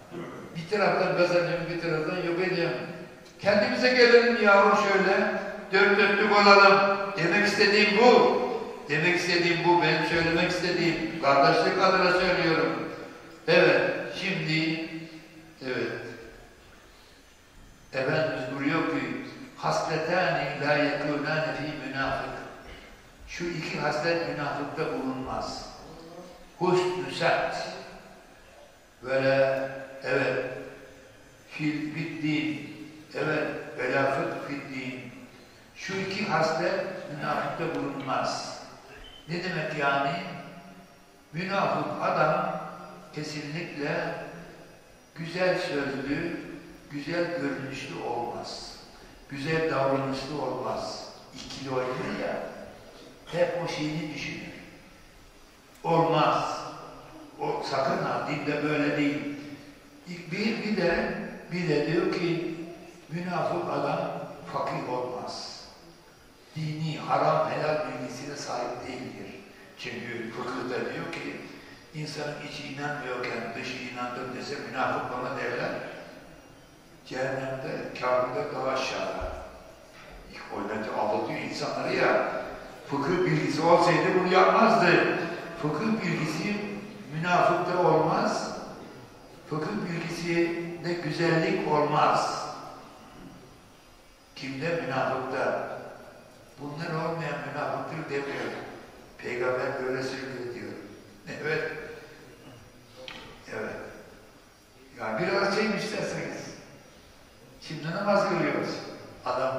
Bir taraftan kazanıyorum, bir taraftan yok ediyorum. Kendimize gelelim yavrum şöyle. dört dörtlük olalım. Demek istediğim bu. Demek istediğim bu. Benim söylemek istediğim. Kardeşlik adına söylüyorum. Evet. Şimdi evet. Efendimiz buyuruyor ki hasletâni lâ yekûnâne fî münâfık. Şu iki haslet münafıkta bulunmaz. Husn-ü sert. Böyle evet fil biddin. Evet velâfık fiddin. Şu iki haslet münafıkta bulunmaz. Ne demek yani? Münafık adam kesinlikle güzel sözlü, güzel görünüşlü olmaz. Güzel davranışlı olmaz. İkili oynuyor ya, hep o şeyini düşünür. Olmaz. O sakın ha, dinde böyle değil. Bir, bir de bir de diyor ki münafık adam fakir olmaz. Dini, haram, helal bilgisine sahip değildir. Çünkü fıkıhta diyor ki insanın içi inanmıyorken dışı inandım dese münafık bana derler. Cehennemde, kâbirde daha aşağıda. Öylece aldatıyor insanları ya. Fıkıh bilgisi olsaydı bunu yapmazdı. Fıkıh bilgisi münafıkta olmaz. Fıkıh bilgisinde güzellik olmaz. Kimde? Münafıkta. Bunlar olmayan münafıktır demiyor. Peygamber böyle söylüyor diyor. Evet. Evet. Ya biraz şey isterseniz. Şimdi namaz kılıyoruz. Adam.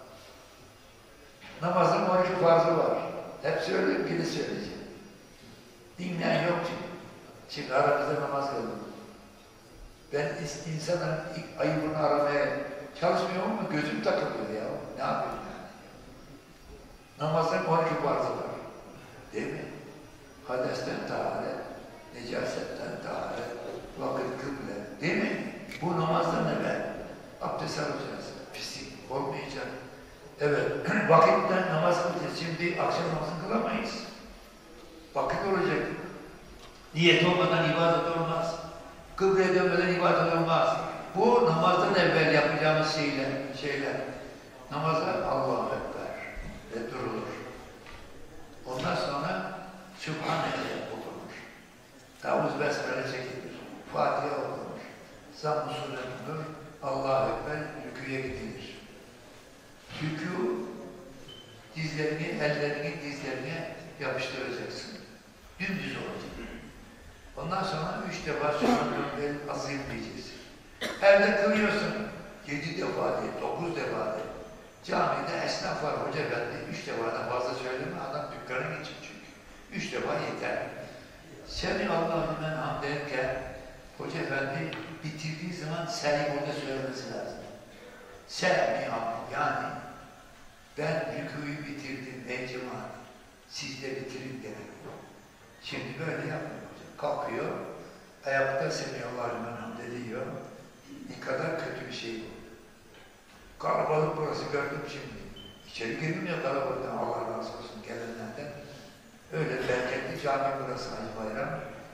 Namazın on iki farzı var. Hep söyleyeyim, biri söyleyeceğim. Dinleyen yok çünkü. Şimdi aramızda namaz kıldım. Ben insanların ayıbını aramaya çalışmıyorum ama gözüm takılıyor ya. Ne yapayım yani? Namazın on iki farzı var. Değil mi? Hadesten taharet, necasetten taharet, vakit kıble. Değil mi? Bu namazdan evvel abdest alacağız. Pislik olmayacak. Evet, vakitten namaz kılacağız. Şimdi akşam namazını kılamayız. Vakit olacak. Niyet olmadan ibadet olmaz. Kıbleye dönmeden ibadet olmaz. Bu namazdan evvel yapacağımız şeyler. şeyler. Namaza Allahu Ekber ve durulur. Ondan sonra Sübhaneke okunur. Tavuz besmele çekilir. Fatiha okunur. Zamm-ı Sure okunur. Allahu Ekber rüküye gidilir. Rükû, dizlerini, ellerini dizlerine yapıştıracaksın. Dümdüz olacak. Ondan sonra üç defa Sübhaneke azim diyeceksin. Evde kılıyorsun. Yedi defa değil, dokuz defa değil. Camide esnaf var, hoca efendi. Üç defadan fazla söyleme, adam dükkana geçin çünkü. Üç defa yeter. Seni Allah'ın ben hamd ederken, hoca efendi bitirdiği zaman seni burada söylemesi lazım. Seni hamd, yani ben rükûyu bitirdim ey cemaat, siz de bitirin demek. Şimdi böyle yapmıyor hocam. Kalkıyor, ayakta seni Allah'ın ben hamd ediyor. Ne kadar kötü bir şey bu. Kalabalık burası gördüm şimdi. İçeri girmiyor kalabalıktan, Allah razı olsun gelenlerden. Öyle bereketli cami burası Hacı Bayram.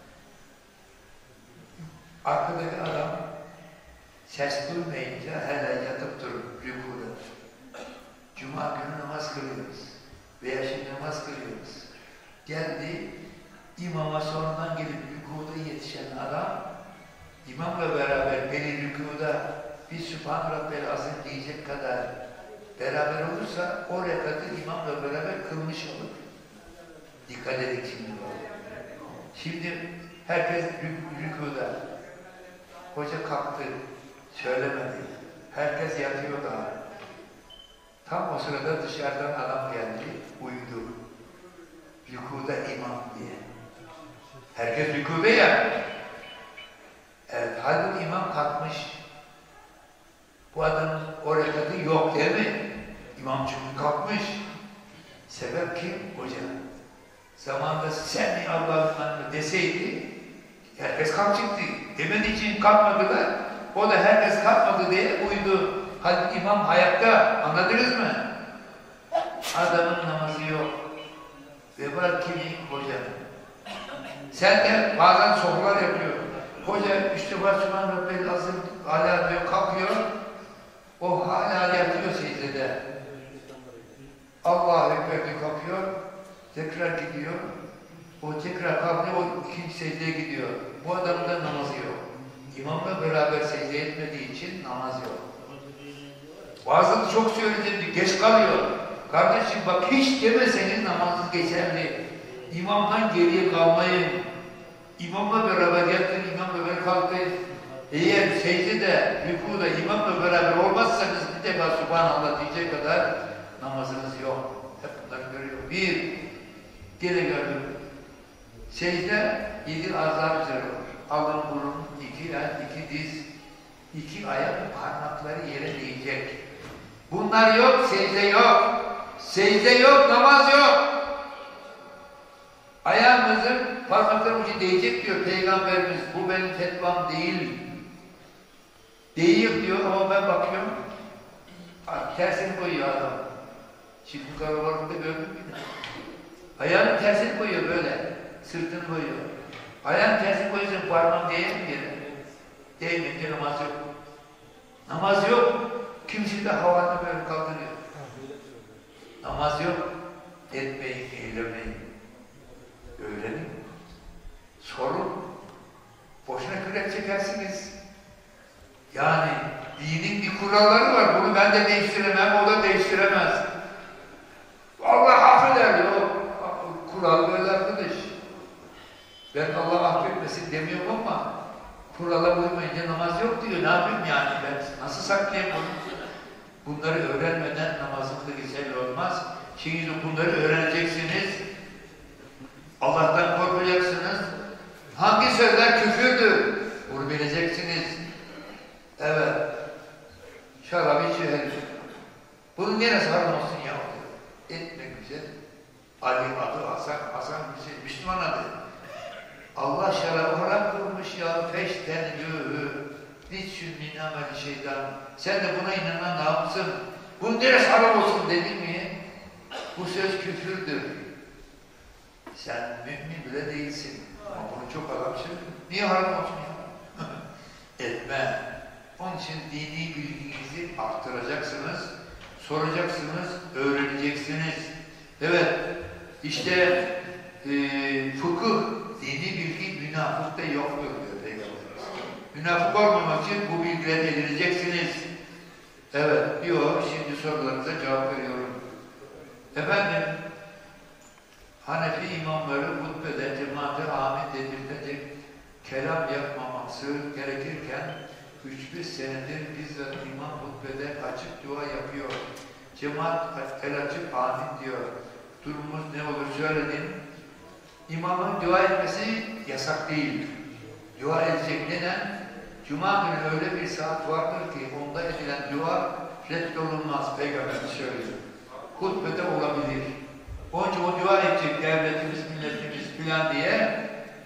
Arkadaki adam ses duymayınca hele yatıp durur rükûda. Cuma günü namaz kılıyoruz. Veya şimdi namaz kılıyoruz. Geldi, imama sonradan gelip rükûda yetişen adam, imamla beraber beni rükûda bir Sübhan Rabbel Azim diyecek kadar beraber olursa o rekatı imamla beraber kılmış olur. Dikkat edin şimdi. Şimdi herkes rükûda. Hoca kalktı, söylemedi. Herkes yatıyor daha. Tam o sırada dışarıdan adam geldi, uyudu. Rükûda imam diye. Herkes rükûda ya. Evet, halbuki imam kalkmış. Bu adamın o rekatı yok değil mi? İmam çünkü kalkmış. Sebep kim? Hoca. Zamanında sen mi Allah'ın deseydi, herkes kalkacaktı. Demediği için kalkmadılar. O da herkes kalkmadı diye uydu. Halbuki imam hayatta. Anladınız mı? Adamın namazı yok. Ve var kimi? Hocanın. Sen de bazen sorular yapıyor. Hoca işte var Sübhan Rabbel Azim hala diyor, kalkıyor. O hala yatıyor secdede. kalkıyor, tekrar gidiyor. O tekrar kalkıyor, o ikinci secdeye gidiyor. Bu adamın da namazı yok. İmamla beraber secde etmediği için namaz yok. Bazıları çok söyledim, geç kalıyor. Kardeşim bak hiç demeseniz namazınız geçerli. İmamdan geriye kalmayın. İmamla beraber yatın, imamla beraber kalkın. Eğer secdede, rükuda imamla beraber olmazsanız bir defa Subhanallah diyecek kadar namazınız yok. Hep bunları görüyor. Bir, gene gördüm. Secde yedi azlar üzere olur. Alın burun, iki el, iki diz, iki ayak parmakları yere değecek. Bunlar yok, secde yok. Secde yok, namaz yok. Ayağımızın parmaklarım ucu değecek diyor Peygamberimiz. Bu benim fetvam değil. Değiyor diyor ama ben bakıyorum. Tersini koyuyor adam. Şimdi karalarında gördün mü? Ayağını tersini koyuyor böyle. Sırtını koyuyor. Ayağını tersini koyuyorsun parmağın değer mi yere? Değmeyince namaz yok. Namaz yok. Kimse de havanı böyle kaldırıyor. Namaz yok. Etmeyin, eylemeyin. Öğrenin. Sorun. Boşuna kürek çekersiniz. Yani dinin bir kuralları var. Bunu ben de değiştiremem, o da değiştiremez. Allah affeder diyor. Kural böyle arkadaş. Ben Allah affetmesin demiyorum ama kurala uymayınca namaz yok diyor. Ne yapayım yani ben? Nasıl saklayayım bunu? Bunları öğrenmeden namazın da güzel olmaz. Şimdi bunları öğreneceksiniz. Allah'tan korkacaksınız. Hangi sözler küfürdür? Bunu bileceksiniz. Evet. Şarap içiyor herif. Bunun neresi haram olsun ya? Etme güzel. Alim adı Hasan, Hasan güzel. Müslüman adı. Allah şarabı haram kılmış ya. Feşten yûhü. Niçin min ameli şeytan. Sen de buna inanan ne yapsın? Bunun neresi haram olsun dedi mi? Bu söz küfürdür. Sen mümin bile değilsin. Ama bunu çok adam söylüyor. Niye haram olsun ya? Etme. Onun için dini bilginizi arttıracaksınız, soracaksınız, öğreneceksiniz. Evet, işte e, fıkıh, dini bilgi münafıkta yoktur diyor Peygamberimiz. Münafık olmamak için bu bilgileri edineceksiniz. Evet, diyor, şimdi sorularınıza cevap veriyorum. Efendim, Hanefi imamları hutbede cemaate amin dedirtecek kelam yapmaması gerekirken üç beş senedir bizzat imam hutbede açık dua yapıyor. Cemaat el açıp amin diyor. Durumumuz ne olur söyledim. İmamın dua etmesi yasak değil. Dua edecek. Neden? Cuma günü öyle bir saat vardır ki onda edilen dua reddolunmaz. Peygamber söylüyor. Hutbede olabilir. Onun için o dua edecek devletimiz, milletimiz filan diye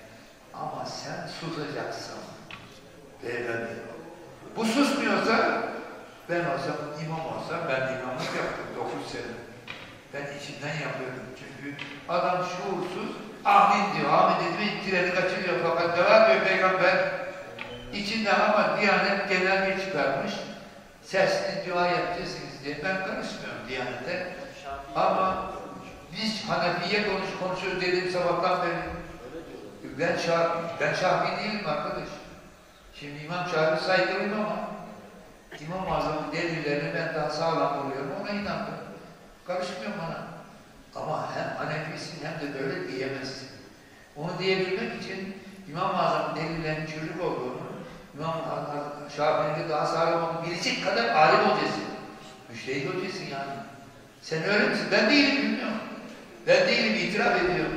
ama sen susacaksın. Beyefendi. Bu susmuyorsa ben olsam, imam olsam ben imamlık yaptım dokuz sene. Ben içinden yapıyorum. Çünkü adam şuursuz amin diyor. Amin dedi mi treni kaçırıyor fakat devam diyor Peygamber. İçinden ama Diyanet genel bir çıkarmış. Sesli dua yapacaksınız diye. Ben karışmıyorum Diyanet'e. Ama biz Hanefi'ye konuş, konuşuyoruz dedim sabahtan beri. Ben Şafi, ben Şafi değilim arkadaş. Şimdi İmam Şafi saygılıyım ama İmam-ı Azam'ın delillerini ben daha sağlam buluyorum. Ona inandım. Karışmıyorum ona. Ama hem Hanefi'sin hem de böyle diyemezsin. Onu diyebilmek için İmam-ı Azam'ın delillerinin çürük olduğunu, İmam-ı Şafi'nin de daha sağlam olduğunu bilecek kadar alim hocasın. Müştehid hocasın yani. Sen öyle misin? Ben değilim, bilmiyorum. Ben değilim, itiraf ediyorum.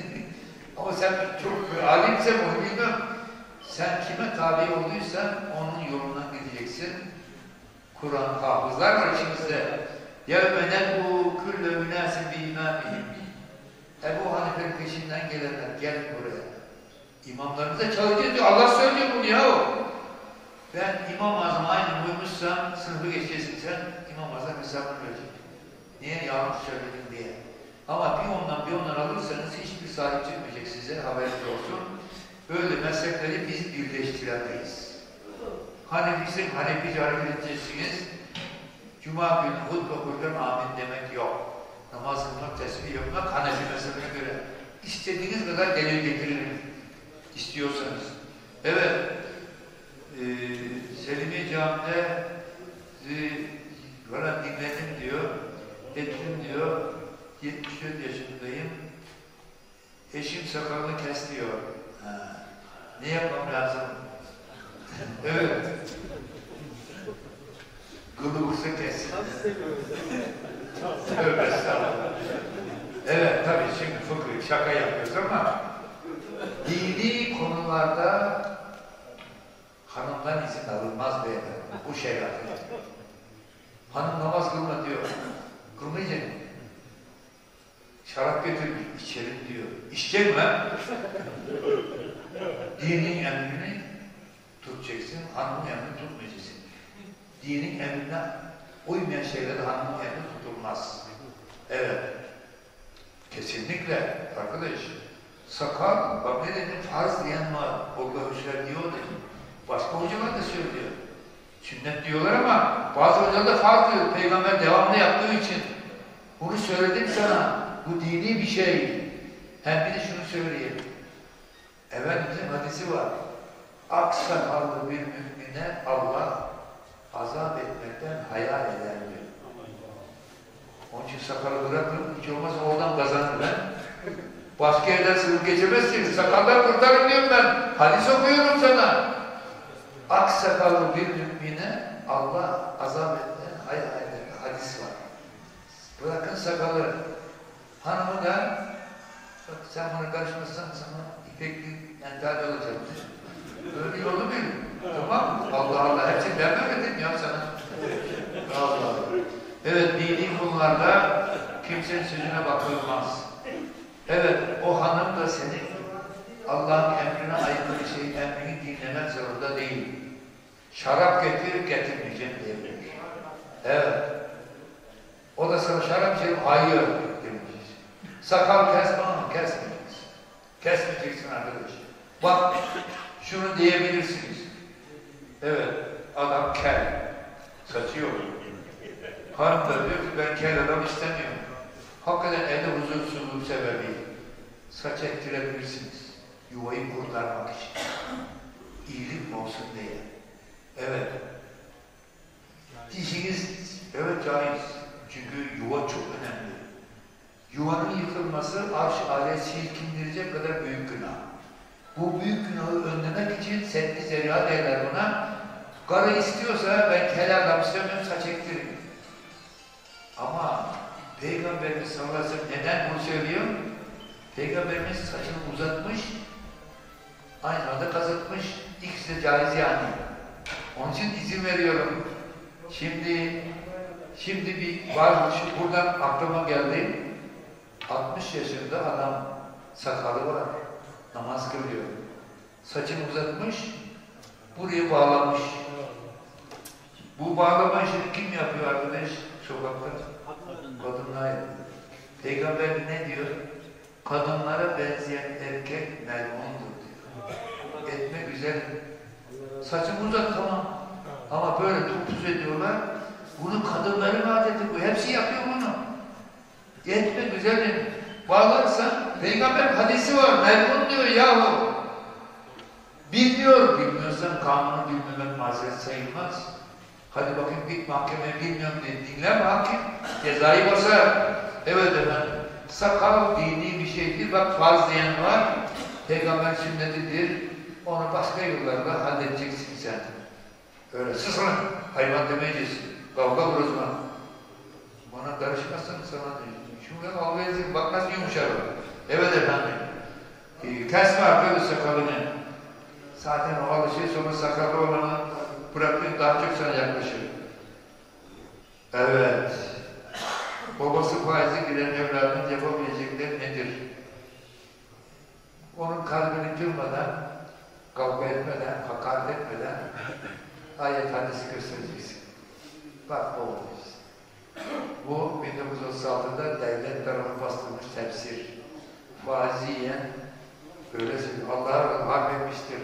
Ama sen çok alimsen onu bilmiyorum. Sen kime tabi olduysan onun yolundan gideceksin. Kur'an hafızlar var içimizde. يَوْمَنَنْ bu كُلَّ مُنَاسٍ بِاِمَامِهِمْ Ebu Hanife'nin peşinden gelenler, gelin buraya. İmamlarımıza çalışacağız diyor. Allah söylüyor bunu ya. Ben İmam-ı Azam aynı uymuşsam sınıfı geçeceksin sen, İmam-ı Azam hesabını verecek. Niye yanlış söyledin diye. Ama bir ondan bir ondan alırsanız hiçbir sahip çıkmayacak size, haberiniz olsun. Böyle meslekleri biz birleştiremeyiz. Hanefi'sin, Hanefi'ce hareket edeceksiniz. Cuma günü hutbe okurken amin demek yok. Namaz kılmak, tesbih yapmak Hanefi mezhebine göre. İstediğiniz kadar delil getiririm. İstiyorsanız. Evet. Ee, Selimiye Camii'de bana dinledim diyor. Ettim diyor. yetmiş dört yaşındayım. Eşim sakalını kes diyor. Ha. Ne yapmam lazım? Evet. Kılıbıksa kes. Tövbe estağfurullah. Evet tabii şimdi fıkıh şaka yapıyoruz ama dini konularda hanımdan izin alınmaz beyefendi. Bu şeriat. Hanım namaz kılma diyor. Kılmayacak mı? Şarap getir, içelim diyor. İçecek mi? Dinin emrini tutacaksın, hanımın emrini tutmayacaksın. Dinin emrine uymayan şeyler hanımın emri tutulmaz. Evet. Kesinlikle arkadaş. Sakal, bak ne dedim, farz diyen var. Orada hocalar diyor da. Başka hocalar da söylüyor. Sünnet diyorlar ama bazı hocalar da farz diyor. Peygamber devamlı yaptığı için. Bunu söyledim sana. Bu dini bir şey. Hem bir de şunu söyleyeyim. Efendimizin hadisi var. Ak sakallı bir mümine Allah azap etmekten hayal eder diyor. Onun için sakalı bırakın, hiç olmazsa oradan kazanır ben. Başka yerden sınıf geçemezsiniz. Sakallar kurtarın diyorum ben. Hadis okuyorum sana. Ak sakallı bir mümine Allah azap etmekten hayal eder. Hadis var. Bırakın sakalı. Hanımı da bak sen bana karışmazsan sana ipekli ental olacak. Böyle yolu bil. Tamam mı? Allah Allah. Hepsini ben böyle dedim ya sana. Allah Allah. Evet, dini konularda kimsenin sözüne bakılmaz. Evet, o hanım da senin Allah'ın emrine aykırı şey, emrini dinlemek zorunda değil. Şarap getir, getirmeyeceğim diyebilir. Evet. O da sana şarap içerim, hayır demeyeceğiz. Sakal kesme ama kesmeyeceksin. Kesmeyeceksin arkadaş. Bak, şunu diyebilirsiniz. Evet, adam kel. Saçı yok. Hanım da diyor ki ben kel adam istemiyorum. Hakikaten evde huzursuzluk sebebi saç ektirebilirsiniz. Yuvayı kurtarmak için. İyilik mi olsun diye. Evet. Dişiniz, evet caiz. Çünkü yuva çok önemli. Yuvanın yıkılması arş-ı aleye silkindirecek kadar büyük günah. Bu büyük günahı önlemek için seddi zeriha derler buna. Karı istiyorsa ben kel adam istemiyorum, saç ektireyim. Ama Peygamberimiz sallallahu aleyhi ve sellem neden bunu söylüyor? Peygamberimiz saçını uzatmış, aynı zamanda kazıtmış. İkisi de caiz yani. Onun için izin veriyorum. Şimdi şimdi bir var, şu buradan aklıma geldi. altmış yaşında adam sakalı var. Namaz kılıyor. Saçını uzatmış, buraya bağlamış. Bu bağlama işini kim yapıyor arkadaş? Sokakta. Kadınlar. Peygamber ne diyor? Kadınlara benzeyen erkek melmundur diyor. Etme güzel. Saçını uzat tamam. Ama böyle topuz ediyorlar. Bunu kadınların adeti bu. Hepsi yapıyor bunu. Etme güzelim. Bağlarsan Peygamber hadisi var. Melmun diyor yahu. Bilmiyor. Bilmiyorsan kanunu bilmemek mazeret sayılmaz. Hadi bakayım git mahkemeye bilmiyorum diye dinler mi hakim? Cezayı basar. Evet efendim. Sakal dini bir şeydir. Bak farz diyen var. Peygamber sünnetidir. Onu başka yollarla halledeceksin sen. Öyle sıçrın. Hayvan demeyeceksin. Kavga vuruzma. Bana karışmazsan sana diyor. Şurada kavga edeceksin. Bak nasıl yumuşar o. Evet efendim. Ee, kesme arkadaş sakalını. Zaten o alışıyor sonra sakallı olanı bırakın daha çok sana yaklaşır. Evet. Babası faizi giren evladın yapabilecekleri nedir? Onun kalbini kırmadan, kavga etmeden, hakaret etmeden ayet hadisi göstereceksin. Bak bu olmuş. Bu bin dokuz yüz otuz altıda devlet tarafı bastırmış tefsir. Faizi yiyen öyle söylüyor. Allah'a harp etmiştir.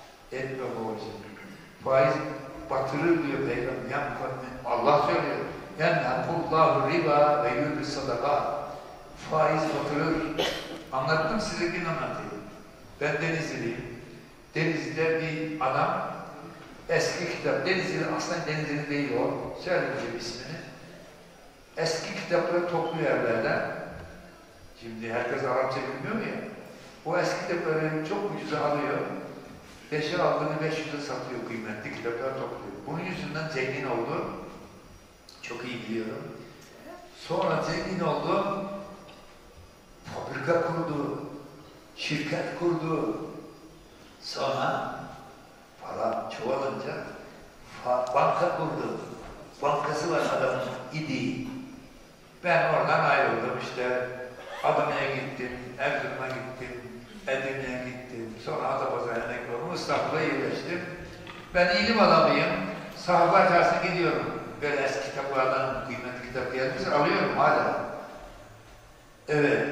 Etme bu olacak. Faiz batırır diyor Peygamber. Ya, Allah söylüyor. Yenhâkullâhu riba ve yürü sadaka. Faiz batırır. Anlattım size, gün anlatayım. Ben Denizliyim. Denizli'de bir adam, eski kitap, Denizli, aslında Denizli değil o, söyleyeceğim ismini. Eski kitapları topluyor yerlerden. Şimdi herkes Arapça bilmiyor ya. O eski kitapları çok ucuza alıyor. Beşe aldığını beş yüze satıyor, kıymetli kitaplar topluyor. Bunun yüzünden zengin oldu. Çok iyi biliyorum. Sonra zengin oldu. Fabrika kurdu. Şirket kurdu. Sonra para çoğalınca banka kurdu. Bankası var adamın, idi. Ben oradan ayrıldım işte. Adana'ya gittim, Erzurum'a gittim, Edirne'ye gittim. Sonra Adapazarı'na emekli oldum, İstanbul'a yerleştim. Ben ilim adamıyım. Sahabeler Çarşısı'na gidiyorum. Böyle eski kitaplardan kıymetli kitap gelmişse alıyorum hala. Evet.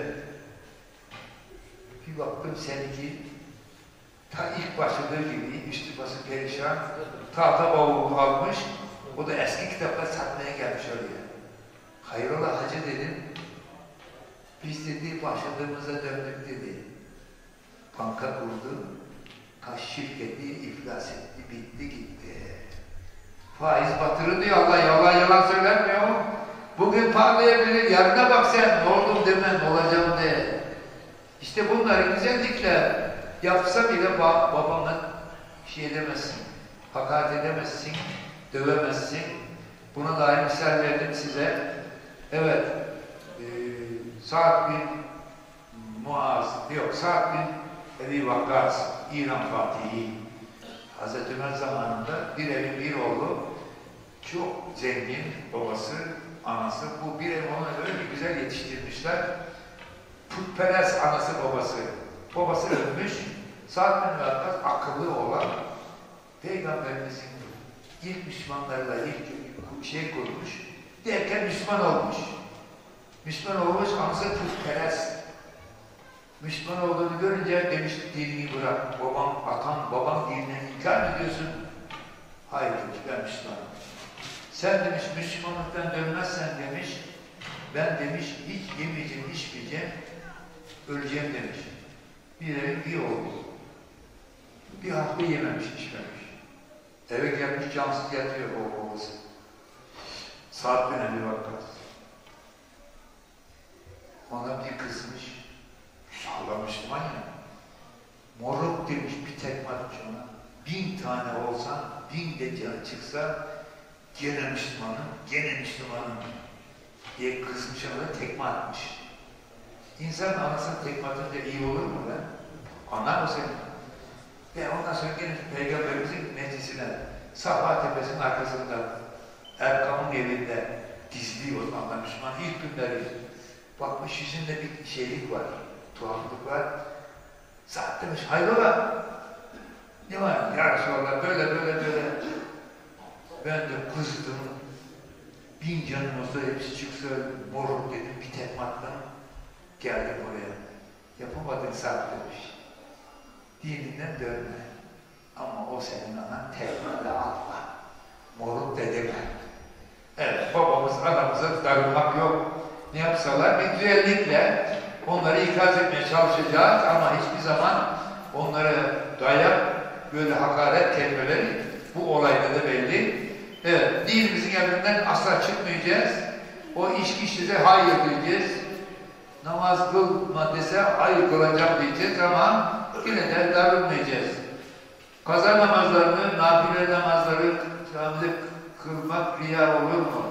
Bir baktım seninki ta ilk başladığı gibi üstü bası perişan, tahta bavulu almış, o da eski kitaplar satmaya gelmiş oraya. Hayrola hacı dedim, biz dedi başladığımıza döndük dedi. Banka kurdu, kaç şirketi iflas etti, bitti gitti. Faiz batırır diyor Allah, yalan yalan söylenmiyor. Bugün parlayabilir, yarına bak sen, ne oldum demem, olacağım de. İşte bunları güzellikle yapsa bile babamın şey edemezsin, hakaret edemezsin, dövemezsin. Buna dair misal verdim size. Evet, e, Sa'd bin Muaz, yok Sa'd bin Ebi Vakkas, İran Fatihi, Hazreti Ömer zamanında bir evin bir oğlu, çok zengin babası, anası, bu bir ev onu öyle bir güzel yetiştirmişler. Putperest anası babası, babası ölmüş, Sa'd bin Vakkas akıllı olan, Peygamberimizin ilk Müslümanlarla ilk şey kurmuş, derken Müslüman olmuş. Müslüman olmuş, anası putperest. Müslüman olduğunu görünce demiş, dinini bırak, babam, atam, babam dinine inkar mı ediyorsun? Hayır demiş, ben Müslümanım. Sen demiş, Müslümanlıktan dönmezsen demiş, ben demiş, hiç yemeyeceğim, içmeyeceğim, öleceğim demiş. Bir evin bir oğlu. Bir hafta yememiş, içmemiş. Eve gelmiş, cansız yatıyor o babası. Sa'd bin Ebi Vakkas. Ona bir kızmış. Sağlam Müslüman ya. Moruk demiş, bir tekme atmış ona. Bin tane olsan, bin de can çıksa, gene Müslümanım, gene Müslümanım diye kızmış ona, tekme atmış. İnsan anasını tekme atınca iyi olur mu lan? Anlar mı seni? Ve ondan sonra gene Peygamberimizin meclisine, Safa Tepesi'nin arkasında, Erkam'ın evinde gizli o zamanlar Müslüman ilk günleri. Bakmış yüzünde bir şeylik var, tuhaflık var. Sa'd demiş, hayrola? Ne var? Ya Resulallah böyle böyle böyle. Ben de kızdım. Bin canım olsa hepsi çıksa moruk dedim, bir tekme attım. Geldim oraya. Yapamadın Sa'd demiş. Dininden dönme. Ama o senin anan tekme de alma. Moruk da deme. Evet, babamız, anamıza darılmak yok. Ne yapsalar bir güzellikle onları ikaz etmeye çalışacağız ama hiçbir zaman onlara dayak, böyle hakaret kelimeleri bu olayda da belli. Evet, dinimizin emrinden asla çıkmayacağız. O içki içtiğinde hayır diyeceğiz. Namaz kılma dese hayır kılacağım diyeceğiz ama yine de darılmayacağız. Kaza namazlarını, nafile namazları camide kılmak riya olur mu?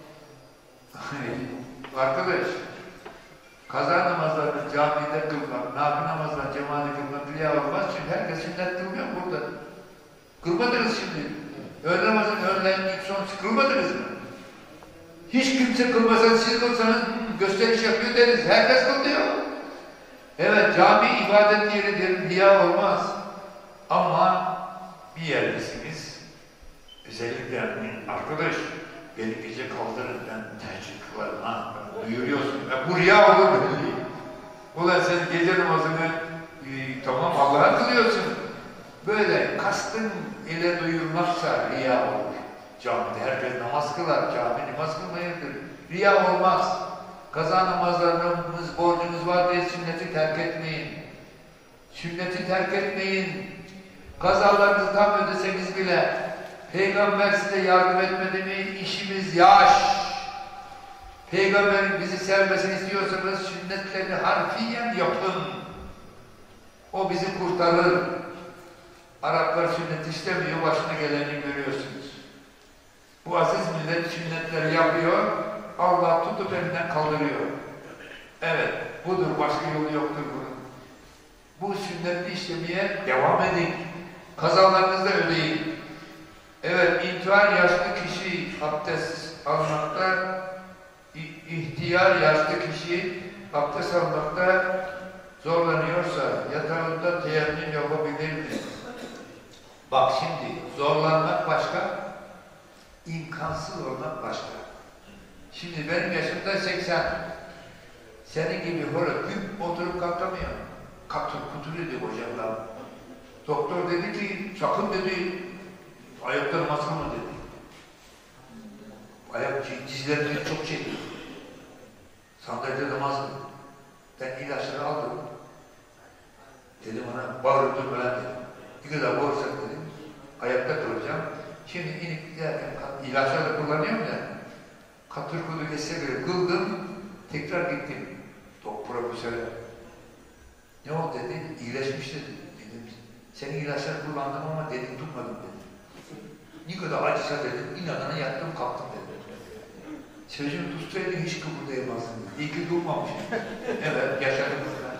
Arkadaş, kaza namazlarını camide kılmak, nafile namazlarını cemaate kılmak riya olmaz çünkü herkes sünnet kılmıyor burada. Kılmadınız şimdi. Öğle namazını öğlen ilk son kılmadınız mı? Hiç kimse kılmasa siz kılsanız gösteriş yapıyor deriz. Herkes kılıyor. Evet, cami ibadet yeridir, riya olmaz. Ama bir yerdesiniz. Özellikle arkadaş, beni gece kaldırın, ben tercih kılarım ha. Buyuruyorsun. E, bu riya olur belli. Ulan sen gece namazını e, tamam Allah'a kılıyorsun. Böyle kastın ile duyurmaksa riya olur. Camide herkes namaz kılar. Cami namaz kılmayıdır. Riya olmaz. Kaza namazlarımız, borcumuz var diye sünneti terk etmeyin. Sünneti terk etmeyin. Kazalarınızı tam ödeseniz bile Peygamber size yardım etmedi mi? İşimiz yaş. Peygamberin bizi sevmesini istiyorsanız sünnetlerini harfiyen yapın. O bizi kurtarır. Araplar sünnet istemiyor, başına geleni görüyorsunuz. Bu aziz millet sünnetleri yapıyor, Allah tutup elinden kaldırıyor. Evet, budur, başka yolu yoktur bunun. Bu sünnetli işlemeye devam edin. Kazalarınızı da ödeyin. Evet, intihar yaşlı kişi abdest almakta, ihtiyar yaşlı kişi abdest almakta zorlanıyorsa yatağında teyemmüm yapabilir mi? Bak şimdi, zorlanmak başka, imkansız olmak başka. Şimdi benim yaşımda seksen. Senin gibi böyle güp oturup kalkamıyor. Katır kutur dedi hocamlar. Doktor dedi ki, sakın dedi, ayakta namaz kılma dedi. Ayak dizlerini çok çekiyor. Sandalyede namaz kıldı. Ben ilaçları aldım. Dedim ona, bağırıp durma lan dedim. Bir kadar bağırsak dedim, ayakta duracağım. Şimdi inip giderken, ilaçlarla kullanıyorum ya, katır kudu kesse göre kıldım, tekrar gittim. Dok profesöre. Ne oldu dedi, iyileşmiş dedi. Dedim, senin ilaçları kullandım ama dedim tutmadım dedi. Ne kadar acısa dedim, inadına yattım kalktım dedi. Sözüm tutsaydı hiç kıpırdayamazdım. İyi ki durmamışım. Evet, yaşadım.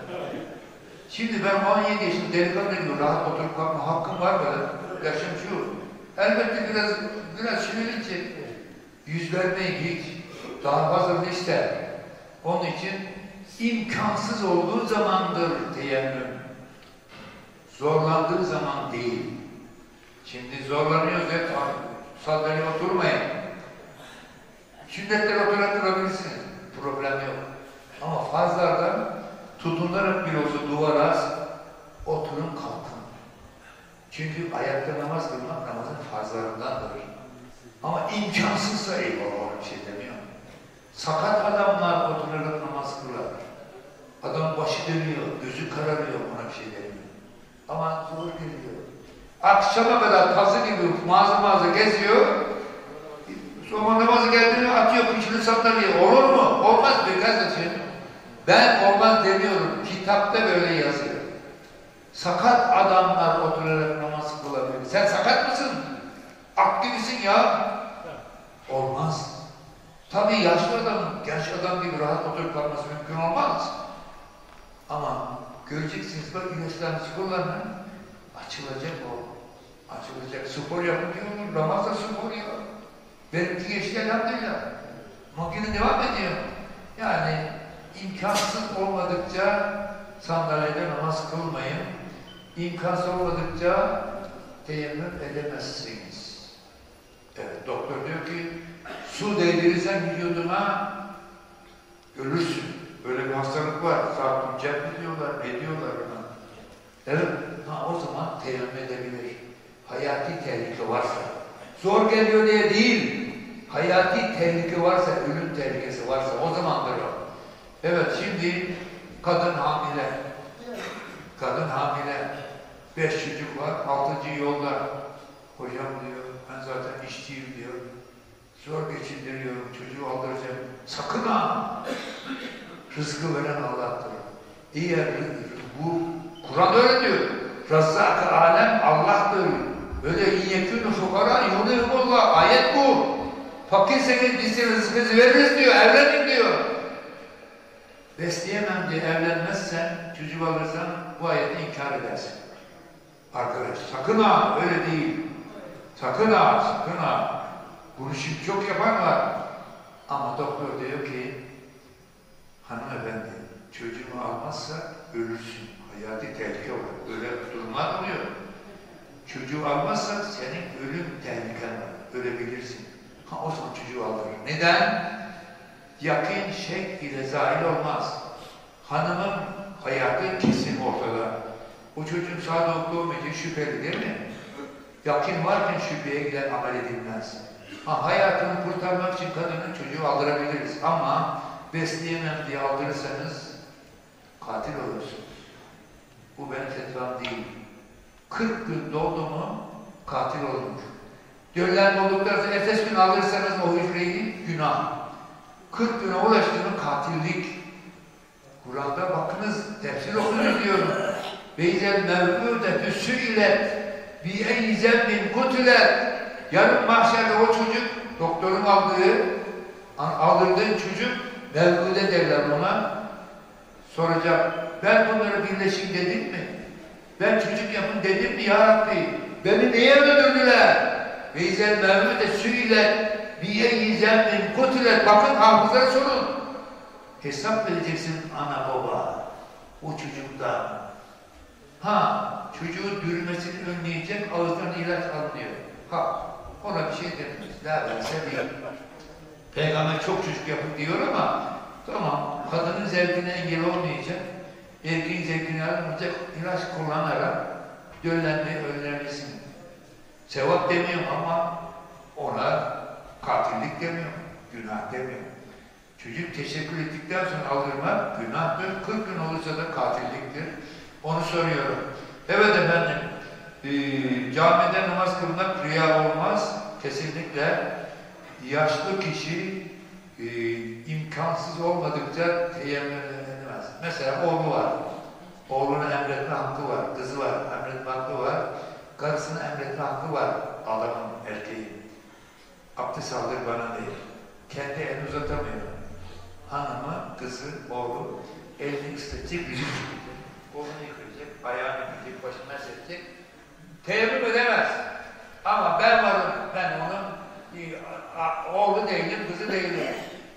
Şimdi ben on yedi yaşında delikanlı gibi rahat oturup kalkma hakkım var böyle. Yaşım şu. Elbette biraz biraz sinirlince yüz vermeyi hiç daha fazla ister. Onun için imkansız olduğu zamandır teyemmüm. Zorlandığı zaman değil. Şimdi zorlanıyoruz hep sandalye oturmayın. Sünnetler oturarak durabilirsiniz. Problem yok. Ama fazladan tutunarak bir olsa duvara oturun kalkın. Çünkü ayakta namaz kılmak namazın farzlarındandır. Ama imkansızsa eyvallah bir şey demiyor. Sakat adamlar oturarak namaz kılar. Adam başı dönüyor, gözü kararıyor, ona bir şey demiyor. Ama zor geliyor. Akşama kadar tazı gibi mağaza mağaza geziyor. Sonra namazı geldiğinde atıyor kışını sandalye. Olur mu? Olmaz birkaç şey. Ben olmaz demiyorum. Kitapta böyle yazıyor. Sakat adamlar oturarak namaz kılabilir. Sen sakat mısın? Aktivisin ya. Olmaz. Tabii yaşlı adamın, genç adam gibi rahat oturup kalması mümkün olmaz. Ama göreceksiniz bak ilaçlarını sporlarla açılacak o. Açılacak. Spor yapınca olur. Namaz da spor ya. Benimki geçti elhamdülillah. Makine devam ediyor. Yani imkansız olmadıkça sandalyede namaz kılmayın. İmkansız olmadıkça teyemmüm edemezsiniz. Evet, doktor diyor ki su değdirirsen vücuduna ölürsün. Böyle bir hastalık var. Saat cep mi diyorlar, ne diyorlar buna? Evet, ha, o zaman teyemmüm edebilir. Hayati tehlike varsa. Zor geliyor diye değil. Hayati tehlike varsa, ölüm tehlikesi varsa o zamandır o. Evet, şimdi kadın hamile. Kadın hamile. Beş çocuk var, altıncı yolda. Hocam diyor, ben zaten işçiyim diyor. Zor geçindiriyorum, çocuğu aldıracağım. Sakın ha! Rızkı veren Allah'tır. İyi bu Kur'an öyle diyor. Razzak-ı alem Allah'tır. Öyle iyyekûnü fukara yûnihumullah. Ayet bu. Fakirseniz biz size rızkınızı veririz diyor, evlenin diyor. Besleyemem diye evlenmezsen, çocuk alırsan bu ayeti inkar edersin. Arkadaş, sakın ha, öyle değil. Sakın ha, sakın ha. Bunu şimdi çok yapan var. Ama doktor diyor ki, hanımefendi, çocuğumu almazsa ölürsün. Hayati tehlike var. Öyle durumlar oluyor. Çocuğu almazsan senin ölüm tehliken var. Ölebilirsin. Ha, o zaman çocuğu alır. Neden? Yakın şek ile zahil olmaz. Hanımın hayatı kesin ortada. O çocuğun sağda doğmayacağı şüpheli değil mi? Yakin varken şüpheye giden amel edilmez. Ha, hayatını kurtarmak için kadının çocuğu aldırabiliriz ama besleyemem diye aldırırsanız katil olursunuz. Bu benim fetvam değil. kırk gün doldu mu katil olunur. Döllen olduktan sonra ertesi gün alırsanız o hücreyi günah. kırk güne ulaştı mı katillik. Kur'an'da bakınız, tefsir okuyun diyorum. Beyzel mev'ûdetü sü'ilet bi eyyi zembin kutilet. Yarın mahşerde o çocuk, doktorun aldığı, aldırdığı çocuk mev'ûde derler ona. Soracak, ben bunları birleşim dedim mi? Ben çocuk yapın dedim mi ya Rabbi? Beni neye öldürdüler? Beyzel mev'ûde sü'ilet bi eyyi zembin kutilet. Bakın hafızlara sorun. Hesap vereceksin ana baba o çocukta. Ha, çocuğun dürülmesini önleyecek ağızdan ilaç alınıyor. Ha, ona bir şey demiyoruz. La verse değil. Peygamber çok çocuk yapın diyor ama tamam, kadının zevkine engel olmayacak, erkeğin zevkine almayacak ilaç kullanarak döllenmeyi önlemesin. Sevap demiyorum ama ona katillik demiyorum, günah demiyorum. Çocuk teşekkür ettikten sonra aldırmak günahtır. kırk gün olursa da katilliktir. Onu soruyorum. Evet efendim, e, camide namaz kılmak riya olmaz. Kesinlikle yaşlı kişi e, imkansız olmadıkça teyemmüm edemez. Mesela oğlu var. Oğlunu emretme hakkı var. Kızı var. Emretme hakkı var. Karısını emretme hakkı var. Adamın, erkeğin. Abdest aldır bana değil. Kendi elini uzatamıyor. Hanımı, kızı, oğlu elini ısıtacak, yüzü çıkacak, kolunu yıkayacak, ayağını yıkayacak, başını mesledecek. Teyemmüm edemez. Ama ben varım, ben onun oğlu değilim, kızı değilim.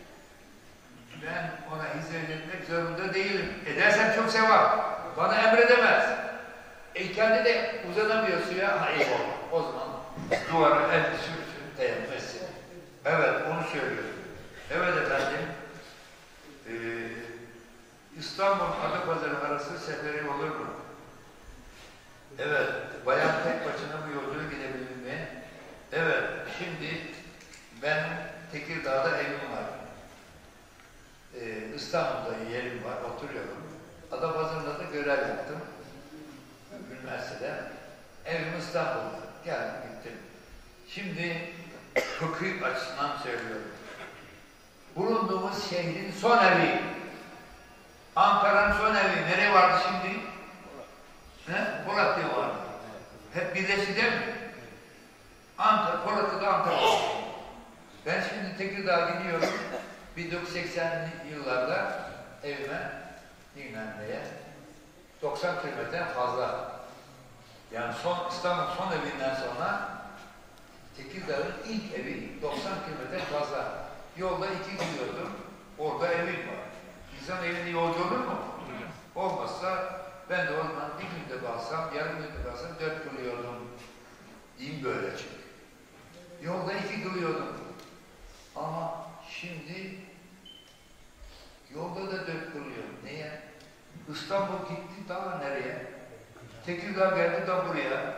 Ben ona hizmet etmek zorunda değilim. Edersem çok sevap. Bana emredemez. E kendi de uzanamıyor suya, ha eyvallah. O zaman duvara el sürsün, teyemmüm etsin. Evet, onu söylüyorum. Evet efendim. Ee, İstanbul Adapazarı arası seferi olur mu? Evet, bayan tek başına bu yolculuğa gidebilir mi? Evet, şimdi ben Tekirdağ'da evim var. Ee, İstanbul'da yerim var, oturuyorum. Adapazarı'nda da görev yaptım. Üniversitede. Evim İstanbul'da. Geldim, gittim. Şimdi fıkıh açısından söylüyorum. Bulunduğumuz şehrin son evi, Ankara'nın son evi, nereye vardı şimdi? Ne? Polatlı'ya vardı. Hep birleşti değil mi? Ankara, Polatlı'da Ankara. Ben şimdi Tekirdağ'a gidiyorum, bin dokuz yüz seksenli yıllarda evime, dinlenmeye, doksan kilometre fazla. Yani son, İstanbul son evinden sonra Tekirdağ'ın ilk evi doksan kilometre fazla. Yolda iki gidiyordum, orada evim var. İnsan evinde yolcu olur mu? Olmazsa ben de o zaman bir günde kalsam, yarım günde kalsam dört kılıyordum. Din böyle çünkü. Yolda iki kılıyordum. Ama şimdi yolda da dört kılıyorum. Niye? İstanbul gitti daha nereye? Tekirdağ geldi da buraya.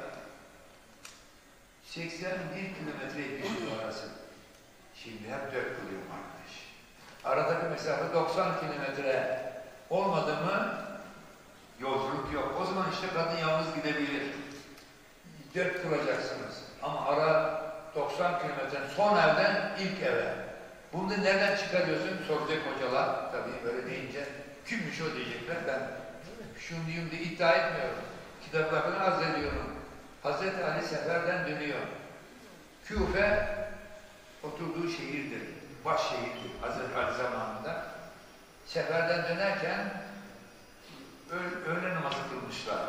seksen bir kilometre bir arası. Şimdi hep dört kılıyorum arkadaş. Aradaki mesafe doksan kilometre olmadı mı yolculuk yok. O zaman işte kadın yalnız gidebilir. Dört kılacaksınız. Ama ara doksan kilometre son evden ilk eve. Bunu da nereden çıkarıyorsun soracak hocalar. Tabii böyle deyince kimmiş o diyecekler. Ben şunu diyeyim diye iddia etmiyorum. Kitaplarını arz ediyorum. Hazreti Ali seferden dönüyor. Küfe oturduğu şehirdir. Baş şehirdir. Hazreti Ali zamanında. Seferden dönerken öğ öğle namazı kılmışlar.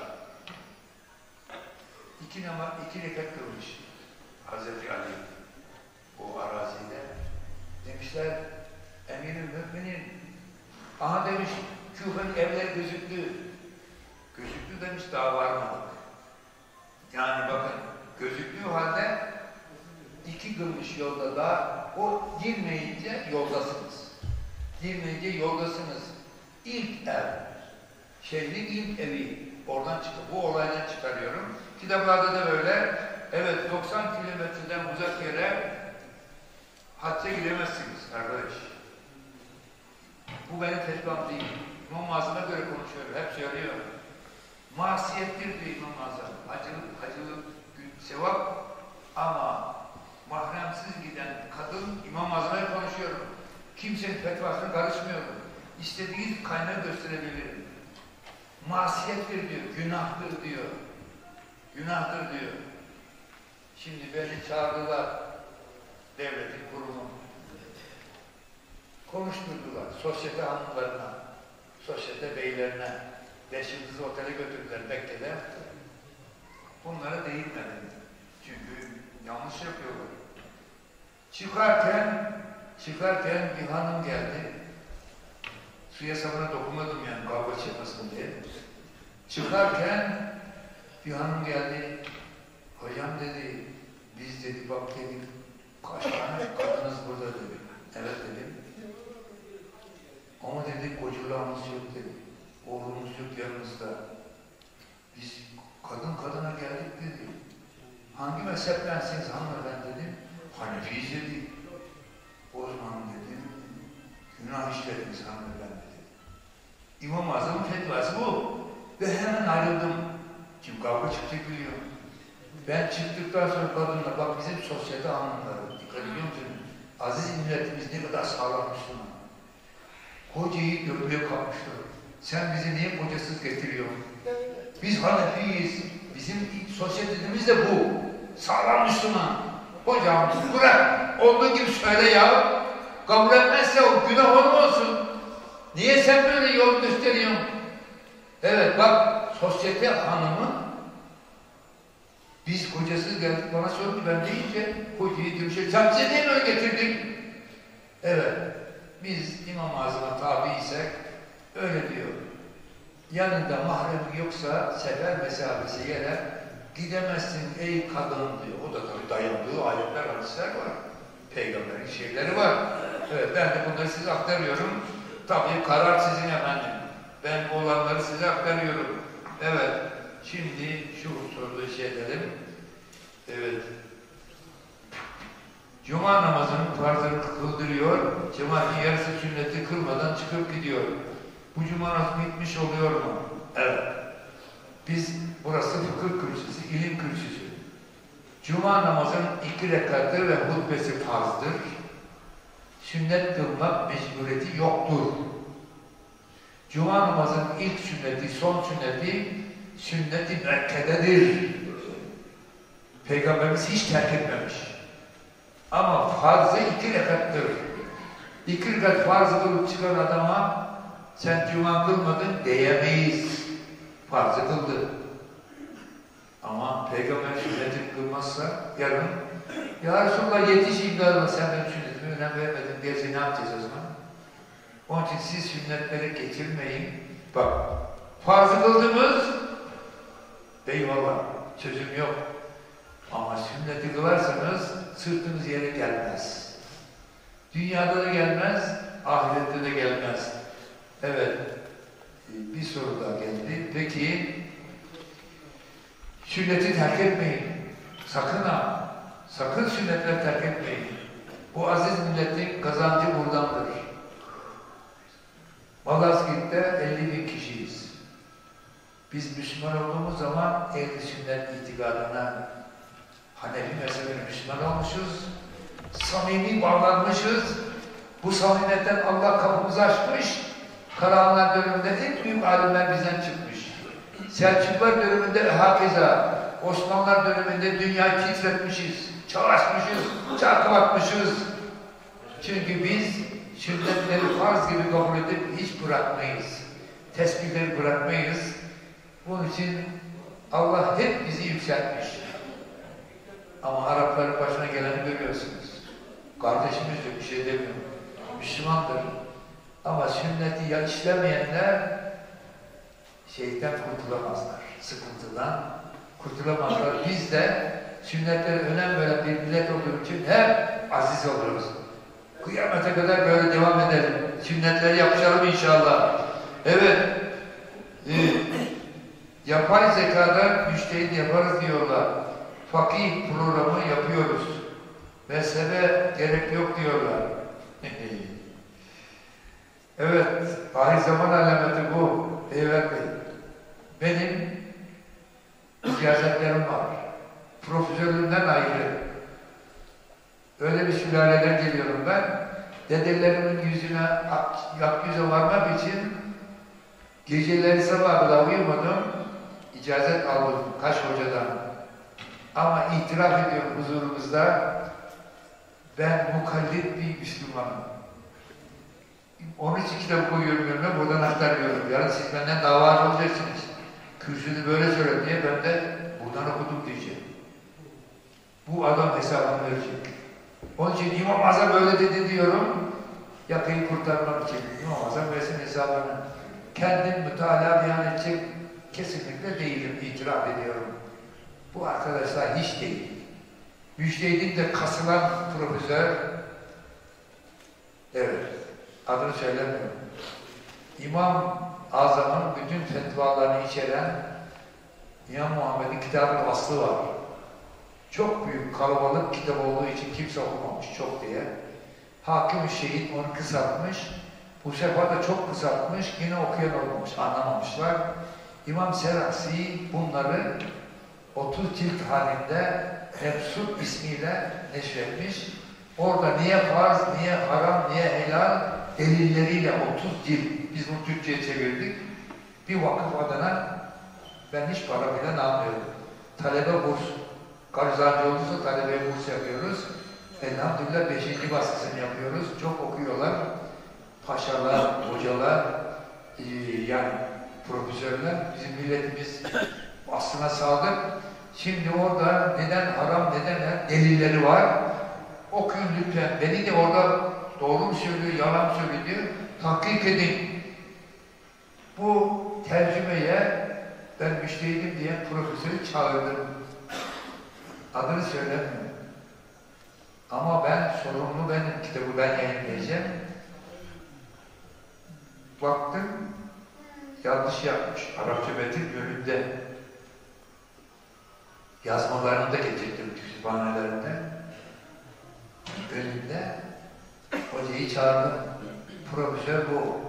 İki namaz, iki rekat kılmış Hazreti Ali o arazide. Demişler Emir-i Müminin aha demiş Küfe'nin evleri gözüktü. Gözüktü demiş daha varmadık. Yani bakın gözüktüğü halde iki kılmış yolda da o girmeyince yoldasınız. Girmeyince yoldasınız. İlk ev, şehrin ilk evi oradan çıkıyor. Bu olaydan çıkarıyorum. Kitaplarda da böyle. Evet doksan kilometreden uzak yere hacca gidemezsiniz arkadaş. Bu benim fetvam değil. İmam-ı Azam'a göre konuşuyorum, hep söylüyorum. Masiyettir diyor İmam-ı Azam. Hacılık, hacılık, sevap ama mahremsiz giden kadın İmam-ı Azam'a konuşuyorum. Kimsenin fetvasına karışmıyorum. İstediğiniz kaynağı gösterebilirim. Masiyettir diyor, günahtır diyor. Günahtır diyor. Şimdi beni çağırdılar devletin kurumu. Konuşturdular sosyete hanımlarına, sosyete beylerine, beş yıldızlı otele götürdüler Mekke'de. Bunlara değinmedim. Çünkü yanlış yapıyorlar. Çıkarken, çıkarken bir hanım geldi. Suya sabuna dokunmadım yani kavga çıkmasın diye. Çıkarken bir hanım geldi. Hocam dedi, biz dedi bak dedi, kaç tane kadınız burada dedi. Evet dedim. Ama dedi kocalarımız yok dedi. Oğlumuz yok yanımızda. Biz kadın kadına geldik dedi. Hangi mezheplensiniz hanımefendi dedim. Hanefiyiz dedi. O zaman dedim, günah işlediniz hanımefendi dedi. İmam-ı Azam'ın fetvası bu. Ve hemen ayrıldım. Çünkü kavga çıkacak biliyor. Ben çıktıktan sonra kadınla bak bizim sosyete hanımları, dikkat ediyor musun? Aziz milletimiz ne kadar sağlam Müslüman. Kocayı gömleğe kalkmışlar. Sen bizi niye kocasız getiriyorsun? Biz Hanefiyiz. Bizim sosyetemiz de bu. Sağlam Müslüman. Hocam bırak. Olduğu gibi söyle ya. Kabul etmezse o günah olmasın. Niye sen böyle yol gösteriyorsun? Evet bak sosyete hanımı biz kocasız geldik bana sordu ben deyince kocayı demişler sen bize niye böyle getirdin? Evet biz İmam-ı Azam'a tabiysek öyle diyor. Yanında mahrem yoksa sefer mesafesi yere gidemezsin ey kadın diyor. O da tabii dayandığı ayetler, hadisler var. Peygamberin şeyleri var. Evet ben de bunları size aktarıyorum. Tabii karar sizin efendim. Ben olanları size aktarıyorum. Evet. Şimdi şu soruyu şey edelim. Evet. Cuma namazının farzını kıldırıyor. Cemaatin yarısı sünneti kılmadan çıkıp gidiyor. Bu cuma namazı bitmiş oluyor mu? Evet. Biz burası fıkıh kürsüsü, ilim kürsüsü. Cuma namazının iki rekatı ve hutbesi farzdır. Sünnet kılmak mecburiyeti yoktur. Cuma namazının ilk sünneti, son sünneti sünnet-i müekkededir. Peygamberimiz hiç terk etmemiş. Ama farzı iki rekattır. İki rekat farz kılıp çıkan adama sen cuma kılmadın diyemeyiz. Farzı kıldı. Ama Peygamber sünnetini kılmazsa yarın ya Resulallah yetişeyim galiba sen benim sünnetime önem vermedin diye ne yapacağız o zaman? Onun için siz sünnetleri geçirmeyin. Bak farzı kıldınız eyvallah çözüm yok. Ama sünneti kılarsanız sırtınız yere gelmez. Dünyada da gelmez, ahirette de gelmez. Evet, bir soru daha geldi. Peki, sünneti terk etmeyin. Sakın ha, sakın sünnetleri terk etmeyin. Bu aziz milletin kazancı buradandır. Malazgirt'te elli bin kişiyiz. Biz Müslüman olduğumuz zaman ehl-i sünnet itikadına Hanefi mezhebine Müslüman olmuşuz. Samimi bağlanmışız. Bu samimiyetten Allah kapımızı açmış. Karahanlar döneminde en büyük alimler bizden çıkmış. Selçuklar döneminde hakeza, Osmanlılar döneminde dünyayı titretmişiz. Çalışmışız, çarkı bakmışız. Çünkü biz sünnetleri farz gibi kabul edip hiç bırakmayız. Tesbihleri bırakmayız. Bunun için Allah hep bizi yükseltmiş. Ama Arapların başına geleni görüyorsunuz. Kardeşimiz de bir şey demiyor. Müslümandır. Ama sünneti ya işlemeyenler şeyden kurtulamazlar. Sıkıntıdan kurtulamazlar. Biz de sünnetlere önem veren bir millet olduğu için hep aziz oluruz. Kıyamete kadar böyle devam edelim. Sünnetleri yapışalım inşallah. Evet. Ee, yapay zekada müştehit yaparız diyorlar. Fakih programı yapıyoruz. Mezhebe gerek yok diyorlar. Evet, ahir zaman alameti bu. Eyvallah Bey. Benim icazetlerim var. Profesörlüğümden ayrı. Öyle bir sülaleden geliyorum ben. Dedelerimin yüzüne, yak yüze varmak için geceleri sabah kadar uyumadım. İcazet aldım kaç hocadan. Ama itiraf ediyorum huzurumuzda, ben mukallit bir Müslümanım. Onun için kitap koyuyorum önüme, buradan aktarıyorum. Yarın siz benden dava olacaksınız. Kürsüde böyle söyle diye ben de buradan okudum diyeceğim. Bu adam hesabını verecek. Onun için İmam Azam böyle dedi diyorum, yakayı kurtarmak için. İmam Azam versin hesabını. Kendim mütalaa beyan edecek kesinlikle değilim, itiraf ediyorum. Bu arkadaşlar hiç değil. Müjdeydin de kasılan profesör, evet, adını söylemiyorum. İmam Azam'ın bütün fetvalarını içeren İmam Muhammed'in kitabının aslı var. Çok büyük, kalabalık kitap olduğu için kimse okumamış çok diye. Hakim-i Şehit onu kısaltmış. Bu sefer de çok kısaltmış, yine okuyan olmamış, anlamamışlar. İmam Serasi bunları otuz cilt halinde Mebsut ismiyle neşretmiş. Orada niye farz, niye haram, niye helal delilleriyle otuz cilt, biz bunu Türkçe'ye çevirdik. Bir vakıf adına ben hiç para bile almıyorum. Talebe burs, Karızancı olursa talebeye burs yapıyoruz. Elhamdülillah beşinci baskısını yapıyoruz. Çok okuyorlar. Paşalar, hocalar, e, yani profesörler, bizim milletimiz aslına sadık. Şimdi orada neden haram, neden delilleri var. Okuyun lütfen. Beni de orada doğru mu söylüyor, yalan mı söylüyor diyor. Tahkik edin. Bu tercümeye ben müştehidim diye profesörü çağırdım. Adını söylemiyorum. Ama ben sorumlu benim, kitabı ben yayınlayacağım. Baktım, yanlış yapmış. Arapça metin bölümünde. Yazmalarını da getirdim kütüphanelerinde. Bölümde hocayı çağırdım. Profesör bu.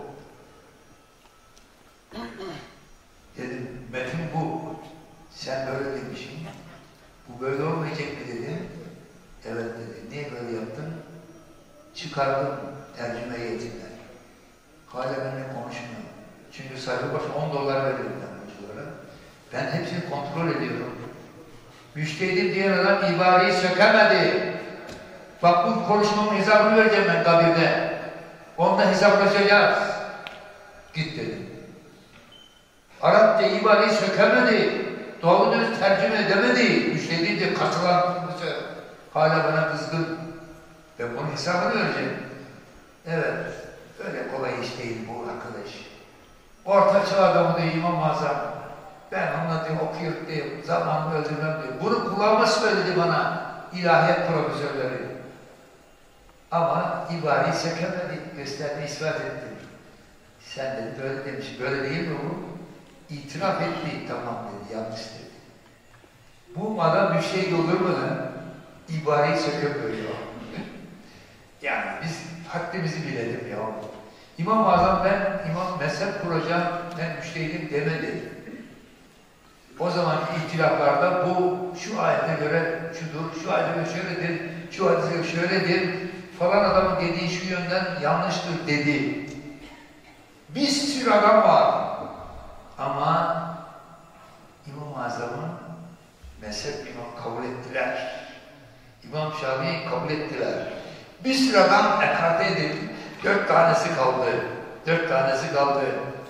Dedim, metin bu. Sen böyle demişsin. Bu böyle olmayacak mı dedim. Evet dedi. Niye böyle yaptın? Çıkardım tercüme yetimler. Hala benimle konuşmuyor. Çünkü sayfa başı on dolar veriyorum ben hocalara. Ben hepsini kontrol ediyorum. Müştehidim diyen adam ibareyi sökemedi. Bak bu konuşmamın hesabını vereceğim ben kabirde. Onunla hesaplaşacağız. Git dedim. Arapça ibareyi sökemedi. Doğru dürüst tercüme edemedi. Müştehidim diye katılan hala bana kızgın. Ben bunun hesabını vereceğim. Evet. Öyle kolay iş değil bu arkadaş. Orta çağ adamı diyor İmam Azam. Ben onunla diyor okuyup diyor, zamanımı öldürmem diyor. Bunu kulağıma söyledi bana ilahiyat profesörleri. Ama ibareyi sökemedi, gösterdi, ispat etti. Sen dedi böyle demiş, böyle değil mi bu? İtiraf etti, tamam dedi, yanlış dedi. Bu adam bir şey doldurmadan ibareyi sökemiyor. Yani biz haddimizi bilelim ya. İmam Azam ben imam mezhep kuracağım, ben müştehidim demedi. O zamanki ihtilaflarda bu şu ayete göre şudur, şu ayete göre şöyledir, şu ayete göre şöyledir, falan adamın dediği şu yönden yanlıştır dedi. Bir sürü adam var. Ama İmam Azam'ın mezhep imam kabul ettiler. İmam Şafii'yi kabul ettiler. Bir sürü adam ekarte edildi. Dört tanesi kaldı. Dört tanesi kaldı.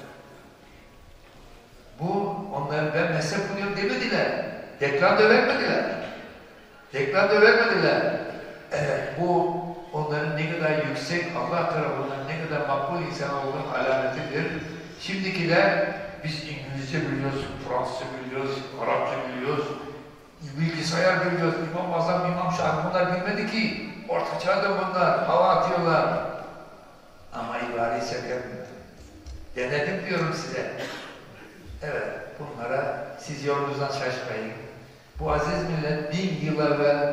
Bu, onları ben mezhep kuruyorum demediler. Deklar da vermediler. Deklar da vermediler. Evet, bu onların ne kadar yüksek, Allah tarafından ne kadar makbul insan olduğunun alametidir. Şimdikiler, biz İngilizce biliyoruz, Fransızca biliyoruz, Arapça biliyoruz, bilgisayar biliyoruz, İmam Azam, İmam Şafii bunlar bilmedi ki. Orta çağda bunlar, hava atıyorlar. Ama ibareyi sökemiyor. Denedim diyorum size. Evet, bunlara siz yolunuzdan şaşmayın. Bu aziz millet bin yıl evvel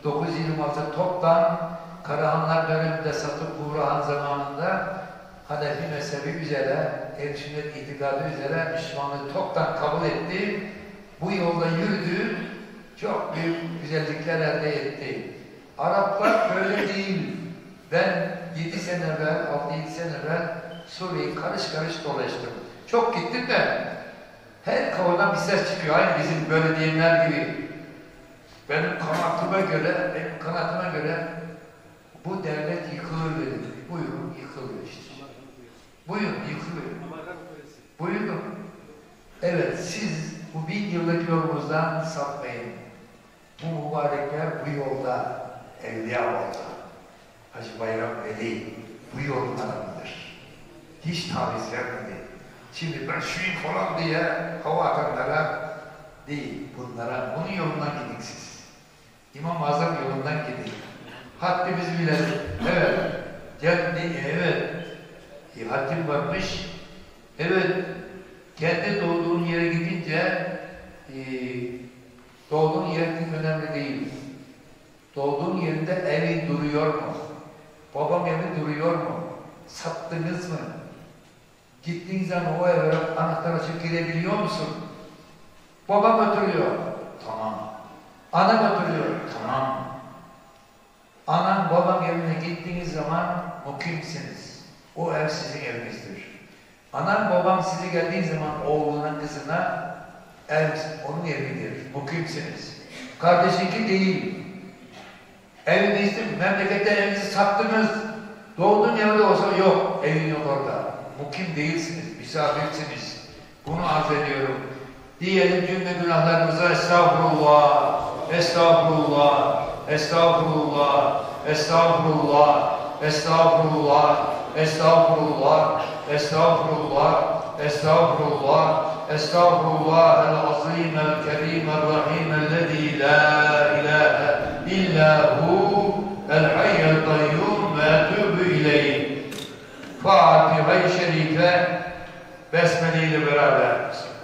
dokuz yüz yirmi altı toptan Karahanlar döneminde satıp Buğrahan zamanında Hanefi mezhebi üzere, ehl-i sünnet itikadı üzere Müslümanlığı toptan kabul etti. Bu yolda yürüdü, çok büyük güzellikler elde etti. Araplar böyle değil. Ben yedi sene evvel, altı yedi sene evvel Suriye'yi karış karış dolaştım. Çok gittim de her kavadan bir ses çıkıyor. Aynı bizim böyle diyenler gibi. Benim kanaatıma göre, benim kanaatıma göre bu devlet yıkılır dedim. Buyurun yıkılıyor işte. Buyurun yıkılıyor. Buyurun. Evet siz bu bin yıllık yolumuzdan sapmayın. Bu mübarekler bu yolda evliya oldu. Hacı Bayram Veli bu yolun adamıdır. Hiç taviz vermedi. Şimdi ben şuyum falan diye hava atanlara değil, bunlara, bunun yolundan gidin siz. İmam-ı Azam yolundan gidin. Haddimizi bilelim. Evet. Kendi, evet. E, haddim varmış. Evet. Kendi doğduğun yere gidince e, doğduğun yerin önemli değil. Doğduğun yerinde evi duruyor mu? Babam evi duruyor mu? Sattınız mı? Gittiğin zaman o eve anahtar açıp girebiliyor musun? Babam oturuyor. Tamam. Anam oturuyor. Tamam. Anam babam evine gittiğiniz zaman mukimsiniz. O ev sizin evinizdir. Anam babam size geldiği zaman oğluna, kızına ev onun evidir. Mukimsiniz. Kardeşinki değil. Evinizde, memlekette evinizi sattınız. Doğduğun yerde olsa yok. Evin yok orada. Mukim değilsiniz. Misafirsiniz. Bunu arz ediyorum. Diyelim cümle günahlarımıza estağfurullah, estağfurullah, estağfurullah, estağfurullah, estağfurullah, estağfurullah, estağfurullah, estağfurullah, estağfurullah el-azim el-kerim el-rahim el-lezî la ilahe illa hu el-hayyel kayyum ve etûbü ileyh. Fatiha-i Şerife Besmele ile beraber.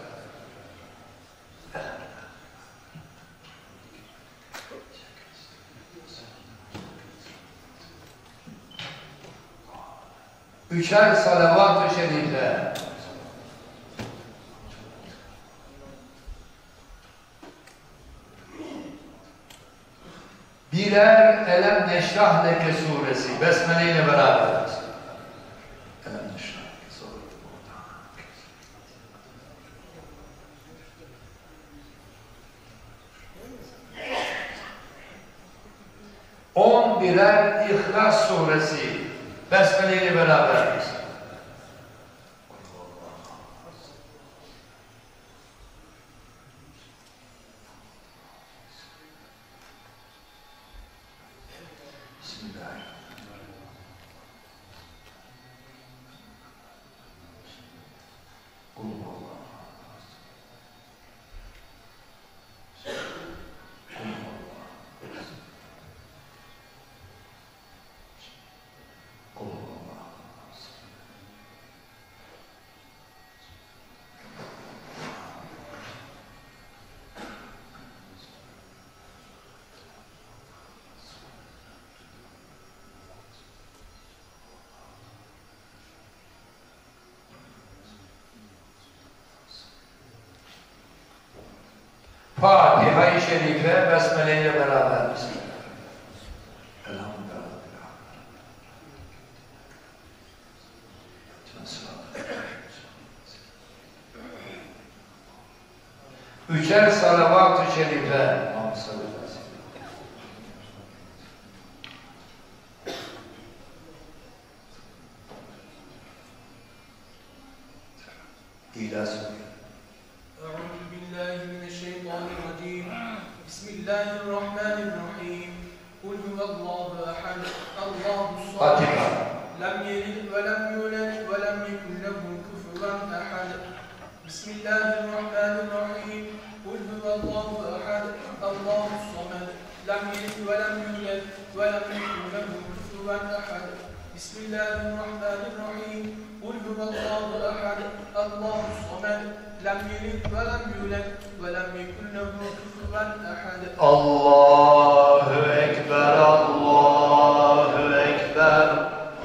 Üçer salavat-ı şerife. Birer Elem Neşrah Leke suresi. Besmele ile beraber. Elem Neşrah Leke suresi. On birer İhlas suresi. Besmele ile beraberiz. Bismillahirrahmanirrahim. Fatiha-i Şerife Besmele ile beraber. Elhamdülillah. Üçer salavat-ı şerife. İlah söylüyor. أعوذ بالله من الشيطان الرجيم بسم الله الرحمن الرحيم قل هو الله أحد الله الصمد لم يلد ولم يولد ولم يكن له كفوا أحد بسم الله الرحمن الرحيم قل هو الله أحد الله الصمد لم يلد ولم يولد ولم يكن له كفوا أحد بسم الله الرحمن الرحيم قل هو الله أحد الله الصمد لم يلد ولم يولد ولم يكن له كفوا أحد. Allahu Ekber.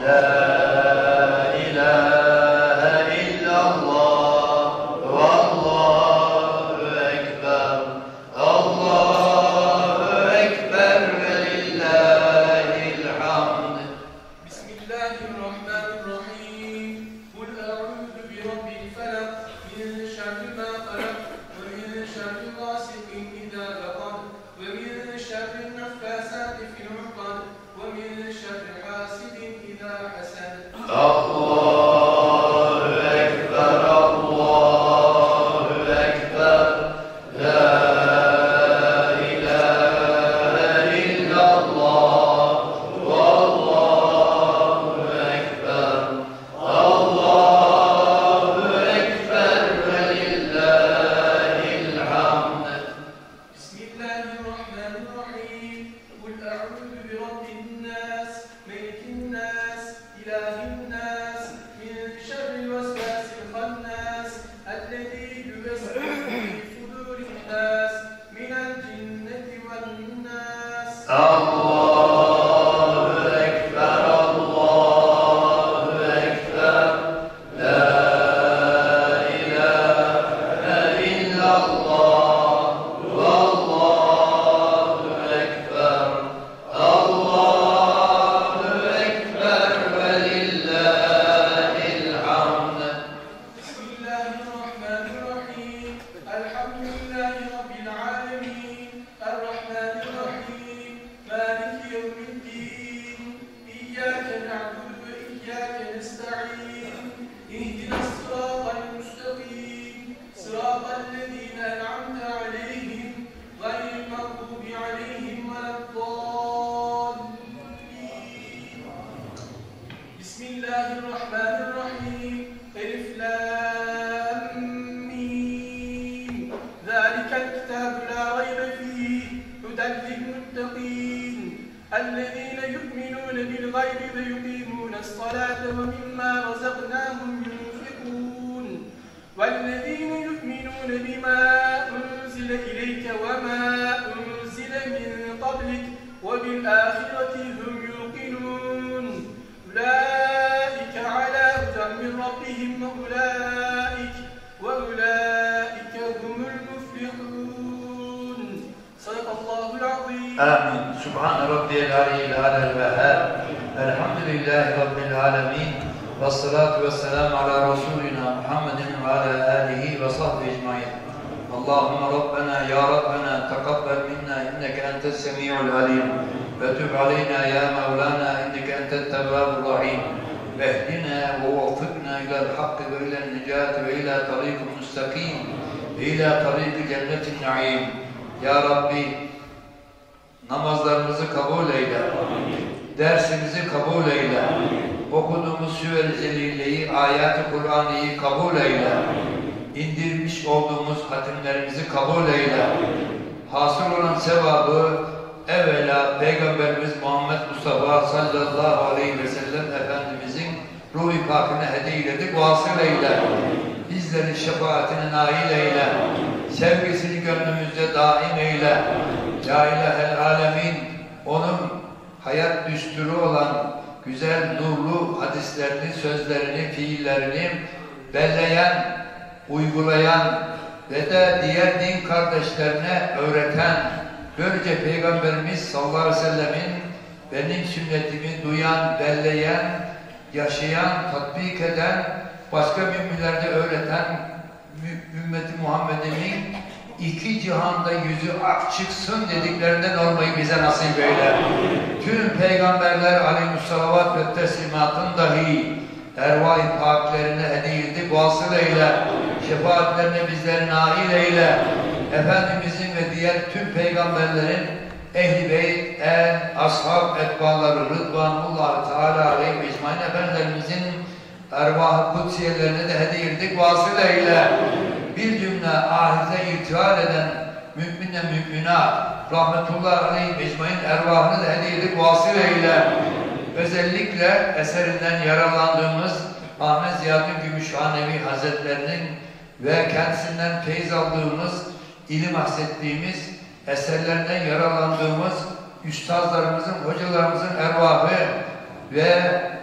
Üstazlarımızın, hocalarımızın ervahı ve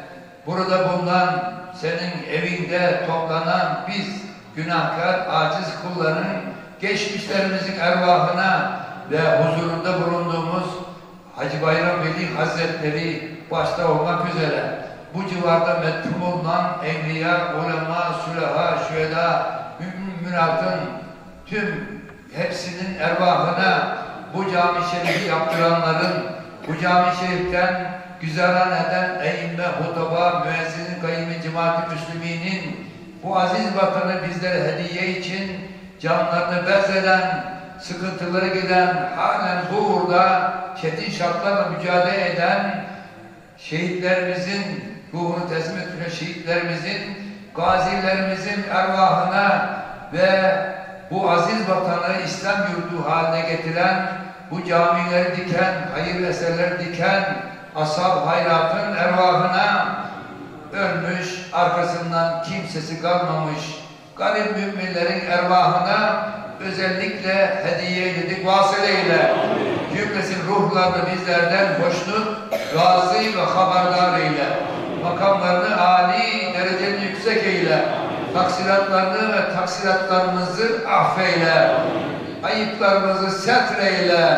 burada bulunan senin evinde toplanan biz günahkar, aciz kulların geçmişlerimizin ervahına ve huzurunda bulunduğumuz Hacı Bayram Veli Hazretleri başta olmak üzere bu civarda metfun bulunan evliya, ulema, sülaha, şühedâ, mümin, münafın tüm hepsinin ervahına bu cami şerifi yaptıranların, bu cami şeriften güzeran eden eyyime, hutaba, müezzinin, kayyim-i cemaat-i müslüminin bu aziz vatanı bizlere hediye için canlarını bezeden, sıkıntıları giden, halen bu uğurda çetin şartlarla mücadele eden şehitlerimizin, ruhunu teslim ettiren şehitlerimizin, gazilerimizin ervahına ve bu aziz vatanı İslam yurdu haline getiren, bu camileri diken, hayır eserleri diken ashab hayratın ervahına, ölmüş, arkasından kimsesi kalmamış garip müminlerin ervahına özellikle hediye edildik vasıleyle cümlesin ruhlarını bizlerden hoşnut, razı ve haberdar eyle. Makamlarını âli, dereceli yüksek eyle. Taksiratlarını ve taksiratlarımızı affeyle. Ayıplarımızı setreyle.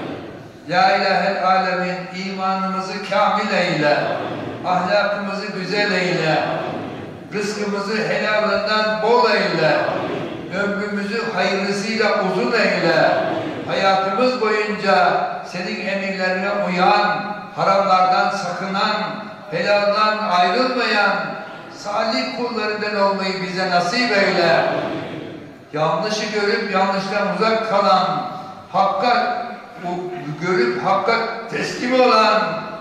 La ilahel alemin, imanımızı kamil eyle. Ahlakımızı güzel eyle. Rızkımızı helalından bol eyle. Ömrümüzü hayırlısıyla uzun eyle. Hayatımız boyunca senin emirlerine uyan, haramlardan sakınan, helaldan ayrılmayan, salih kullarından olmayı bize nasip eyle. Yanlışı görüp yanlıştan uzak kalan, hakka görüp hakka teslim olan,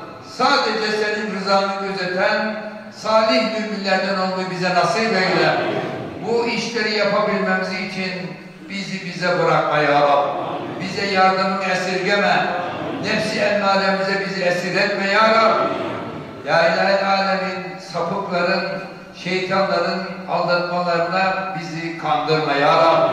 sadece senin rızanı gözeten, salih müminlerden olmayı bize nasip eyle. Bu işleri yapabilmemiz için bizi bize bırakma ya Rab. Bize yardımını esirgeme. Nefsi emmaremize bizi esir etme ya Rab. Ya ilahel alemin, sapıkların, şeytanların aldatmalarına bizi kandırma ya Rab.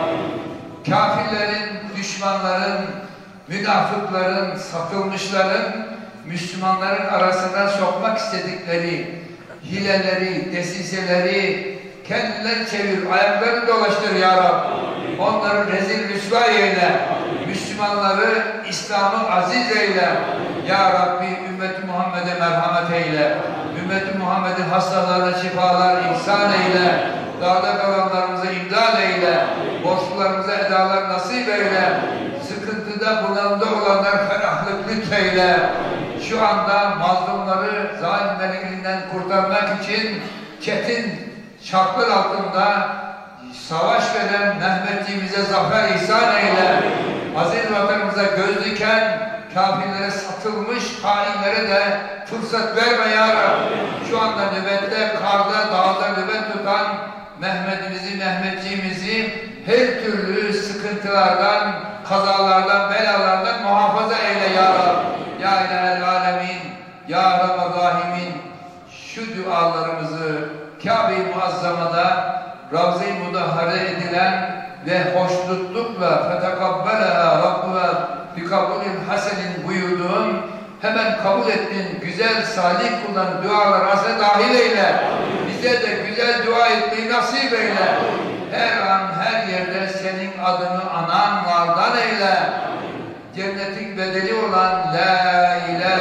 Kafirlerin, düşmanların, münafıkların, satılmışların, Müslümanların arasına sokmak istedikleri hileleri, desiseleri kendileri çevir, ayaklarını dolaştır ya Rab. Onları rezil rüsva eyle. Müslümanları, İslam'ı aziz eyle. Ya Rabbi, ümmeti Muhammed'e merhamet eyle. Ümmeti Muhammed'in hastalarına şifalar ihsan eyle. Dağda kalanlarımıza imdad eyle. Borçlularımıza edalar nasip eyle. Sıkıntıda, bunalımda olanlar ferahlık lütfeyle. Şu anda mazlumları zalimlerin elinden kurtarmak için çetin şartlar altında savaş veren Mehmetçiğimize zafer ihsan eyle. Aziz vatanımıza göz diken, kafirlere satılmış hainlere de fırsat verme ya Rabbi. Şu anda nöbette, karda, dağda nöbet tutan Mehmet'imizi, Mehmetçiğimizi her türlü sıkıntılardan, kazalardan, belalardan muhafaza eyle ya Rabbi. Ya ilahel alemin, ya Rabbel şu dualarımızı Kabe-i Muazzama'da Ravza-i Mudahhare edilen ve hoşnutlukla fetekabbeleha Rabbuna bi kabulin hasenin buyurduğun, hemen kabul ettin güzel salih kulların dualar arasına dahil eyle. Bize de güzel dua etmeyi nasip eyle. Her an her yerde senin adını ananlardan eyle. Cennetin bedeli olan La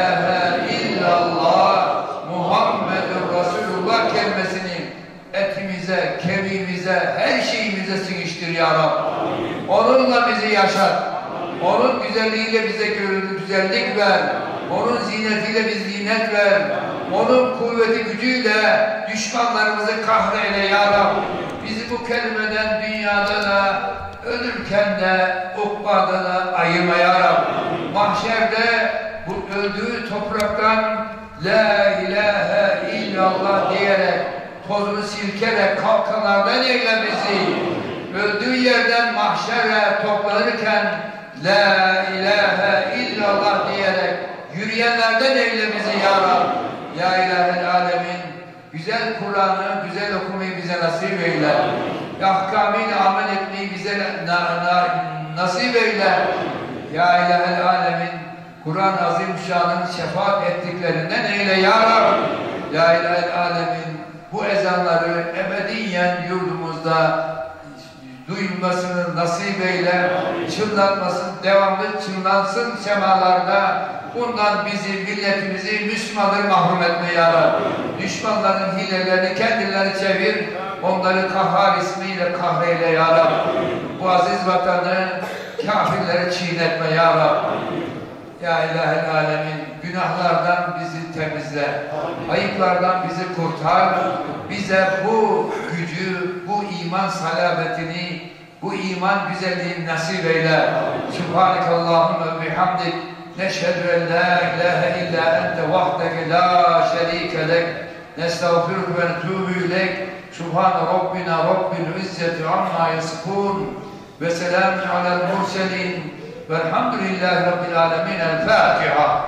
ilahe illallah Muhammedur Resulullah kelimesini etimize, kemiğimize, her şeyimize singiştir ya Rabbi. Onunla bizi yaşat. Onun güzelliğiyle bize güzellik ver. Onun zinetiyle bize zinet ver. Onun kuvveti gücüyle düşmanlarımızı kahreyle ya Rabbi. Bizi bu kelimeden dünyada da ölürken de ukbada da ayırma ya Rabbi. Mahşerde bu öldüğü topraktan La ilahe illallah diyerek tozunu silkerek kalkanlardan eyle bizi. Öldüğü yerden mahşere toplanırken La ilahe illallah diyerek yürüyenlerden eyle bizi ya Rabbi. Ya ilahel alemin, güzel Kur'an'ı güzel okumayı bize nasip eyle. Ahkamıyla amel etmeyi bize na, na, nasip eyle. Ya ilahel alemin, Kur'an-ı Azimüşşan'ın şefaat ettiklerinden eyle ya Rabbi. Ya İlahi Alemin, bu ezanları ebediyen yurdumuzda duyulmasını nasip eyle, çınlatmasın, devamlı çınlansın semalarda. Bundan bizi, milletimizi, Müslümanları mahrum etme ya Rabbi. Düşmanların hilelerini kendilerine çevir, onları kahhar ismiyle kahreyle ya Rabbi. Bu aziz vatanı kafirlere çiğnetme ya Rabbi. Ya İlahi Alemin, günahlardan bizi temizle, ayıplardan bizi kurtar, bize bu gücü, bu iman salabetini, bu iman güzelliğini nasip eyle. Subhanekallahümme bihamdik, neşhedü en la ilahe illa ente vahdeke la şerike lek, nestağfiruke ve netûbü ileyk. Subhane Rabbina Rabbil izzeti amma yasifun ve selamun alel murselin velhamdülillahi Rabbil alemin. El Fatiha.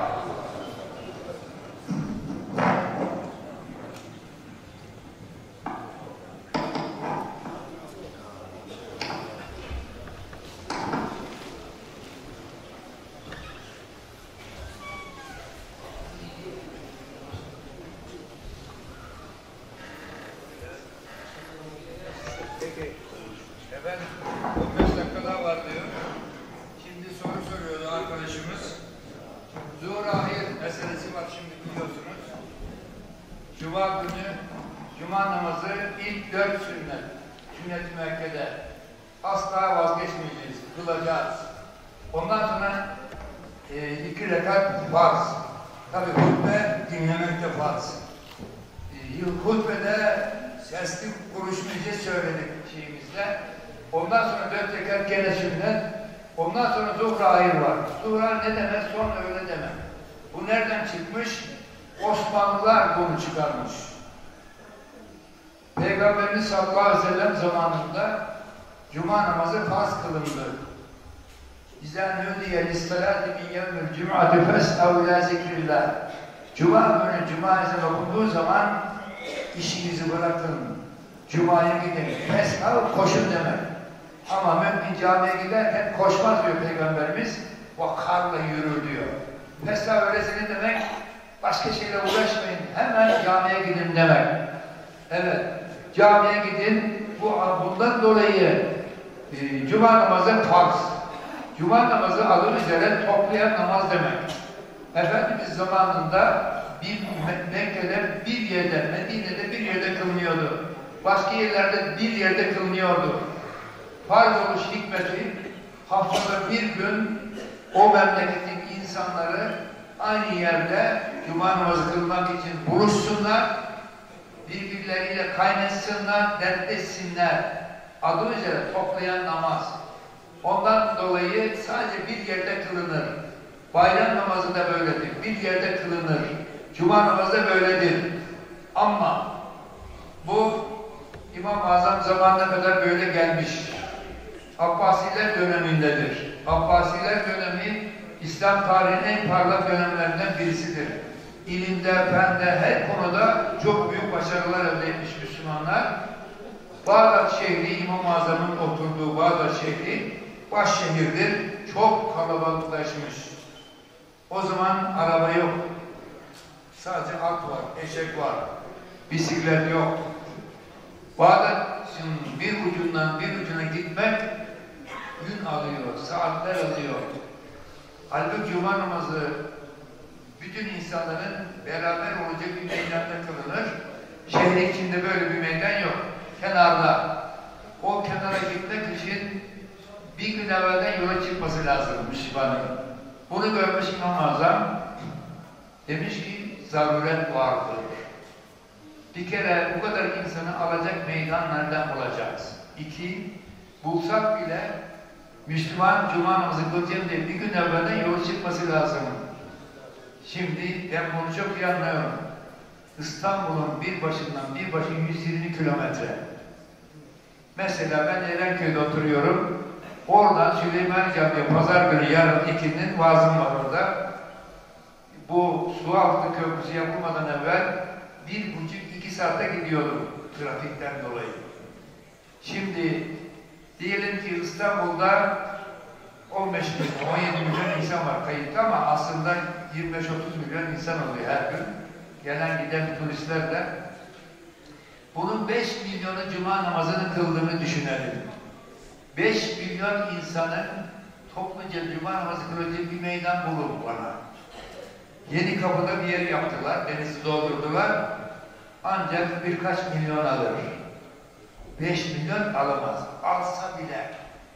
Efendim, on beş dakika daha var diyor. Şimdi soru soruyordu arkadaşımız. Zuhur-ahir meselesi var şimdi biliyorsunuz. Cuma günü, Cuma namazı ilk dört sünnet. Sünnet-i Mekke'de. Asla vazgeçmeyeceğiz, kılacağız. Ondan sonra e, iki rekat farz. Tabi hutbe dinlemek de farz. E, hutbede sesli konuşmayacağız söyledik şeyimizde. Ondan sonra dört rekat gene sünnet. Ondan sonra zuhur-ahir var. Zuhur ne demek? Son öğle demek. Bu nereden çıkmış? Osmanlılar bunu çıkarmış. Peygamberimiz sallallahu aleyhi ve sellem zamanında Cuma namazı farz kılındı. İzâ nûdiye lissalâti min yevmil cum'ati fes'ev ilâ zikrillah. Cuma günü Cuma ezanı okunduğu zaman işinizi bırakın. Cuma'ya gidin. Fes'ev koşun demek. Ama mümin camiye giderken koşmaz diyor Peygamberimiz. Vakarla yürür diyor. Fes'ev öylesi ne demek? Başka şeyle uğraşmayın. Hemen camiye gidin demek. Evet. Camiye gidin. Bu bundan dolayı e, Cuma namazı farz. Cuma namazı adı üzere toplayan namaz demek. Efendimiz zamanında bir Mekke'de bir yerde, Medine'de bir yerde kılınıyordu. Başka yerlerde bir yerde kılınıyordu. Farz oluş hikmeti haftada bir gün o memleketin insanları aynı yerde Cuma namazı kılmak için buluşsunlar, birbirleriyle kaynaşsınlar, dertleşsinler. Adı üzere toplayan namaz. Ondan dolayı sadece bir yerde kılınır. Bayram namazı da böyledir. Bir yerde kılınır. Cuma namazı da böyledir. Ama bu İmam-ı Azam zamanına kadar böyle gelmiş. Abbasiler dönemindedir. Abbasiler dönemi İslam tarihinin en parlak dönemlerinden birisidir. İlimde, fende, her konuda çok büyük başarılar elde etmiş Müslümanlar. Bağdat şehri, İmam-ı Azam'ın oturduğu Bağdat şehri baş şehirdir. Çok kalabalıklaşmış. O zaman araba yok. Sadece at var, eşek var. Bisiklet yok. Bağdat'ın bir ucundan bir ucuna gitmek gün alıyor, saatler alıyor. Halbuki Cuma namazı bütün insanların beraber olacak bir meydanda kılınır. Şehrin içinde böyle bir meydan yok. Kenarda. O kenara gitmek için bir gün evvelden yola çıkması lazım Müslümanın. Bunu görmüş İmam-ı Azam demiş ki zaruret vardır. Bir kere bu kadar insanı alacak meydan nereden bulacağız? İki, bulsak bile Müslüman Cuma namazı kılacağım diye bir gün evvelden yola çıkması lazım. Şimdi ben bunu çok iyi anlıyorum. İstanbul'un bir başından bir başı yüz yirmi kilometre. Mesela ben Erenköy'de oturuyorum. Oradan Süleymaniye Camii'ye pazar günü yarın ikinin vaazım var orada. Bu Sualtı Köprüsü yapılmadan evvel bir buçuk iki saate gidiyordum trafikten dolayı. Şimdi diyelim ki İstanbul'da on beş milyon, on yedi milyon insan var kayıtlı ama aslında yirmi beş otuz milyon insan oluyor her gün. gelen giden turistlerle bunun beş milyonu cuma namazını kıldığını düşünelim. beş milyon insanın topluca cuma namazı kılacağı bir meydan bulun bana. Yeni Kapı'da bir yer yaptılar, denizi doldurdular. Ancak birkaç milyon alır. beş milyon alamaz. Alsa bile.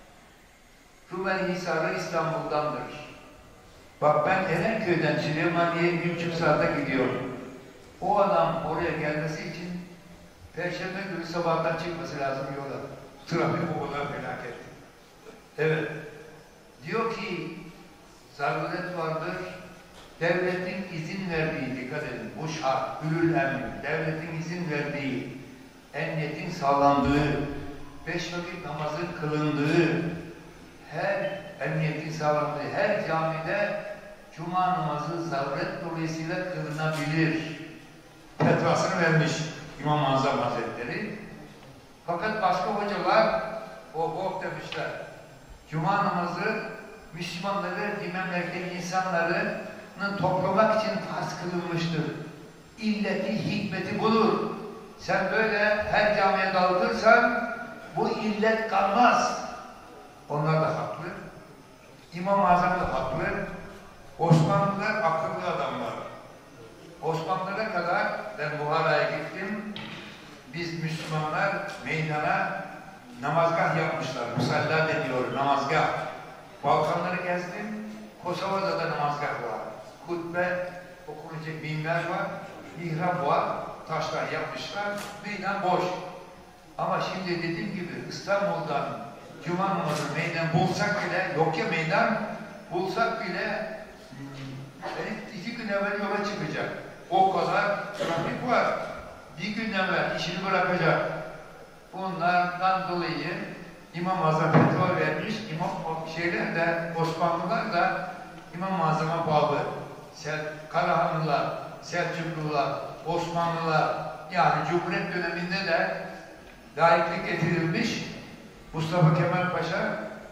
Rumeli Hisarı İstanbul'dandır. Bak ben Erenköy'den Süleymaniye'ye bir buçuk saate gidiyorum. O adam oraya gelmesi için Perşembe günü sabahtan çıkması lazım yola. Trafik o kadar felaket. Evet. Diyor ki zaruret vardır. Devletin izin verdiği, dikkat edin, bu şart, ülül emri, devletin izin verdiği, emniyetin sağlandığı, beş vakit namazın kılındığı, her emniyetin sağlandığı, her camide cuma namazı zaruret dolayısıyla kılınabilir. Fetvasını vermiş İmam-ı Azam Hazretleri. Fakat başka hocalar, o hop demişler, cuma namazı Müslümanları, bir memleketin insanları toplamak için farz kılınmıştır. İlleti, hikmeti budur. Sen böyle her camiye dağıtırsan bu illet kalmaz. Onlar da haklı. İmam-ı Azam da haklı. Osmanlılar akıllı adamlar. Osmanlılara kadar ben Buhara'ya gittim. Biz Müslümanlar meydana namazgah yapmışlar. Musalla deniyor, namazgah. Balkanları gezdim. Kosova'da da namazgah var. Hutbe okunacak minber var, mihrap var, taşlar yapmışlar, meydan boş. Ama şimdi dediğim gibi İstanbul'dan cuma namazı meydan bulsak bile, yok ya meydan, bulsak bile hmm, iki gün evvel yola çıkacak. O kadar trafik var. Bir gün evvel işini bırakacak. Bunlardan dolayı İmam-ı Azam fetva vermiş, İmam şeyler de, Osmanlılar da İmam-ı Azam'a bağlı. Sel, Karahanlılar, Selçuklular, Osmanlılar, yani Cumhuriyet döneminde de laiklik getirilmiş. Mustafa Kemal Paşa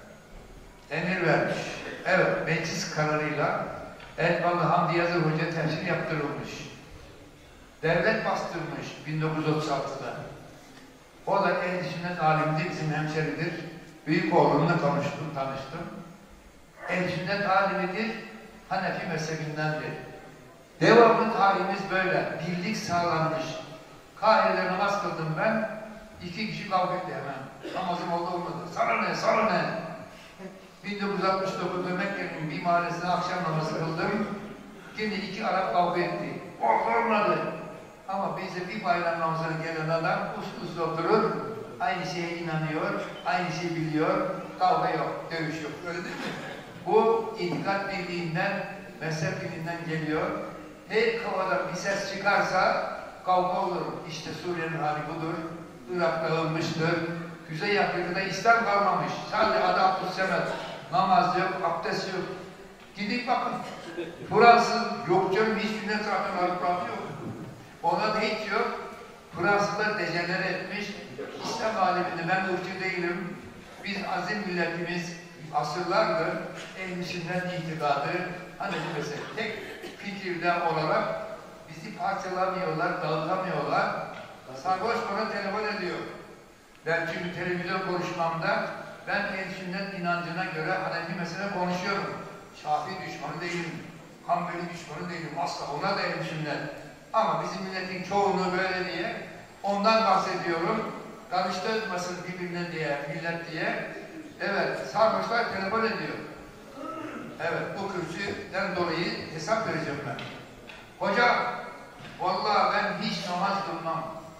emir vermiş. Evet, meclis kararıyla Elmalı Hamdi Yazır Hoca tefsir yaptırılmış. Devlet bastırmış bin dokuz yüz otuz altıda. O da Ehl-i Sünnet alimdi, bizim hemşeridir. Büyük oğlumla konuştum, tanıştım. Ehl-i Sünnet alimidir, Hanefi mezhebindendir. Devamlı tarihimiz böyle, birlik sağlanmış. Kahire'de namaz kıldım ben, iki kişi kavga etti hemen. Namazım oldu olmadı. Sana ne, sana ne? bin dokuz yüz altmış dokuzda Mekke'nin bir mahallesine akşam namazı kıldım. Yine iki Arap kavga etti. Oldu olmadı. Ama bize bir bayram namazına gelen adam uslu uslu oturur, aynı şeye inanıyor, aynı şeyi biliyor, kavga yok, dövüş yok. Öyle değil mi? Bu itikat birliğinden, mezhep birliğinden geliyor. Her kavadan bir ses çıkarsa kavga olur. İşte Suriye'nin hali budur. Irak dağılmıştır. Kuzey Afrika'da İslam kalmamış. Sadece adı Abdülsemet. Namaz yok, abdest yok. Gidip bakın. Fransız yok canım, hiç sünnet zaten alıp yok. Ona da hiç yok. Fransızlar dejenere etmiş. İslam aleminde ben ırkçı değilim. Biz azim milletimiz asırlardır ehl-i sünnet itikadı, hani mesela tek fikirde olarak bizi parçalamıyorlar, dağıtamıyorlar. Sarhoş bana telefon ediyor. Ben çünkü televizyon konuşmamda ben ehl-i sünnet inancına göre Hanefi mesela konuşuyorum. Şafii düşmanı değilim, Hanbeli düşmanı değilim, asla ona da ehl-i sünnet. Ama bizim milletin çoğunluğu böyle diye ondan bahsediyorum. Karıştırmasın birbirine diye, millet diye. Evet, sarhoşlar telefon ediyor. Evet, bu kürsüden dolayı hesap vereceğim ben. Hocam, vallahi ben hiç namaz kılmam.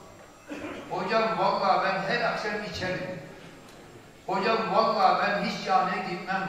Hocam, vallahi ben her akşam içerim. Hocam, vallahi ben hiç camiye gitmem.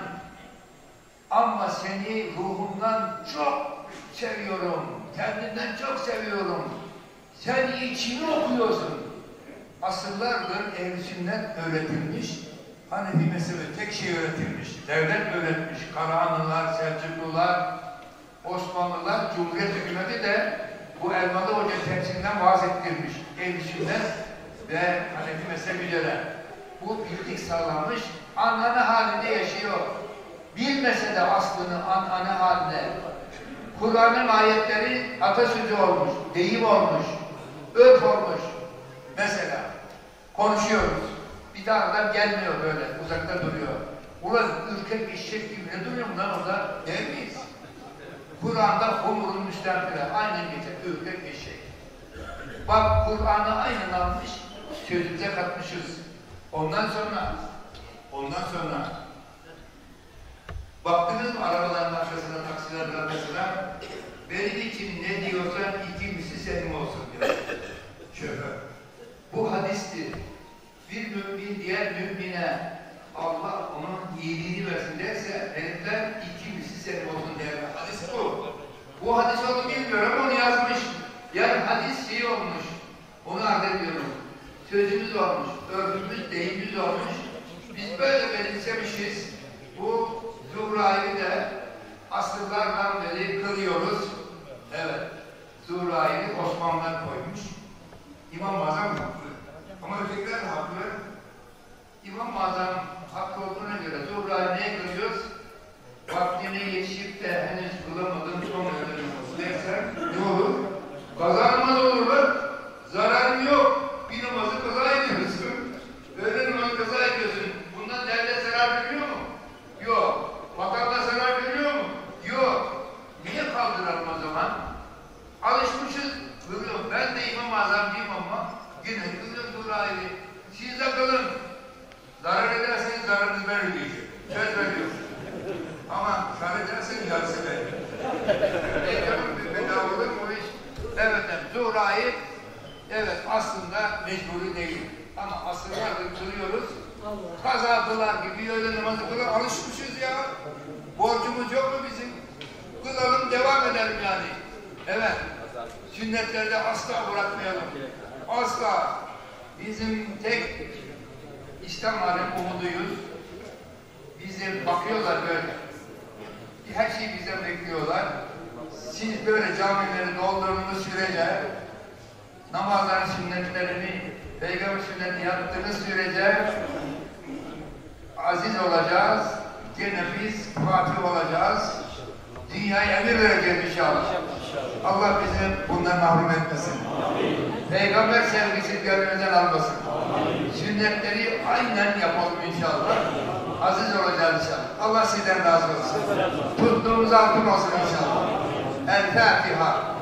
Ama seni ruhumdan çok seviyorum. Kendinden çok seviyorum. Sen içini okuyorsun. Asıllardır ehl-i sünnet öğretilmiş. Hanefi mezhebi tek şey öğretilmiş. Devlet öğretmiş. Karahanlılar, Selçuklular, Osmanlılar, Cumhuriyet hükümeti de bu Elmalı Hoca temsilinden bahsettirmiş. Ehl-i sünnet ve Hanefi mezhebi üzere. Bu birlik sağlanmış. Anane halinde yaşıyor. Bilmese de aslını anane halinde. Kur'an'ın ayetleri atasözü olmuş, deyim olmuş, örf olmuş. Mesela konuşuyoruz. Bir tane adam gelmiyor böyle, uzakta duruyor. Ulan ürkek eşek gibi ne duruyor mu lan orada? Değil miyiz? Kur'an'da humurun müstempire, aynen geçer, ürkek eşek. Bak Kur'an'ı aynen almış, sözümüze katmışız. Ondan sonra, ondan sonra baktınız mı arabaların arkasına, taksilerin arkasına? Benim için ne diyorsan ikincisi senin olsun diyor. Şoför. Bu hadisti. Bir mümin diğer mümine Allah onun iyiliğini versin derse herifler ikincisi senin olsun der. Hadis bu. Bu hadis onu bilmiyorum, onu yazmış. Yani hadis şey olmuş. Onu addediyorum. Sözümüz olmuş, örfümüz, deyimimiz olmuş. Biz böyle benimsemişiz. Bu Zuhra'yı da asırlardan beri kılıyoruz. Evet, Zuhra'yı Osmanlı'dan koymuş. İmam-ı Azam haklı. Ama ötekiler de haklı. İmam-ı Azam haklı olduğuna göre Zuhra'yı ne kılıyoruz? Vaktine yetişip de henüz kılamadım, son ödünüm olsun dersen ne olur? Kazanmaz olurlar, zararı yok. Bir namazı kaza ediyorsun. Öğle namazı kaza ediyorsun. Bundan devlet zarar görüyor mu? Yok. Vatandaş zarar görüyor mu? Yok. Niye kaldıralım o zaman? Alışmışız. Kılıyor. Ben de İmam-ı Azamcıyım ama yine kılıyorum Zuhra'yı. Siz de kılın. Zarar ederseniz zararınızı ben ödeyeceğim. Söz veriyorum. Ama kar ederseniz yarısı benim. Ne diyorum? Bedava olur mu iş? Evet, Zuhra'yı evet aslında mecburi değil. Ama asırlardır kılıyoruz. Kaza kılar gibi öyle namazı kılar. Alışmışız ya. Borcumuz yok mu bizim? Kılalım, devam edelim yani. Evet. Sünnetlerde asla bırakmayalım. Asla. Bizim tek İslam alem umuduyuz. Bize bakıyorlar böyle. Her şeyi bizden bekliyorlar. Siz böyle camileri doldurduğunuz sürece namazların sünnetlerini, Peygamber sünnetini yaptığınız sürece aziz olacağız, gene biz fatih olacağız, dünyaya emir vereceğiz inşallah. Allah bizi bundan mahrum etmesin. Peygamber sevgisi gönlümüzden almasın. Sünnetleri aynen yapalım inşallah. Aziz olacağız inşallah. Allah sizden razı olsun. Tuttuğumuz altın olsun inşallah. El Fatiha.